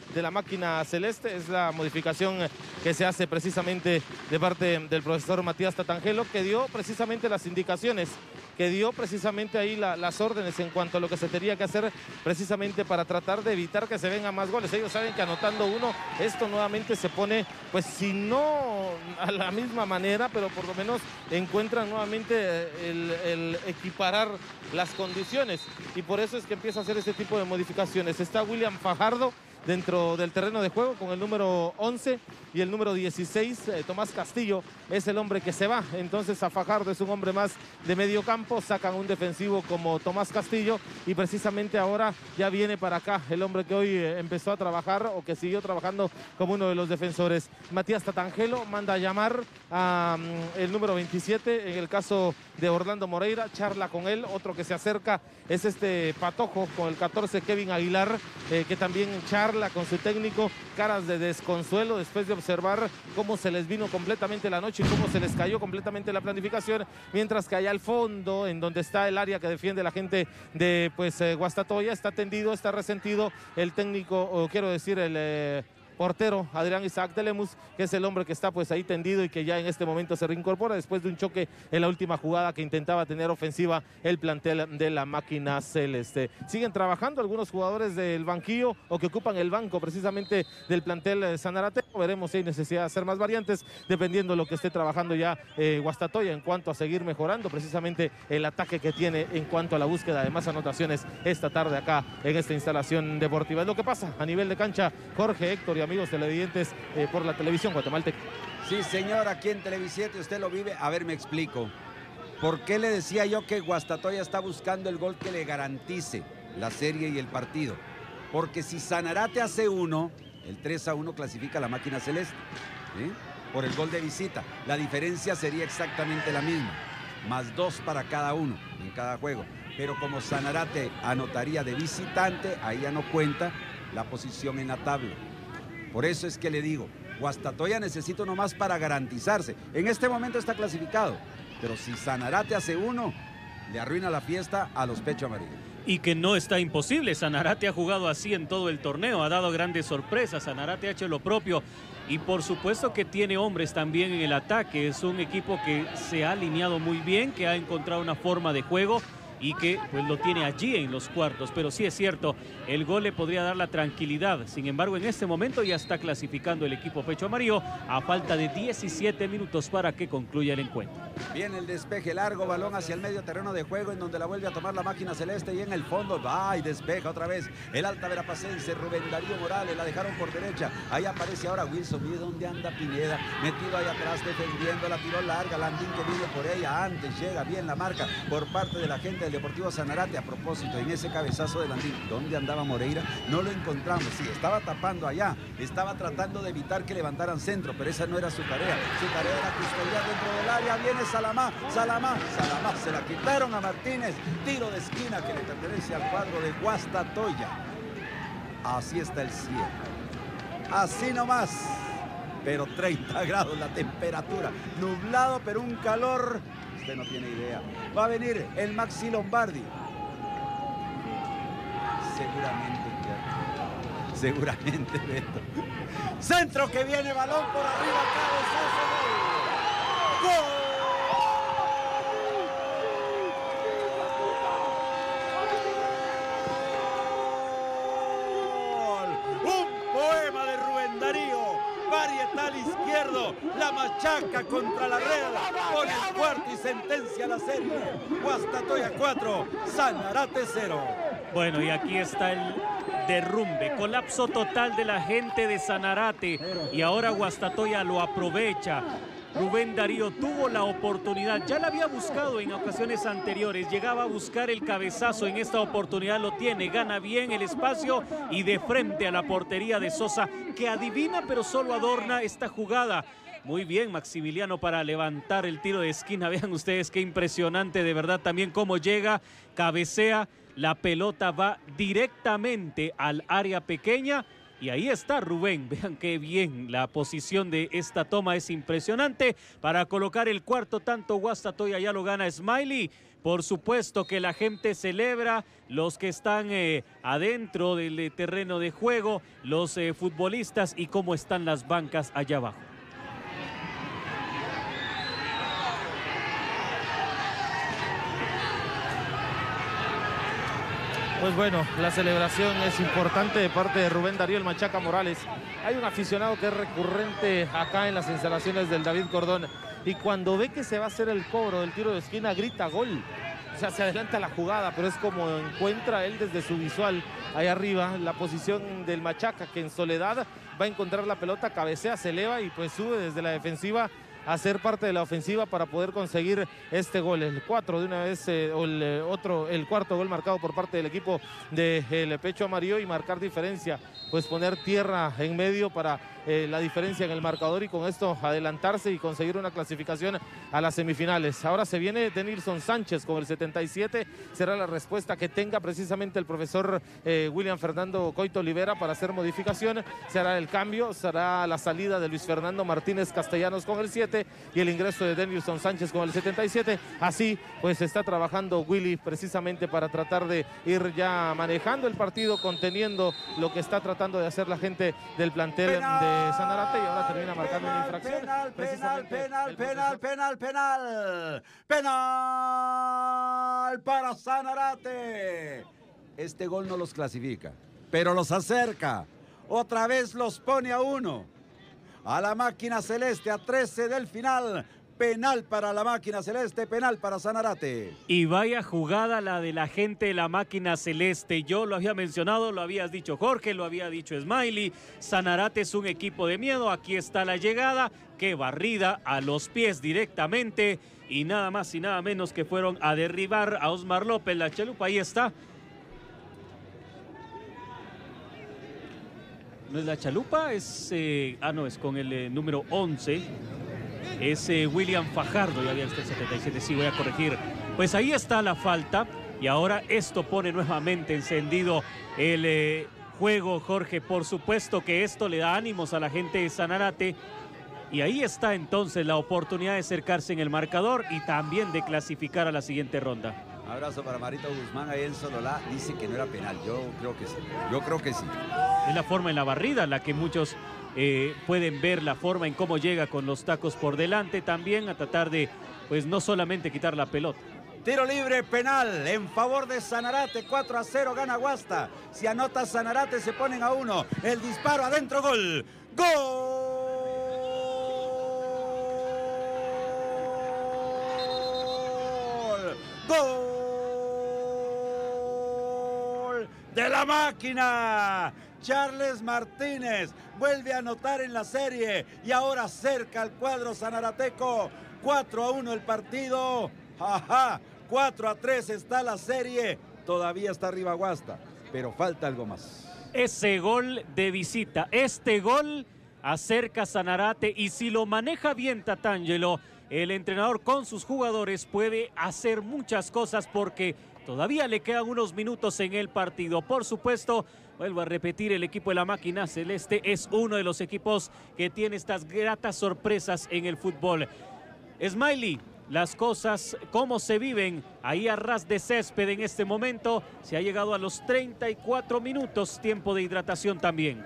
de la máquina celeste. Es la modificación que se hace precisamente de parte del profesor Matías Tatangelo, que dio precisamente las indicaciones, que dio precisamente ahí las órdenes en cuanto a lo que se tenía que hacer precisamente para tratar de evitar que se vengan más goles. Ellos saben que anotando uno, esto nuevamente se pone, pues si no a la misma manera, pero por lo menos encuentran nuevamente el equiparar las condiciones, y por eso es que empieza a hacer este tipo de modificaciones. Está William Fajardo dentro del terreno de juego con el número 11 y el número 16, Tomás Castillo, es el hombre que se va. Entonces a Fajardo es un hombre más de medio campo, sacan un defensivo como Tomás Castillo, y precisamente ahora ya viene para acá el hombre que hoy empezó a trabajar, o que siguió trabajando como uno de los defensores. Matías Tatangelo manda a llamar a el número 27, en el caso de Orlando Moreira, charla con él. Otro que se acerca es este Patojo con el 14, Kevin Aguilar, que también charla con su técnico, caras de desconsuelo después de observar cómo se les vino completamente la noche y cómo se les cayó completamente la planificación, mientras que allá al fondo, en donde está el área que defiende la gente de Guastatoya, está tendido, está resentido el técnico, o quiero decir el portero Adrián Isaac de Lemus, que es el hombre que está pues ahí tendido y que ya en este momento se reincorpora después de un choque en la última jugada que intentaba tener ofensiva el plantel de la máquina celeste. Siguen trabajando algunos jugadores del banquillo, o que ocupan el banco precisamente del plantel Sanarate. Veremos si hay necesidad de hacer más variantes dependiendo de lo que esté trabajando ya Guastatoya en cuanto a seguir mejorando precisamente el ataque que tiene en cuanto a la búsqueda de más anotaciones esta tarde acá en esta instalación deportiva. Es lo que pasa a nivel de cancha. Jorge, Héctor y amigos televidentes por la televisión guatemalteca. Sí, señor, aquí en Televisiete usted lo vive. A ver, me explico. ¿Por qué le decía yo que Guastatoya está buscando el gol que le garantice la serie y el partido? Porque si Sanarate hace uno, el 3-1 clasifica a la máquina celeste, ¿sí? Por el gol de visita. La diferencia sería exactamente la misma, más 2 para cada uno en cada juego. Pero como Sanarate anotaría de visitante, ahí ya no cuenta la posición en la tabla. Por eso es que le digo, Guastatoya necesita uno más para garantizarse. En este momento está clasificado, pero si Sanarate hace uno, le arruina la fiesta a los Pecho Amarillo. Y que no está imposible. Sanarate ha jugado así en todo el torneo, ha dado grandes sorpresas. Sanarate ha hecho lo propio, y por supuesto que tiene hombres también en el ataque. Es un equipo que se ha alineado muy bien, que ha encontrado una forma de juego y que pues lo tiene allí en los cuartos. Pero sí es cierto, el gol le podría dar la tranquilidad. Sin embargo, en este momento ya está clasificando el equipo Pecho Amarillo a falta de 17 minutos para que concluya el encuentro. Viene el despeje largo, balón hacia el medio terreno de juego, en donde la vuelve a tomar la máquina celeste, y en el fondo va y despeja otra vez el Alta Verapacense. Rubén Darío Morales, la dejaron por derecha. Ahí aparece ahora Wilson. Mire dónde anda Pineda, metido ahí atrás defendiendo, la tiró larga. Landín que viene por ella antes, llega bien la marca por parte de la gente del Deportivo Sanarate. A propósito, en ese cabezazo de Landín, ¿dónde andaba Moreira? No lo encontramos. Sí, estaba tapando allá, estaba tratando de evitar que levantaran centro, pero esa no era su tarea. Su tarea era custodiar dentro del área. Viene Salamá, se la quitaron a Martínez. Tiro de esquina que le pertenece al cuadro de Guastatoya. Así está el cielo, así nomás, pero 30 grados la temperatura, nublado pero un calor, usted no tiene idea. Va a venir el Maxi Lombardi, seguramente Beto. Centro que viene, balón por arriba, cabezazo, gol. ¡Gol! Varietal izquierdo, la machaca contra la red, pone el cuarto y sentencia la serie. Guastatoya 4, Sanarate 0. Bueno, y aquí está el derrumbe, colapso total de la gente de Sanarate, y ahora Guastatoya lo aprovecha. Rubén Darío tuvo la oportunidad, ya la había buscado en ocasiones anteriores, llegaba a buscar el cabezazo, en esta oportunidad lo tiene, gana bien el espacio y de frente a la portería de Sosa, que adivina pero solo adorna esta jugada. Muy bien Maximiliano para levantar el tiro de esquina. Vean ustedes qué impresionante de verdad también cómo llega, cabecea, la pelota va directamente al área pequeña Y ahí está Rubén, vean qué bien, la posición de esta toma es impresionante para colocar el cuarto tanto. Guastatoya ya lo gana Smiley. Por supuesto que la gente celebra, los que están adentro del terreno de juego, los futbolistas y cómo están las bancas allá abajo. Pues bueno, la celebración es importante de parte de Rubén Darío el Machaca Morales. Hay un aficionado que es recurrente acá en las instalaciones del David Cordón y cuando ve que se va a hacer el cobro del tiro de esquina grita gol. O sea, se adelanta la jugada, pero es como encuentra él desde su visual ahí arriba la posición del Machaca, que en soledad va a encontrar la pelota, cabecea, se eleva y pues sube desde la defensiva a ser parte de la ofensiva para poder conseguir este gol. El 4 de una vez, el cuarto gol marcado por parte del equipo del Pecho Amarillo y marcar diferencia, pues poner tierra en medio para la diferencia en el marcador y con esto adelantarse y conseguir una clasificación a las semifinales. Ahora se viene Denilson Sánchez con el 77, será la respuesta que tenga precisamente el profesor William Fernando Coito Olivera para hacer modificación. Será el cambio, será la salida de Luis Fernando Martínez Castellanos con el 7 y el ingreso de Denilson Sánchez con el 77. Así pues está trabajando Willy precisamente para tratar de ir ya manejando el partido, conteniendo lo que está tratando de hacer la gente del plantel de Sanarate y ahora termina marcando una infracción. Penal para Sanarate. Este gol no los clasifica, pero los acerca. Otra vez los pone a 1. A la máquina celeste, a 13 del final. Penal para la máquina celeste, penal para Sanarate. Y vaya jugada la de la gente de la máquina celeste. Yo lo había mencionado, lo habías dicho Jorge, lo había dicho Smiley. Sanarate es un equipo de miedo. Aquí está la llegada. Qué barrida a los pies directamente. Y nada más y nada menos que fueron a derribar a Osmar López, la chalupa. Ahí está. No es la chalupa, es... no, es con el número 11. Es William Fajardo, ya había el 77, sí, voy a corregir. Pues ahí está la falta y ahora esto pone nuevamente encendido el juego, Jorge. Por supuesto que esto le da ánimos a la gente de Sanarate y ahí está entonces la oportunidad de acercarse en el marcador y también de clasificar a la siguiente ronda. Abrazo para Marito Guzmán, ahí en Sololá, dice que no era penal, yo creo que sí, Es la forma en la barrida la que muchos pueden ver, la forma en cómo llega con los tacos por delante, también a tratar de, pues no solamente quitar la pelota. Tiro libre, penal, en favor de Sanarate, 4-0 gana Guasta. Si anota Sanarate se ponen a 1, el disparo adentro, gol, ¡Gol! De la máquina. Charles Martínez vuelve a anotar en la serie y ahora cerca al cuadro sanarateco. 4-1 el partido. 4-3 está la serie. Todavía está arriba Guasta, pero falta algo más. Ese gol de visita, este gol acerca a Sanarate y si lo maneja bien Tatangelo, el entrenador con sus jugadores puede hacer muchas cosas porque todavía le quedan unos minutos en el partido. Por supuesto, vuelvo a repetir, el equipo de la máquina celeste es uno de los equipos que tiene estas gratas sorpresas en el fútbol. Smiley, las cosas, cómo se viven ahí a ras de césped en este momento. Se ha llegado a los 34 minutos, tiempo de hidratación también.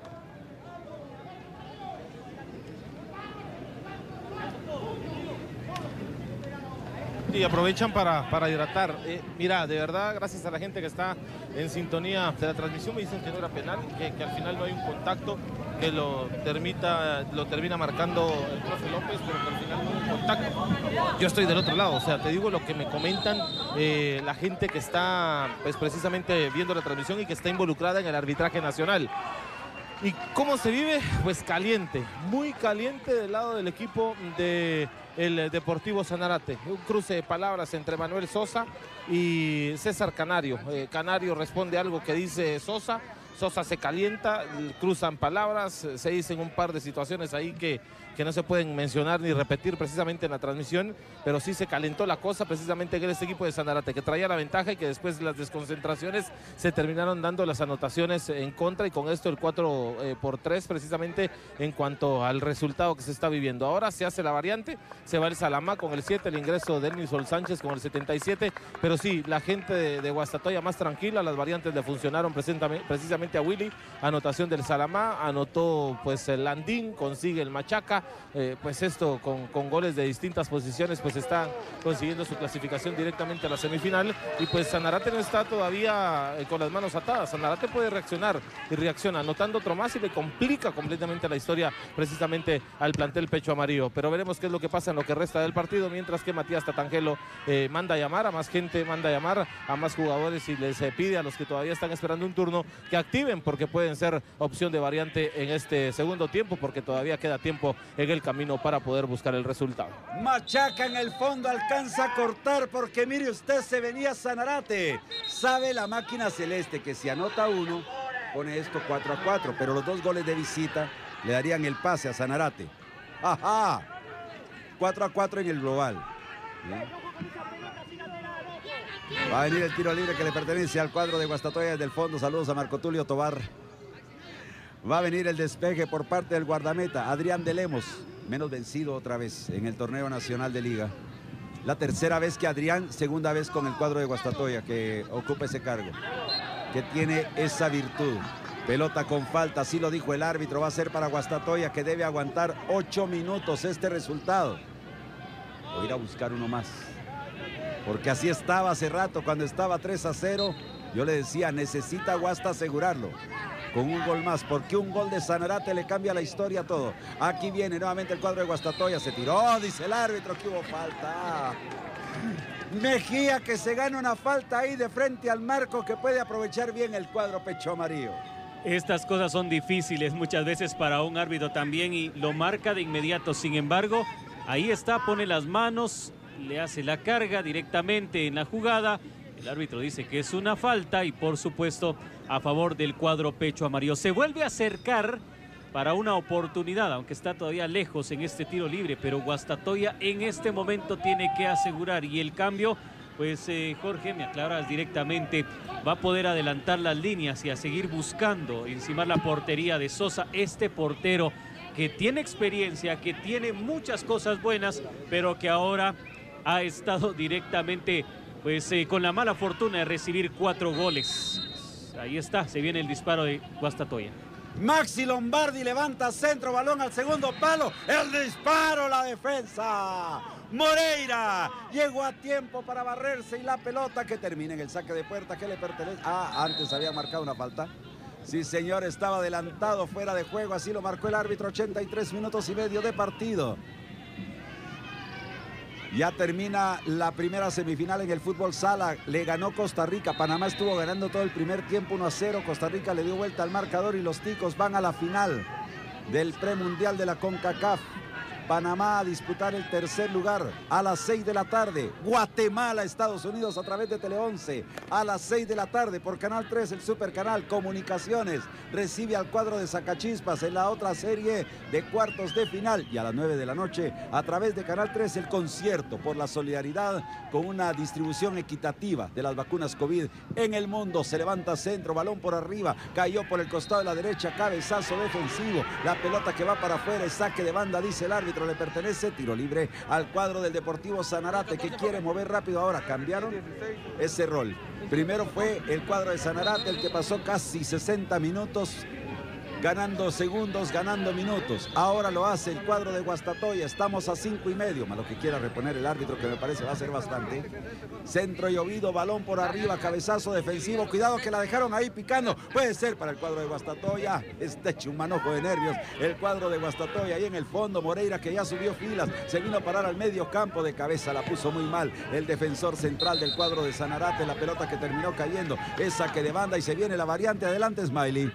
Y aprovechan para hidratar. Mira, de verdad, gracias a la gente que está en sintonía de la transmisión, me dicen que no era penal, que al final no hay un contacto, que lo termina marcando el profe López, pero que al final no hay un contacto. Yo estoy del otro lado, o sea, te digo lo que me comentan la gente que está pues precisamente viendo la transmisión y que está involucrada en el arbitraje nacional. ¿Y cómo se vive? Pues caliente, muy caliente del lado del equipo del Deportivo Sanarate. Un cruce de palabras entre Manuel Sosa y César Canario. Canario responde algo que dice Sosa. Sosa se calienta, cruzan palabras, se dicen un par de situaciones ahí que no se pueden mencionar ni repetir precisamente en la transmisión, pero sí se calentó la cosa precisamente en este equipo de Sanarate, que traía la ventaja y que después de las desconcentraciones se terminaron dando las anotaciones en contra, y con esto el 4-3 precisamente en cuanto al resultado que se está viviendo. Ahora se hace la variante, se va el Salamá con el 7, el ingreso de Elnison Sánchez con el 77, pero sí, la gente de Guastatoya más tranquila, las variantes le funcionaron precisamente a Willy, anotación del Salamá, anotó pues el Landín, consigue el Machaca, pues esto con goles de distintas posiciones pues está consiguiendo su clasificación directamente a la semifinal, y pues Sanarate no está todavía con las manos atadas. Sanarate puede reaccionar y reacciona anotando otro más y le complica completamente la historia precisamente al plantel Pecho Amarillo, pero veremos qué es lo que pasa en lo que resta del partido, mientras que Matías Tatangelo manda a llamar a más gente, manda a llamar a más jugadores y les pide a los que todavía están esperando un turno que activen, porque pueden ser opción de variante en este segundo tiempo, porque todavía queda tiempo en el camino para poder buscar el resultado. Machaca en el fondo, alcanza a cortar, porque mire usted, se venía Sanarate. Sabe la máquina celeste que si anota uno, pone esto 4-4, pero los 2 goles de visita le darían el pase a Sanarate. ¡Ajá! 4-4 en el global. Bien. Va a venir el tiro libre que le pertenece al cuadro de Guastatoya desde el fondo. Saludos a Marco Tulio Tobar. Va a venir el despeje por parte del guardameta Adrián de Lemos, menos vencido otra vez en el torneo nacional de liga. La tercera vez que Adrián, segunda vez con el cuadro de Guastatoya que ocupa ese cargo, que tiene esa virtud. Pelota con falta, así lo dijo el árbitro, va a ser para Guastatoya, que debe aguantar 8 minutos este resultado. O ir a buscar uno más, porque así estaba hace rato cuando estaba 3-0. Yo le decía, necesita Guasta asegurarlo con un gol más, porque un gol de Sanarate le cambia la historia a todo. Aquí viene nuevamente el cuadro de Guastatoya, se tiró, dice el árbitro que hubo falta. Mejía, que se gana una falta ahí de frente al marco que puede aprovechar bien el cuadro Pecho Amarillo. Estas cosas son difíciles muchas veces para un árbitro también, y lo marca de inmediato. Sin embargo, ahí está, pone las manos, le hace la carga directamente en la jugada. El árbitro dice que es una falta y por supuesto a favor del cuadro Pecho Amarillo. Se vuelve a acercar para una oportunidad, aunque está todavía lejos en este tiro libre, pero Guastatoya en este momento tiene que asegurar, y el cambio, pues Jorge, me aclaras directamente, va a poder adelantar las líneas y a seguir buscando encimar la portería de Sosa, este portero que tiene experiencia, que tiene muchas cosas buenas, pero que ahora ha estado directamente pues con la mala fortuna de recibir 4 goles. Ahí está, se viene el disparo de Guastatoya. Maxi Lombardi levanta centro, balón al segundo palo, el disparo, la defensa. Moreira llegó a tiempo para barrerse, y la pelota que termina en el saque de puerta que le pertenece. Antes había marcado una falta. Sí, señor, estaba adelantado, fuera de juego, así lo marcó el árbitro. 83 minutos y medio de partido. Ya termina la primera semifinal en el fútbol sala. Le ganó Costa Rica. Panamá estuvo ganando todo el primer tiempo 1-0. Costa Rica le dio vuelta al marcador y los ticos van a la final del premundial de la CONCACAF. Panamá a disputar el tercer lugar a las 6 de la tarde. Guatemala, Estados Unidos a través de Tele 11 a las 6 de la tarde por Canal 3, el Supercanal. Comunicaciones recibe al cuadro de Zacachispas en la otra serie de cuartos de final, y a las 9 de la noche a través de Canal 3 el concierto por la solidaridad con una distribución equitativa de las vacunas COVID en el mundo. Se levanta centro, balón por arriba, cayó por el costado de la derecha, cabezazo defensivo, la pelota que va para afuera, es saque de banda, dice el árbitro. Le pertenece, tiro libre al cuadro del Deportivo Sanarate, que quiere mover rápido. Ahora cambiaron ese rol. Primero fue el cuadro de Sanarate el que pasó casi 60 minutos ganando segundos, ganando minutos. Ahora lo hace el cuadro de Guastatoya. Estamos a 5:30, más lo que quiera reponer el árbitro, que me parece va a ser bastante. Centro llovido, balón por arriba, cabezazo defensivo. Cuidado que la dejaron ahí picando. Puede ser para el cuadro de Guastatoya. Está hecho un manojo de nervios el cuadro de Guastatoya. Ahí en el fondo Moreira, que ya subió filas, se vino a parar al medio campo. De cabeza la puso muy mal el defensor central del cuadro de Sanarate. La pelota que terminó cayendo es saque de banda y se viene la variante. Adelante, Smiley.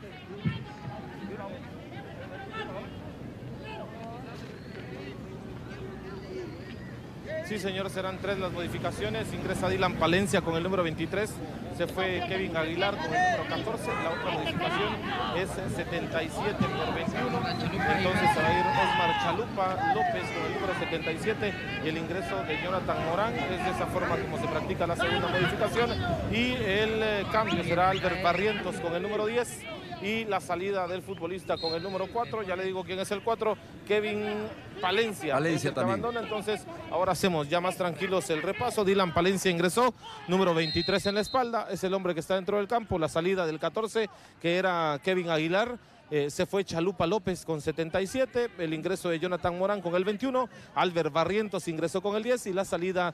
Sí, señor, serán 3 las modificaciones. Ingresa Dylan Palencia con el número 23. Se fue Kevin Aguilar con el número 14. La otra modificación es 77 por 21. Entonces se va a ir Osmar Chalupa López con el número 77 y el ingreso de Jonathan Morán. Es de esa forma como se practica la segunda modificación. Y el cambio será Albert Barrientos con el número 10. Y la salida del futbolista con el número 4, ya le digo quién es el 4, Kevin Palencia. Palencia también. Abandona, entonces ahora hacemos ya más tranquilos el repaso. Dylan Palencia ingresó, número 23 en la espalda, es el hombre que está dentro del campo. La salida del 14, que era Kevin Aguilar. Se fue Chalupa López con 77, el ingreso de Jonathan Morán con el 21, Albert Barrientos ingresó con el 10 y la salida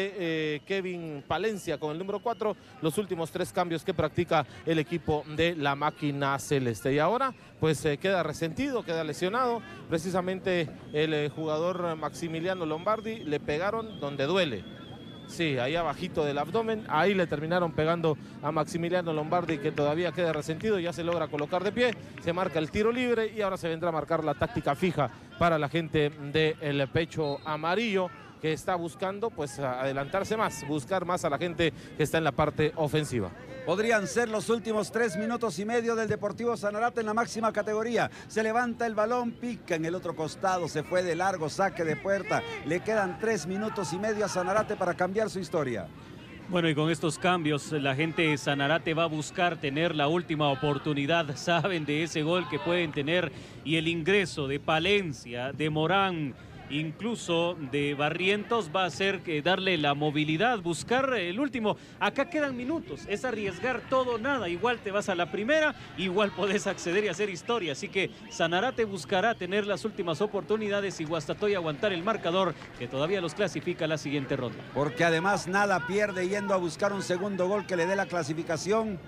de Kevin Palencia con el número 4, los últimos 3 cambios que practica el equipo de la máquina celeste. Y ahora pues queda resentido, queda lesionado, precisamente el jugador Maximiliano Lombardi, le pegaron donde duele. Sí, ahí abajito del abdomen, ahí le terminaron pegando a Maximiliano Lombardi, que todavía queda resentido, ya se logra colocar de pie, se marca el tiro libre y ahora se vendrá a marcar la táctica fija para la gente del pecho amarillo, que está buscando pues adelantarse más, buscar más a la gente que está en la parte ofensiva. Podrían ser los últimos 3 minutos y medio del Deportivo Sanarate en la máxima categoría. Se levanta el balón, pica en el otro costado, se fue de largo, saque de puerta. Le quedan 3 minutos y medio a Sanarate para cambiar su historia. Bueno, y con estos cambios la gente de Sanarate va a buscar tener la última oportunidad. Saben de ese gol que pueden tener y el ingreso de Palencia, de Morán, incluso de Barrientos va a ser darle la movilidad, buscar el último. Acá quedan minutos, es arriesgar todo o nada. Igual te vas a la primera, igual podés acceder y hacer historia. Así que Sanarate buscará tener las últimas oportunidades y Guastatoya aguantar el marcador que todavía los clasifica a la siguiente ronda. Porque además nada pierde yendo a buscar un segundo gol que le dé la clasificación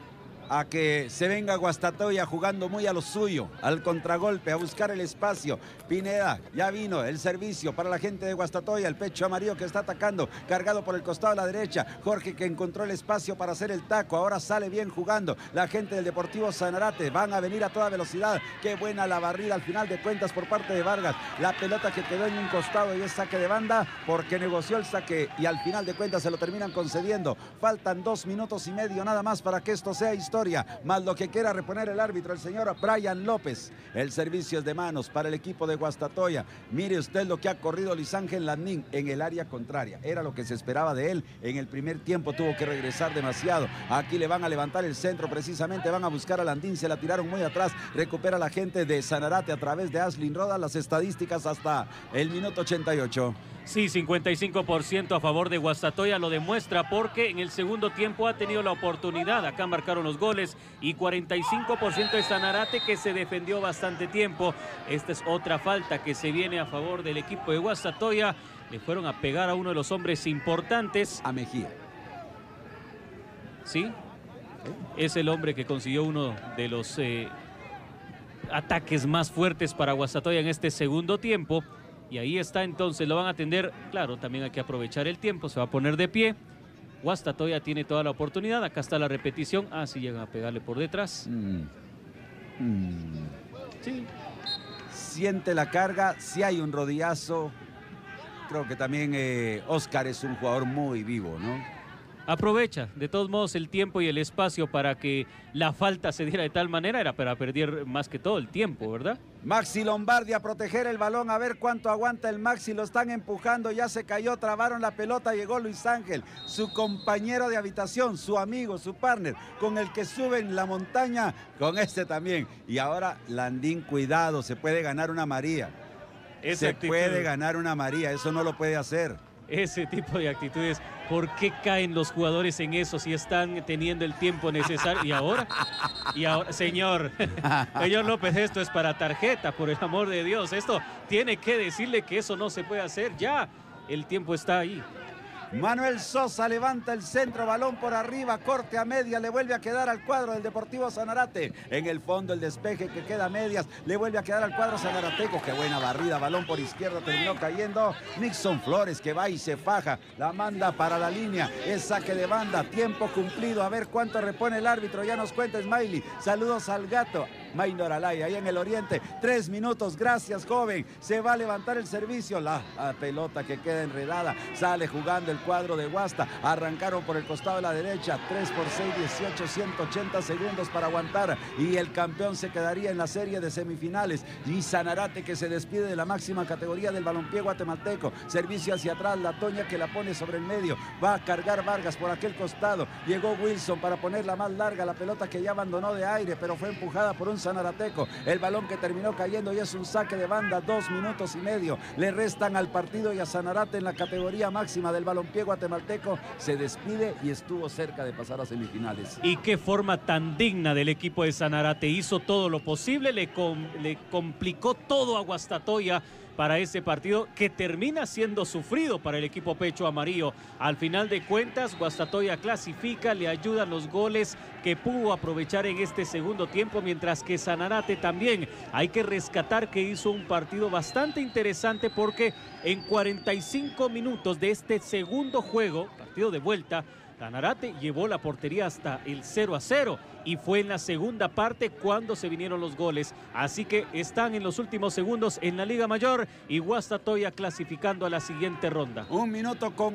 a que se venga Guastatoya jugando muy a lo suyo, al contragolpe, a buscar el espacio. Pineda, ya vino el servicio para la gente de Guastatoya, el pecho amarillo que está atacando, cargado por el costado de la derecha. Jorge que encontró el espacio para hacer el taco, ahora sale bien jugando. La gente del Deportivo Sanarate van a venir a toda velocidad. Qué buena la barrida al final de cuentas por parte de Vargas. La pelota que quedó en un costado y es saque de banda porque negoció el saque y al final de cuentas se lo terminan concediendo. Faltan 2 minutos y medio nada más para que esto sea historia. Más lo que quiera reponer el árbitro, el señor Brian López. El servicio es de manos para el equipo de Guastatoya. Mire usted lo que ha corrido Luis Ángel Landín en el área contraria. Era lo que se esperaba de él. En el primer tiempo tuvo que regresar demasiado. Aquí le van a levantar el centro, precisamente van a buscar a Landín. Se la tiraron muy atrás. Recupera la gente de Sanarate a través de Aslin Rodas. Las estadísticas hasta el minuto 88. Sí, 55% a favor de Guastatoya, lo demuestra porque en el segundo tiempo ha tenido la oportunidad. Acá marcaron los goles y 45% de Sanarate, que se defendió bastante tiempo. Esta es otra falta que se viene a favor del equipo de Guastatoya. Le fueron a pegar a uno de los hombres importantes. A Mejía. Sí, es el hombre que consiguió uno de los ataques más fuertes para Guastatoya en este segundo tiempo. Y ahí está entonces, lo van a atender. Claro, también hay que aprovechar el tiempo, se va a poner de pie. Guastatoya tiene toda la oportunidad, acá está la repetición. Ah, sí llegan a pegarle por detrás. Sí. Siente la carga, si hay un rodillazo. Creo que también Oscar es un jugador muy vivo, ¿no? Aprovecha de todos modos el tiempo y el espacio para que la falta se diera de tal manera, era para perder más que todo el tiempo, ¿verdad? Maxi Lombardi a proteger el balón, a ver cuánto aguanta el Maxi, lo están empujando, ya se cayó, trabaron la pelota, llegó Luis Ángel, su compañero de habitación, su amigo, su partner, con el que suben la montaña, con este también. Y ahora Landín, cuidado, se puede ganar una María. Puede ganar una María, eso no lo puede hacer. Ese tipo de actitudes, ¿por qué caen los jugadores en eso si están teniendo el tiempo necesario? Y ahora, señor López, esto es para tarjeta, por el amor de Dios. Esto tiene que decirle que eso no se puede hacer ya. El tiempo está ahí. Manuel Sosa levanta el centro, balón por arriba, corte a media, le vuelve a quedar al cuadro del Deportivo Sanarate. En el fondo el despeje que queda a medias, le vuelve a quedar al cuadro sanarateco. Qué buena barrida, balón por izquierda, terminó cayendo Nixon Flores, que va y se faja, la manda para la línea, es saque de banda, tiempo cumplido, a ver cuánto repone el árbitro, ya nos cuenta Smiley. Saludos al gato. Maynor Alay, ahí en el oriente. 3 minutos, gracias joven. Se va a levantar el servicio. La pelota que queda enredada. Sale jugando el cuadro de Guasta. Arrancaron por el costado de la derecha. 3 por 6, 18, 180 segundos para aguantar. Y el campeón se quedaría en la serie de semifinales. Y Sanarate que se despide de la máxima categoría del balompié guatemalteco. Servicio hacia atrás, la Toña que la pone sobre el medio. Va a cargar Vargas por aquel costado. Llegó Wilson para ponerla más larga. La pelota que ya abandonó de aire, pero fue empujada por un sanarateco. El balón que terminó cayendo y es un saque de banda. 2 minutos y medio le restan al partido y a Sanarate en la categoría máxima del balompié guatemalteco. Se despide y estuvo cerca de pasar a semifinales. Y qué forma tan digna del equipo de Sanarate. Hizo todo lo posible, le complicó todo a Guastatoya para ese partido que termina siendo sufrido para el equipo Pecho Amarillo. Al final de cuentas, Guastatoya clasifica, le ayudan los goles que pudo aprovechar en este segundo tiempo, mientras que Sanarate también. Hay que rescatar que hizo un partido bastante interesante porque en 45 minutos de este segundo juego, partido de vuelta, Sanarate llevó la portería hasta el 0-0 y fue en la segunda parte cuando se vinieron los goles. Así que están en los últimos segundos en la Liga Mayor y Guastatoya clasificando a la siguiente ronda. 1 minuto con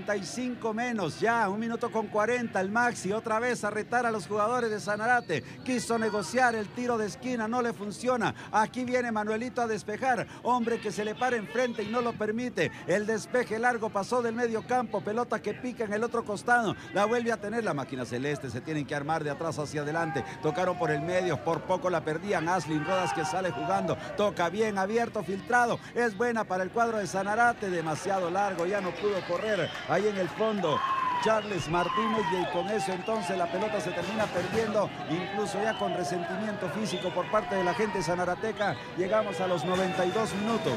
45 menos, ya 1 minuto con 40 el Maxi, otra vez a retar a los jugadores de Sanarate. Quiso negociar el tiro de esquina, no le funciona. Aquí viene Manuelito a despejar, hombre que se le para enfrente y no lo permite. El despeje largo pasó del medio campo, pelota que pica en el otro costado. La vuelve a tener la máquina celeste, se tienen que armar de atrás hacia adelante. Tocaron por el medio, por poco la perdían. Aslin Rodas que sale jugando, toca bien, abierto, filtrado. Es buena para el cuadro de Sanarate, demasiado largo, ya no pudo correr. Ahí en el fondo Charles Martínez y con eso entonces la pelota se termina perdiendo, incluso ya con resentimiento físico por parte de la gente sanarateca. Llegamos a los 92 minutos.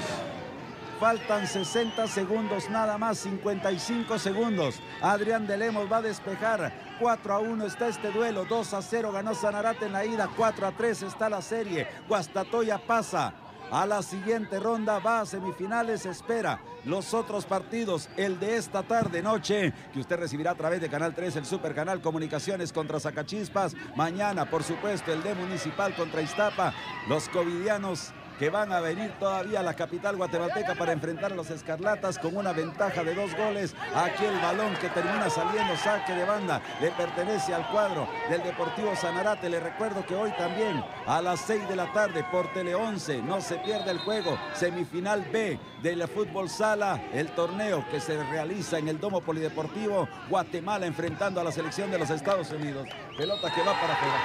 Faltan 60 segundos nada más, 55 segundos. Adrián de Lemos va a despejar. 4-1 está este duelo, 2-0 ganó Sanarate en la ida, 4-3 está la serie. Guastatoya pasa a la siguiente ronda, va a semifinales, espera los otros partidos, el de esta tarde noche, que usted recibirá a través de Canal 3, el Super Canal Comunicaciones contra Zacachispas. Mañana, por supuesto, el de Municipal contra Iztapa. Los covidianos que van a venir todavía a la capital guatemalteca para enfrentar a los Escarlatas con una ventaja de 2 goles. Aquí el balón que termina saliendo, saque de banda, le pertenece al cuadro del Deportivo Sanarate. Le recuerdo que hoy también a las 6 de la tarde por Tele 11, no se pierde el juego, semifinal B de la Fútbol Sala, el torneo que se realiza en el Domo Polideportivo, Guatemala enfrentando a la selección de los Estados Unidos. Pelota que va para afuera.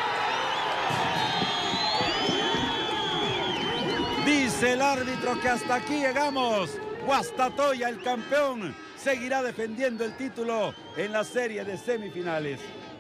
Dice el árbitro que hasta aquí llegamos. Guastatoya, el campeón, seguirá defendiendo el título en la serie de semifinales.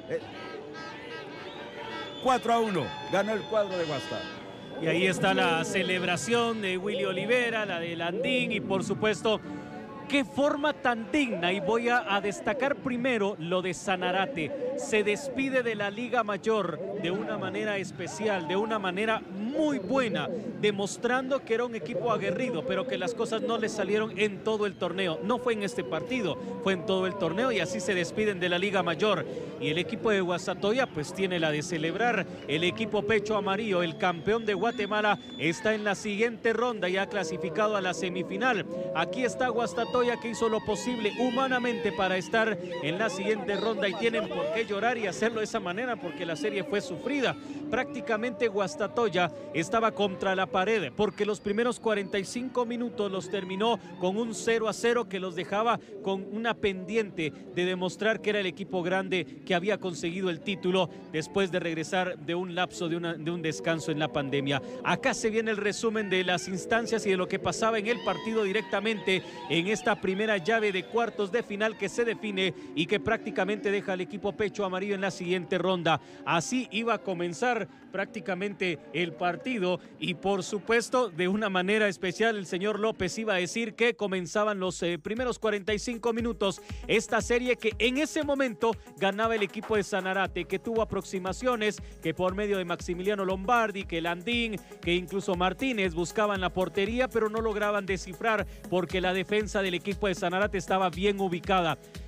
4-1 ganó el cuadro de Guasta. Y ahí está la celebración de Willy Olivera, la de Landín y por supuesto, qué forma tan digna. Y voy a destacar primero lo de Sanarate. Se despide de la Liga Mayor de una manera especial, de una manera muy buena, demostrando que era un equipo aguerrido, pero que las cosas no les salieron en todo el torneo. No fue en este partido, fue en todo el torneo y así se despiden de la Liga Mayor. Y el equipo de Guastatoya pues tiene la de celebrar. El equipo Pecho Amarillo, el campeón de Guatemala, está en la siguiente ronda, ya clasificado a la semifinal. Aquí está Guastatoya que hizo lo posible humanamente para estar en la siguiente ronda y tienen por qué llorar y hacerlo de esa manera porque la serie fue sufrida. Prácticamente Guastatoya estaba contra la pared porque los primeros 45 minutos los terminó con un 0-0 que los dejaba con una pendiente de demostrar que era el equipo grande que había conseguido el título después de regresar de un lapso de un descanso en la pandemia. Acá se viene el resumen de las instancias y de lo que pasaba en el partido directamente en esta primera llave de cuartos de final que se define y que prácticamente deja al equipo Pecho Amarillo en la siguiente ronda. Así iba a comenzar prácticamente el partido y por supuesto de una manera especial el señor López iba a decir que comenzaban los primeros 45 minutos esta serie que en ese momento ganaba el equipo de Sanarate, que tuvo aproximaciones, que por medio de Maximiliano Lombardi, que Landín, que incluso Martínez buscaban la portería pero no lograban descifrar porque la defensa del equipo de Sanarate estaba bien ubicada.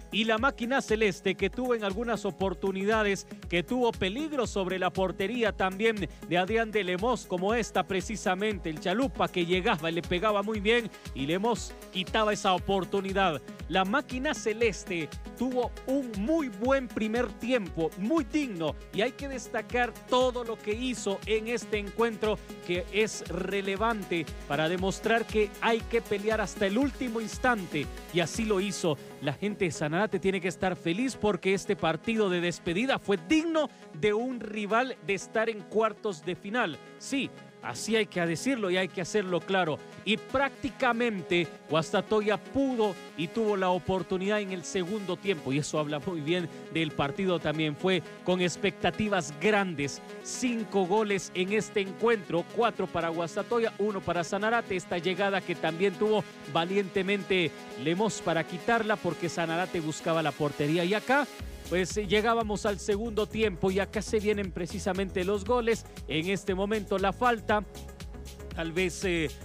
y la máquina celeste, que tuvo en algunas oportunidades, que tuvo peligro sobre la portería también de Adrián de Lemos, como esta precisamente, el Chalupa que llegaba y le pegaba muy bien y Lemos quitaba esa oportunidad. La máquina celeste tuvo un muy buen primer tiempo, muy digno, y hay que destacar todo lo que hizo en este encuentro, que es relevante para demostrar que hay que pelear hasta el último instante, y así lo hizo. La gente de Sanarate tiene que estar feliz porque este partido de despedida fue digno de un rival de estar en cuartos de final. Sí, así hay que decirlo y hay que hacerlo claro. Y prácticamente Guastatoya pudo y tuvo la oportunidad en el segundo tiempo. Y eso habla muy bien del partido también. Fue con expectativas grandes. 5 goles en este encuentro. 4 para Guastatoya, 1 para Sanarate. Esta llegada que también tuvo valientemente Lemos para quitarla porque Sanarate buscaba la portería. Y acá pues llegábamos al segundo tiempo y acá se vienen precisamente los goles. En este momento la falta, tal vez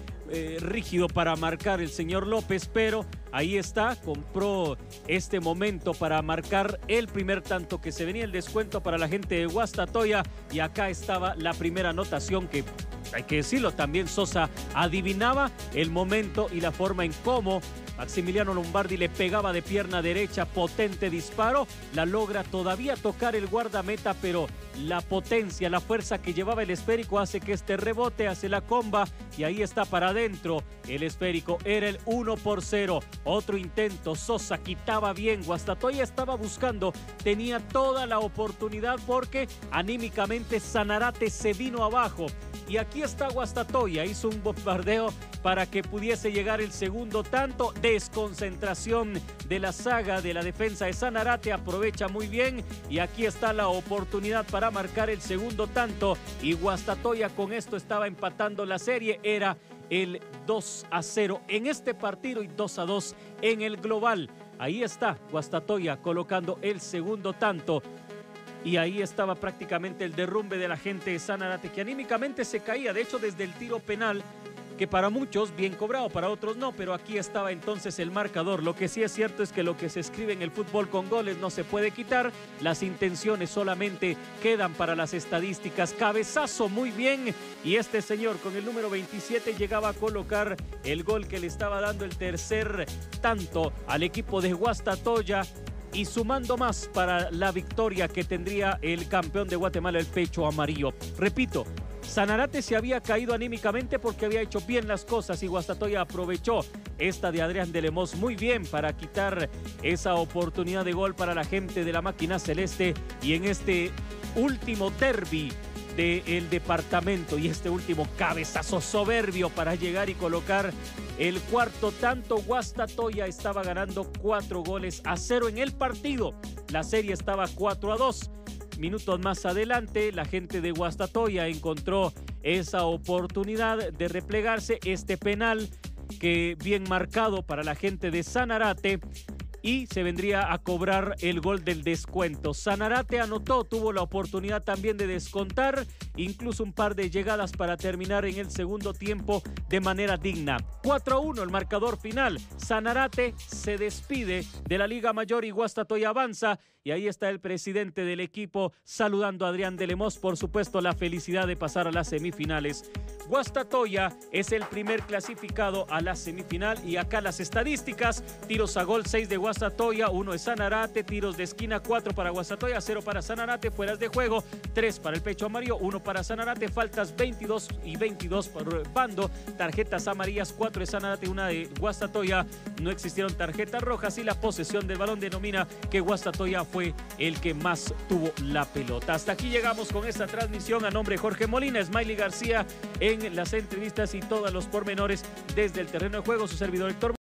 rígido para marcar el señor López, pero ahí está, compró este momento para marcar el primer tanto, que se venía el descuento para la gente de Guastatoya, y acá estaba la primera anotación que, hay que decirlo, también Sosa adivinaba el momento y la forma en cómo Maximiliano Lombardi le pegaba de pierna derecha, potente disparo, la logra todavía tocar el guardameta, pero la potencia, la fuerza que llevaba el esférico hace que este rebote, hace la comba y ahí está para adentro. El esférico era el 1-0. Otro intento, Sosa quitaba bien, Guastatoya estaba buscando, tenía toda la oportunidad porque anímicamente Sanarate se vino abajo. Y aquí está Guastatoya, hizo un bombardeo para que pudiese llegar el segundo tanto. Desconcentración de la saga de la defensa de Sanarate, aprovecha muy bien y aquí está la oportunidad para marcar el segundo tanto, y Guastatoya con esto estaba empatando la serie. Era el 2-0 en este partido y 2-2 en el global. Ahí está Guastatoya colocando el segundo tanto. Y ahí estaba prácticamente el derrumbe de la gente de Sanarate, que anímicamente se caía. De hecho, desde el tiro penal, que para muchos bien cobrado, para otros no, pero aquí estaba entonces el marcador. Lo que sí es cierto es que lo que se escribe en el fútbol con goles no se puede quitar. Las intenciones solamente quedan para las estadísticas. Cabezazo muy bien, y este señor con el número 27 llegaba a colocar el gol que le estaba dando el tercer tanto al equipo de Guastatoya, y sumando más para la victoria que tendría el campeón de Guatemala, el Pecho Amarillo. Repito, Sanarate se había caído anímicamente porque había hecho bien las cosas, y Guastatoya aprovechó esta de Adrián de Lemos muy bien para quitar esa oportunidad de gol para la gente de la máquina celeste. Y en este último derbi del departamento, y este último cabezazo soberbio para llegar y colocar el cuarto tanto, Guastatoya estaba ganando 4-0 en el partido. La serie estaba 4-2. Minutos más adelante, la gente de Guastatoya encontró esa oportunidad de replegarse, este penal que bien marcado para la gente de Sanarate, y se vendría a cobrar el gol del descuento. Sanarate anotó, tuvo la oportunidad también de descontar, incluso un par de llegadas para terminar en el segundo tiempo de manera digna. 4-1 el marcador final. Sanarate se despide de la Liga Mayor y Guastatoya avanza, y ahí está el presidente del equipo saludando a Adrián de Lemos, por supuesto la felicidad de pasar a las semifinales. Guastatoya es el primer clasificado a la semifinal, y acá las estadísticas: tiros a gol 6 de Guastatoya, 1 de Sanarate, tiros de esquina 4 para Guastatoya, 0 para Sanarate, fueras de juego 3 para el Pecho Amarillo, 1 para Sanarate, faltas 22 y 22 por bando, tarjetas amarillas 4 de Sanarate, 1 de Guastatoya, no existieron tarjetas rojas, y la posesión del balón denomina que Guastatoya fue el que más tuvo la pelota. Hasta aquí llegamos con esta transmisión. A nombre de Jorge Molina, Smiley García en las entrevistas y todos los pormenores desde el terreno de juego, su servidor Héctor